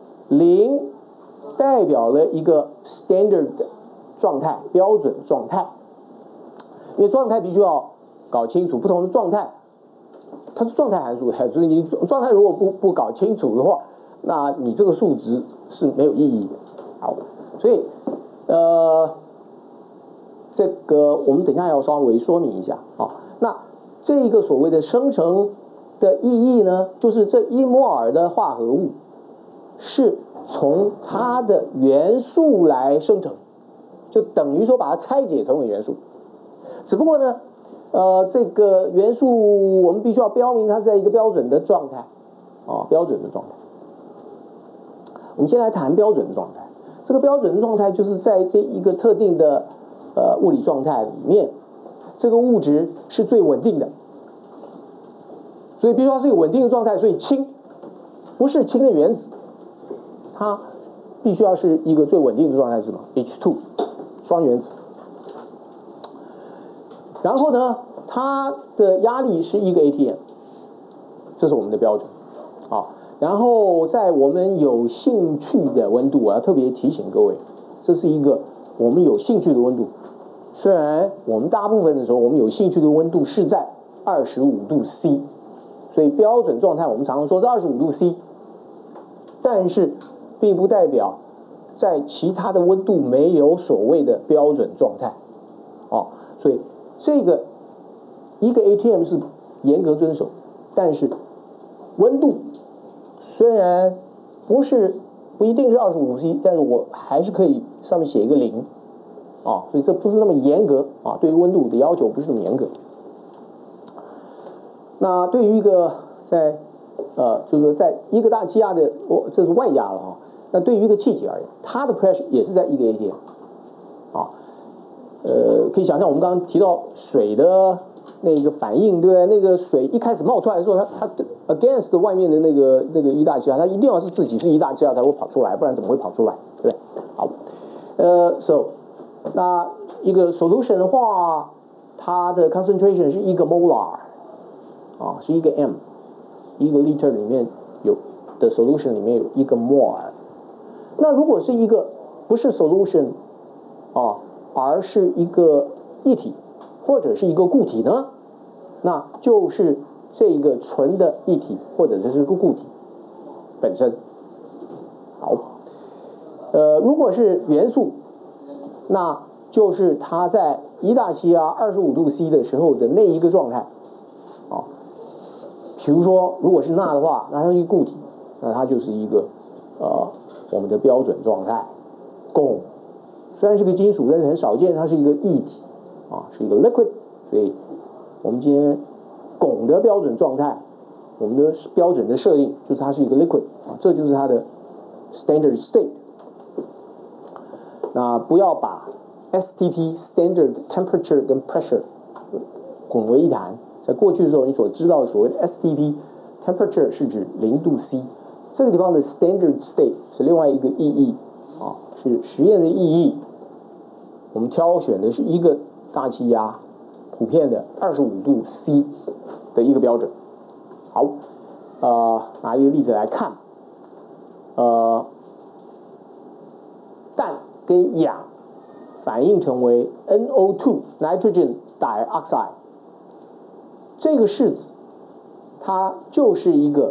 代表了一个 standard 状态，标准状态。因为状态必须要搞清楚，不同的状态它是状态函数，所以你状态如果不搞清楚的话，那你这个数值是没有意义的。好，所以这个我们等一下要稍微说明一下啊。那这个所谓的生成的意义呢，就是这1摩尔的化合物是从它的元素来生成，就等于说把它拆解成为元素。只不过呢，这个元素我们必须要标明它是在一个标准的状态啊，标准的状态。我们先来谈标准的状态。这个标准的状态就是在这一个特定的物理状态里面，这个物质是最稳定的，所以必须要是一个稳定的状态。所以氢不是氢的原子，它必须要是一个最稳定的状态，是什么 ？H2 双原子。然后呢，它的压力是1个 atm， 这是我们的标准啊。然后在我们有兴趣的温度，我要特别提醒各位，这是一个我们有兴趣的温度。虽然我们大部分的时候，我们有兴趣的温度是在25度C， 所以标准状态我们常常说是25度C， 但是并不代表在其他的温度没有所谓的标准状态哦。所以这个1个 atm 是严格遵守，但是温度虽然不一定是25度C， 但是我还是可以上面写一个0啊，所以这不是那么严格啊，对于温度的要求不是那么严格。那对于一个就是说在1个大气压的，这是外压了啊。那对于一个气体而言，它的 pressure 也是在1个 atm 啊。可以想象我们刚刚提到水的那个反应，对不对？那个水一开始冒出来的时候，它 against 外面的那个1大气压，它一定要是自己是1大气压才会跑出来，不然怎么会跑出来？对不对？好，so 那一个 solution 的话，它的 concentration 是1个 molar 啊，是1个 m，1个 liter 里面有的 solution 里面有1个 mol。那如果是一个不是 solution 啊，而是一个液体或者是一个固体呢，那就是这个纯的液体或者是个固体本身。好，如果是元素，那就是它在1大气压25度C 的时候的那一个状态啊。比如说，如果是钠的话，那它是一个固体，那它就是一个我们的标准状态。汞虽然是个金属，但是很少见，它是一个液体啊，是一个 liquid。所以我们今天汞的标准状态，我们的标准的设定就是它是一个 liquid 啊，这就是它的 standard state。那不要把 STP standard temperature 跟 pressure 混为一谈。在过去的时候，你所知道的所谓的 STP temperature 是指0度C， 这个地方的 standard state 是另外一个意义啊，是实验的意义。我们挑选的是1个大气压普遍的25度C 的一个标准。好，拿一个例子来看，氮跟氧反应成为 NO2 nitrogen dioxide， 这个式子它就是一个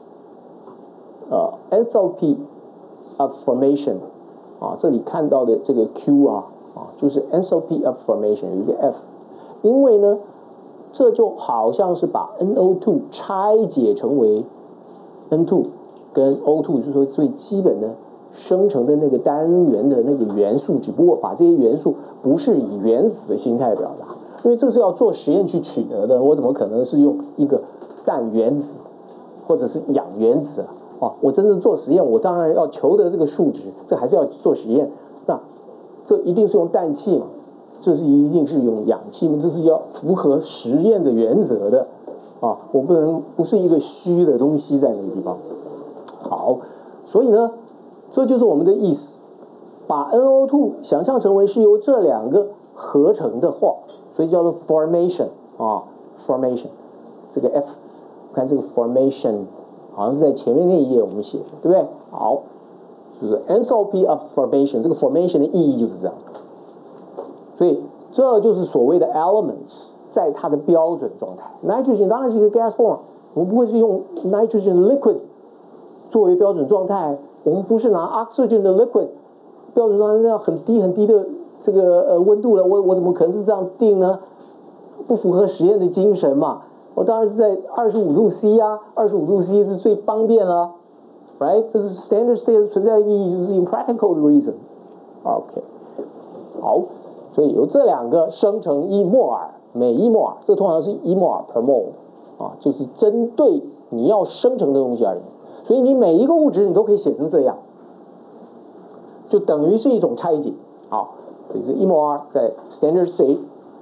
enthalpy of formation 啊，这里看到的这个 Q 就是 enthalpy of formation 有一个 F， 因为呢这就好像是把 NO2 拆解成为 N2 跟 O2 就是说最基本的生成的那个单元的那个元素，只不过把这些元素不是以原子的形态表达，因为这是要做实验去取得的，我怎么可能是用一个氮原子或者是氧原子啊？我真正做实验，我当然要求得这个数值，这还是要做实验。那这一定是用氮气嘛？这是一定是用氧气嘛？这是要符合实验的原则的啊！我不是一个虚的东西在那个地方。好，所以呢，这就是我们的意思，把 NO2 想象成为是由这两个合成的话，所以叫做 formation 啊 ，formation。这个 F， 我看这个 formation 好像是在前面那一页我们写的，对不对？好，就是 enthalpy of formation， 这个 formation 的意义就是这样。所以这就是所谓的 elements 在它的标准状态。nitrogen 当然是一个 gas form， 我们不会是用 nitrogen liquid 作为标准状态，我们不是拿 oxygen 的 liquid 标准状态这样很低很低的这个温度了，我怎么可能是这样定呢？不符合实验的精神嘛。我当然是在25度 C 啊，25度 C 是最方便了 ，right？ 这是 standard state 存在的意义，就是 impractical 的 reason。OK， 好。所以由这两个生成1摩尔，每1摩尔，这通常是1摩尔 per mole 啊，就是针对你要生成的东西而言。所以你每一个物质你都可以写成这样，就等于是一种拆解。好，所以这1摩尔在 standard state。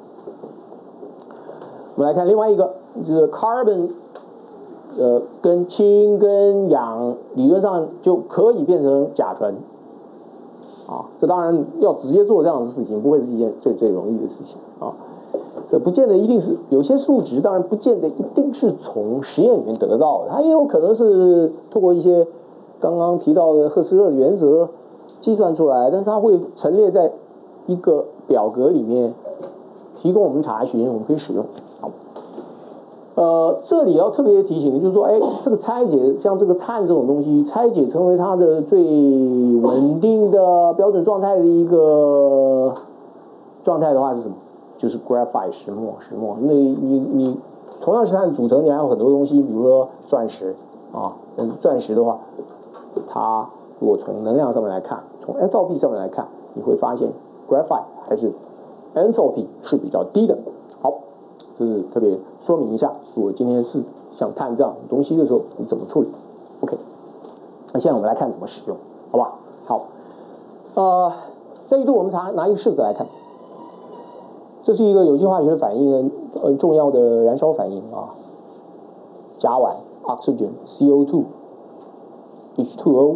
我们来看另外一个，就是 carbon， 跟氢跟氧理论上就可以变成甲醇。啊，这当然要直接做这样的事情，不会是一件最容易的事情啊。这不见得一定是有些数值，当然不见得一定是从实验里面得到的，它也有可能是透过一些刚刚提到的赫斯勒的原则计算出来，但是它会陈列在一个表格里面，提供我们查询，我们可以使用。好。这里要特别提醒的就是说，哎，这个拆解像这个碳这种东西，拆解成为它的最稳定的标准状态的一个状态的话是什么？就是 graphite 石墨。那你同样是碳组成，你还有很多东西，比如说钻石啊。但是钻石的话，它如果从能量上面来看，从 enthalpy 上面来看，你会发现 graphite 还是 enthalpy 是比较低的。好。这是特别说明一下，如果今天是像碳这样的东西的时候，你怎么处理 ？OK， 那现在我们来看怎么使用，好吧？好，这一度我们拿一个式子来看，这是一个有机化学反应很重要的燃烧反应啊，甲烷 oxygen CO2 H2O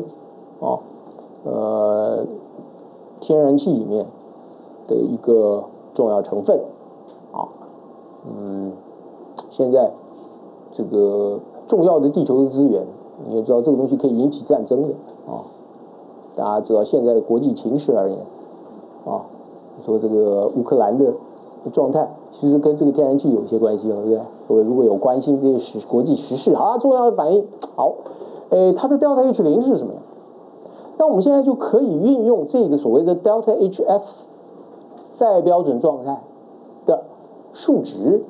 啊，天然气里面的一个重要成分啊。现在这个重要的地球的资源，你也知道这个东西可以引起战争的啊。大家知道现在的国际情势而言啊，说这个乌克兰的状态其实跟这个天然气有一些关系了，对不对？各位如果有关心这些国际时事，好，重要的反应，好，它的 delta H0是什么样子？那我们现在就可以运用这个所谓的 delta HF 在标准状态的数值。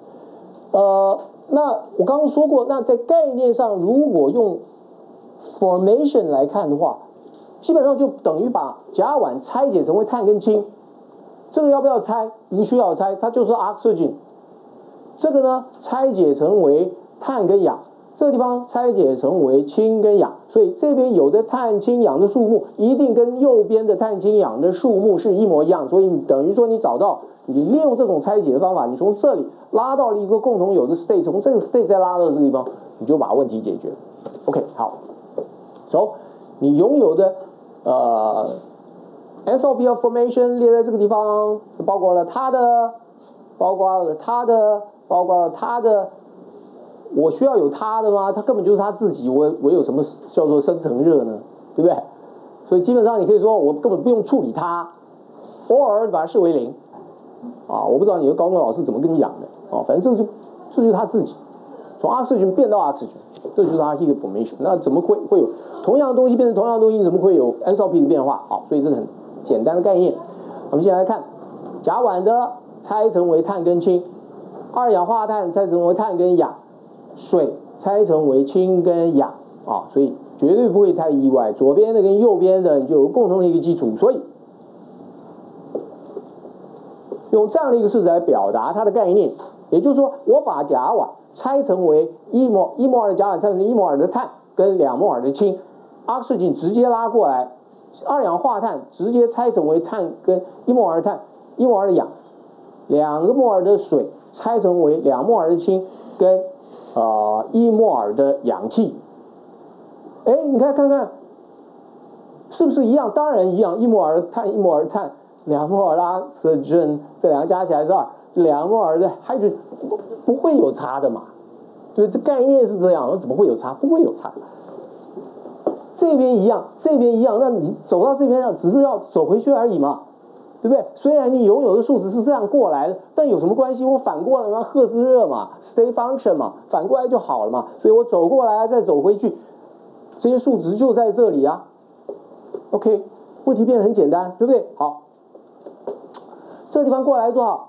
那我刚刚说过，那在概念上，如果用 formation 来看的话，基本上就等于把甲烷拆解成为碳跟氢。这个要不要拆？不需要拆，它就是 oxygen。这个呢，拆解成为碳跟氧，这个地方拆解成为氢跟氧，所以这边有的碳氢氧的数目一定跟右边的碳氢氧的数目是一模一样，所以你等于说你找到，你利用这种拆解的方法，你从这里拉到了一个共同有的 state， 从这个 state 再拉到这个地方，你就把问题解决了。OK， 好，你拥有的enthalpy of formation 列在这个地方，就包括了它的，我需要有它的吗？它根本就是它自己，我有什么叫做生成热呢？对不对？所以基本上你可以说我根本不用处理它，偶尔把它视为0啊。我不知道你的高中老师怎么跟你讲的啊，反正这就是他自己，从 oxygen 变到 oxygen， 这就是它 heat formation。那怎么会有同样的东西变成同样的东西？怎么会有 enthalpy 的变化？好，所以这个很简单的概念。我们先来看甲烷的拆成为碳跟氢，二氧化碳拆成为碳跟氧，水拆成为氢跟氧， 啊，所以绝对不会太意外。左边的跟右边的就有共同的一个基础，所以用这样的一个式子来表达它的概念，也就是说，我把甲烷拆成为1摩尔的甲烷拆成1摩尔的碳跟2摩尔的氢，oxygen 直接拉过来，二氧化碳直接拆成为碳跟1摩尔的碳1摩尔的氧，2个摩尔的水拆成为2摩尔的氢跟1摩尔的氧气。哎，你看是不是一样？当然一样，1摩尔的碳1摩尔的碳，2摩尔的 oxygen， 这两个加起来是2摩尔的 hydrogen， 不会有差的嘛？对，这概念是这样，怎么会有差？不会有差。这边一样，这边一样，那你走到这边上，只是要走回去而已嘛，对不对？虽然你拥有的数值是这样过来的，但有什么关系？我反过来嘛，赫兹热嘛 ，state function 嘛，反过来就好了嘛。所以我走过来再走回去，这些数值就在这里啊。OK， 问题变得很简单，对不对？好，这个地方过来多少？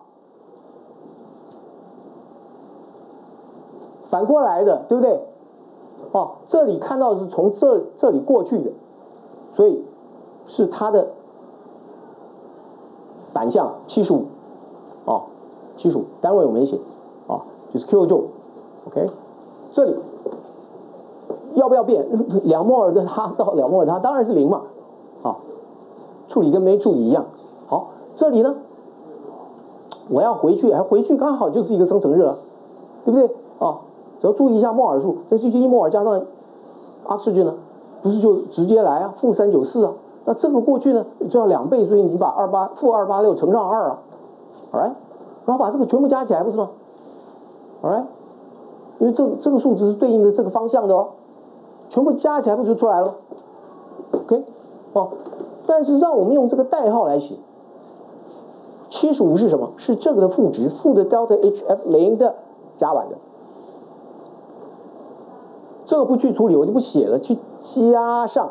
反过来的，对不对？哦，这里看到的是从这里过去的，所以是它的反向75，哦，75单位我没写，啊，就是 kilojoule。OK， 这里要不要变？2摩尔的它到2摩尔的它当然是0嘛，啊，处理跟没处理一样。好，这里呢，我要回去，回去刚好就是一个生成热，对不对？啊。只要注意一下摩尔数，这就1摩尔加上 oxygen 呢，不是就直接来啊，-394啊。那这个过去呢就要2倍，所以你把-286乘上2啊 ，alright， 然后把这个全部加起来，不是吗 ？alright， 因为这个数值是对应的这个方向的哦，全部加起来不就出来了 ？OK， 哦，但是让我们用这个代号来写，75是什么？是这个的负值，负的 delta HF0的甲烷的。这个不去处理，我就不写了，去加上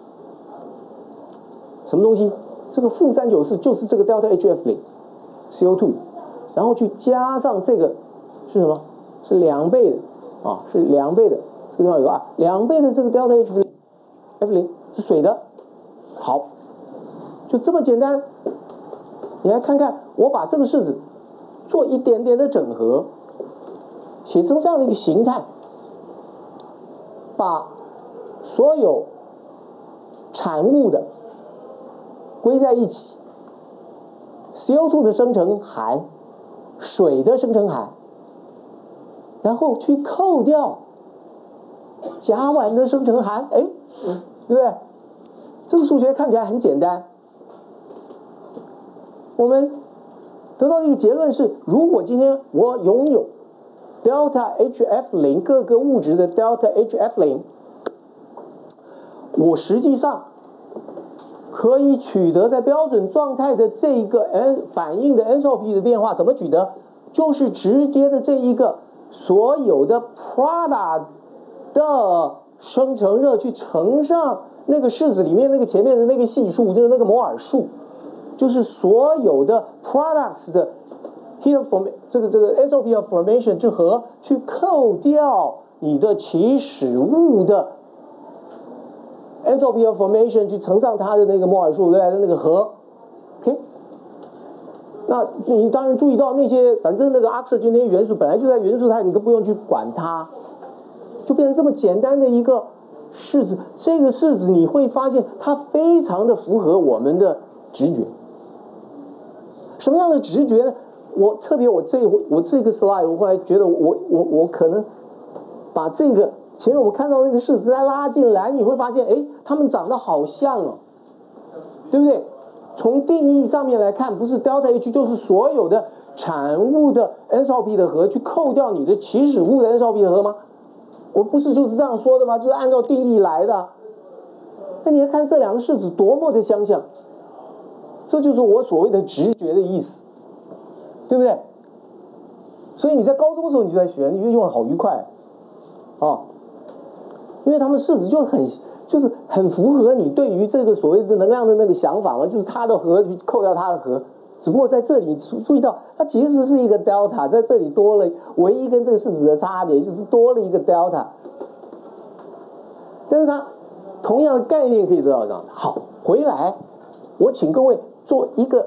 什么东西？这个-394就是这个 delta HF0 CO2， 然后去加上这个是什么？是2倍的啊，是2倍的，这个地方有个2倍的这个 delta HF0 是水的。好，就这么简单。你来看看，我把这个式子做一点点的整合，写成这样的一个形态。把所有产物的归在一起 ，CO2 的生成含水的生成含，然后去扣掉甲烷的生成含，哎，对不对？这个数学看起来很简单。我们得到的一个结论是，如果今天我拥有delta HF0 各个物质的 delta HF0， 我实际上可以取得在标准状态的这一个反应的 entropy 的变化，怎么取得？就是直接的这一个所有的 product 的生成热去乘上那个式子里面那个前面的那个系数，就是那个摩尔数，就是所有的 products 的heat of formation 这个 entropy of formation 之和，去扣掉你的起始物的 entropy of formation 去乘上它的那个摩尔数对的那个和 ，OK。那你当然注意到那些，反正那个 oxygen 那些元素本来就在元素态，你都不用去管它，就变成这么简单的一个式子。这个式子你会发现它非常的符合我们的直觉。什么样的直觉呢？我这个 slide， 我后来觉得我可能把这个前面我们看到那个式子再拉进来，你会发现，哎，它们长得好像哦，对不对？从定义上面来看，不是 delta H 就是所有的产物的 entropy 的和去扣掉你的起始物的 entropy 的和吗？我不是就是这样说的吗？就是按照定义来的。那你看这两个式子多么的相像，这就是我所谓的直觉的意思。对不对？所以你在高中的时候你就在学，你就用得好愉快啊，因为他们式子就是很符合你对于这个所谓的能量的那个想法嘛，就是它的和去扣掉它的和，只不过在这里注意到它其实是一个 delta， 在这里多了唯一跟这个式子的差别就是多了一个 delta。 但是它同样的概念可以得到这样。好，回来我请各位做一个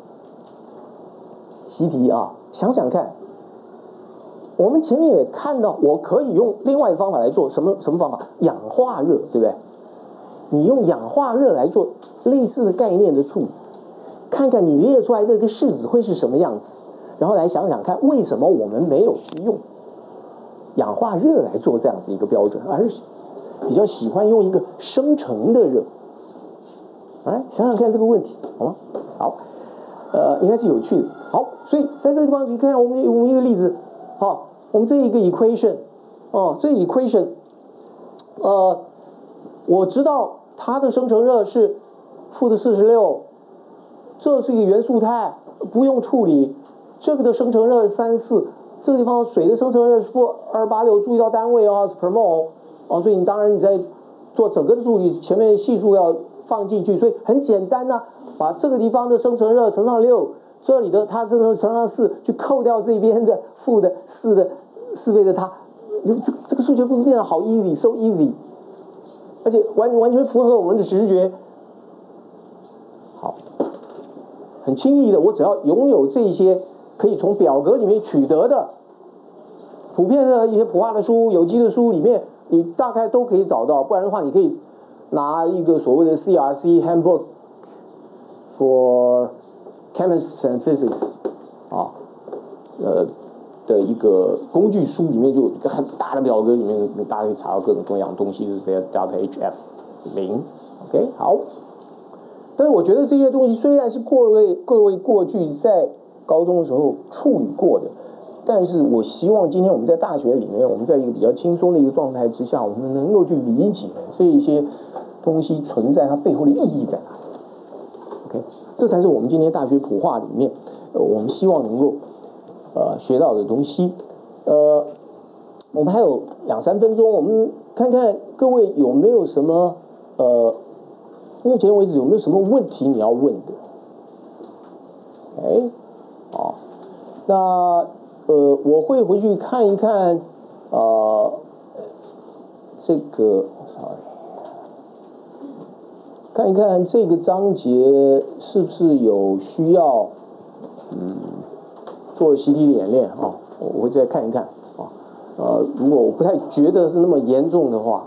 习题啊，想想看。我们前面也看到，我可以用另外的方法来做什么方法？氧化热，对不对？你用氧化热来做类似的概念的处理，看看你列出来这个式子会是什么样子，然后来想想看，为什么我们没有去用氧化热来做这样子一个标准，而是比较喜欢用一个生成的热？来想想看这个问题，好吗？好，应该是有趣的。好，所以在这个地方，你看我们一个例子，好。我们这一个 equation， 这 equation， 我知道它的生成热是-46，这是一个元素态，不用处理。这个的生成热是34，这个地方水的生成热是-286，注意到单位是 per mol， 所以你当然你在做整个的处理，前面系数要放进去，所以很简单呐，把这个地方的生成热乘上6。这里的它乘上4，去扣掉这边的-4的4倍的它，这个数学不是变得好 easy so easy， 而且完全符合我们的直觉。好，很轻易的，我只要拥有这一些可以从表格里面取得的普遍的一些普化的书、有机的书里面，你大概都可以找到。不然的话，你可以拿一个所谓的 CRC Handbook for Chemists and Physicists 的一个工具书里面就有一个很大的表格，里面大家可以查到各种各样的东西，就是 HF 0 ，OK 好。但是我觉得这些东西虽然是各位过去在高中的时候处理过的，但是我希望今天我们在大学里面，我们在一个比较轻松的一个状态之下，我们能够去理解这一些东西存在它背后的意义在哪里。OK， 这才是我们今天大学普化里面，我们希望能够学到的东西。我们还有2-3分钟，我们看看各位有没有什么目前为止有没有什么问题你要问的？哎，好，那我会回去看一看这个 ，sorry， 看一看这个章节是不是有需要做习题的演练啊？我会再看一看啊。如果我不太觉得是那么严重的话，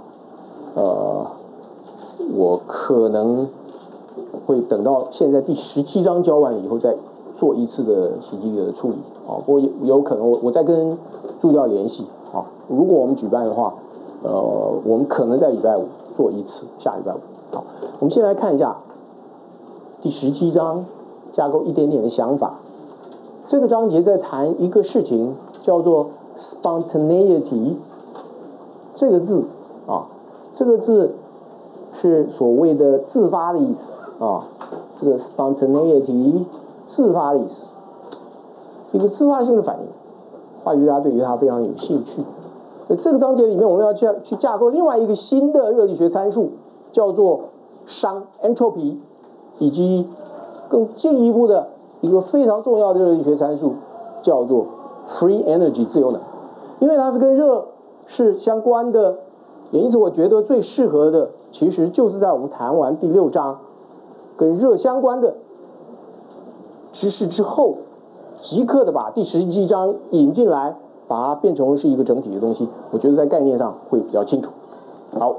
我可能会等到现在第17章教完了以后再做一次的习题的处理啊。不过有可能我再跟助教联系啊。如果我们举办的话，我们可能在礼拜5做一次，下礼拜5。好，我们先来看一下第17章架构一点点的想法。这个章节在谈一个事情，叫做 spontaneity 这个字啊，这个字是所谓的自发的意思啊。这个 spontaneity 自发的意思，一个自发性的反应，化学家对于它非常有兴趣。在这个章节里面，我们要去架构另外一个新的热力学参数，叫做熵 entropy， 以及更进一步的一个非常重要的热力学参数，叫做 free energy 自由能。因为它是跟热是相关的，也因此我觉得最适合的其实就是在我们谈完第6章跟热相关的知识之后，即刻的把第17章引进来，把它变成是一个整体的东西，我觉得在概念上会比较清楚。好，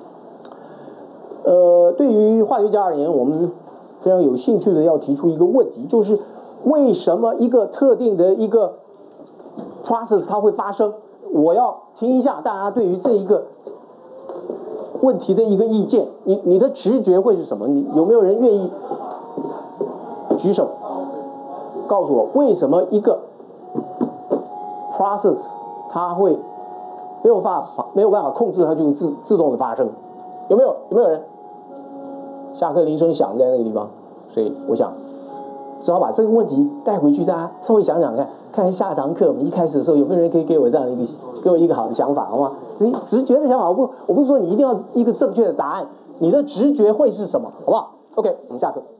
对于化学家而言，我们非常有兴趣的要提出一个问题，就是为什么一个特定的一个 process 它会发生？我要听一下大家对于这一个问题的一个意见，你的直觉会是什么？你有没有人愿意举手告诉我，为什么一个 process 它会没有办法控制它就自动的发生？有没有人？下课铃声响在那个地方，所以我想只好把这个问题带回去，大家稍微想想看，看下堂课我们一开始的时候有没有人可以给我这样的一个好的想法，好吗？所以直觉的想法，我不是说你一定要一个正确的答案，你的直觉会是什么，好不好 ？OK， 我们下课。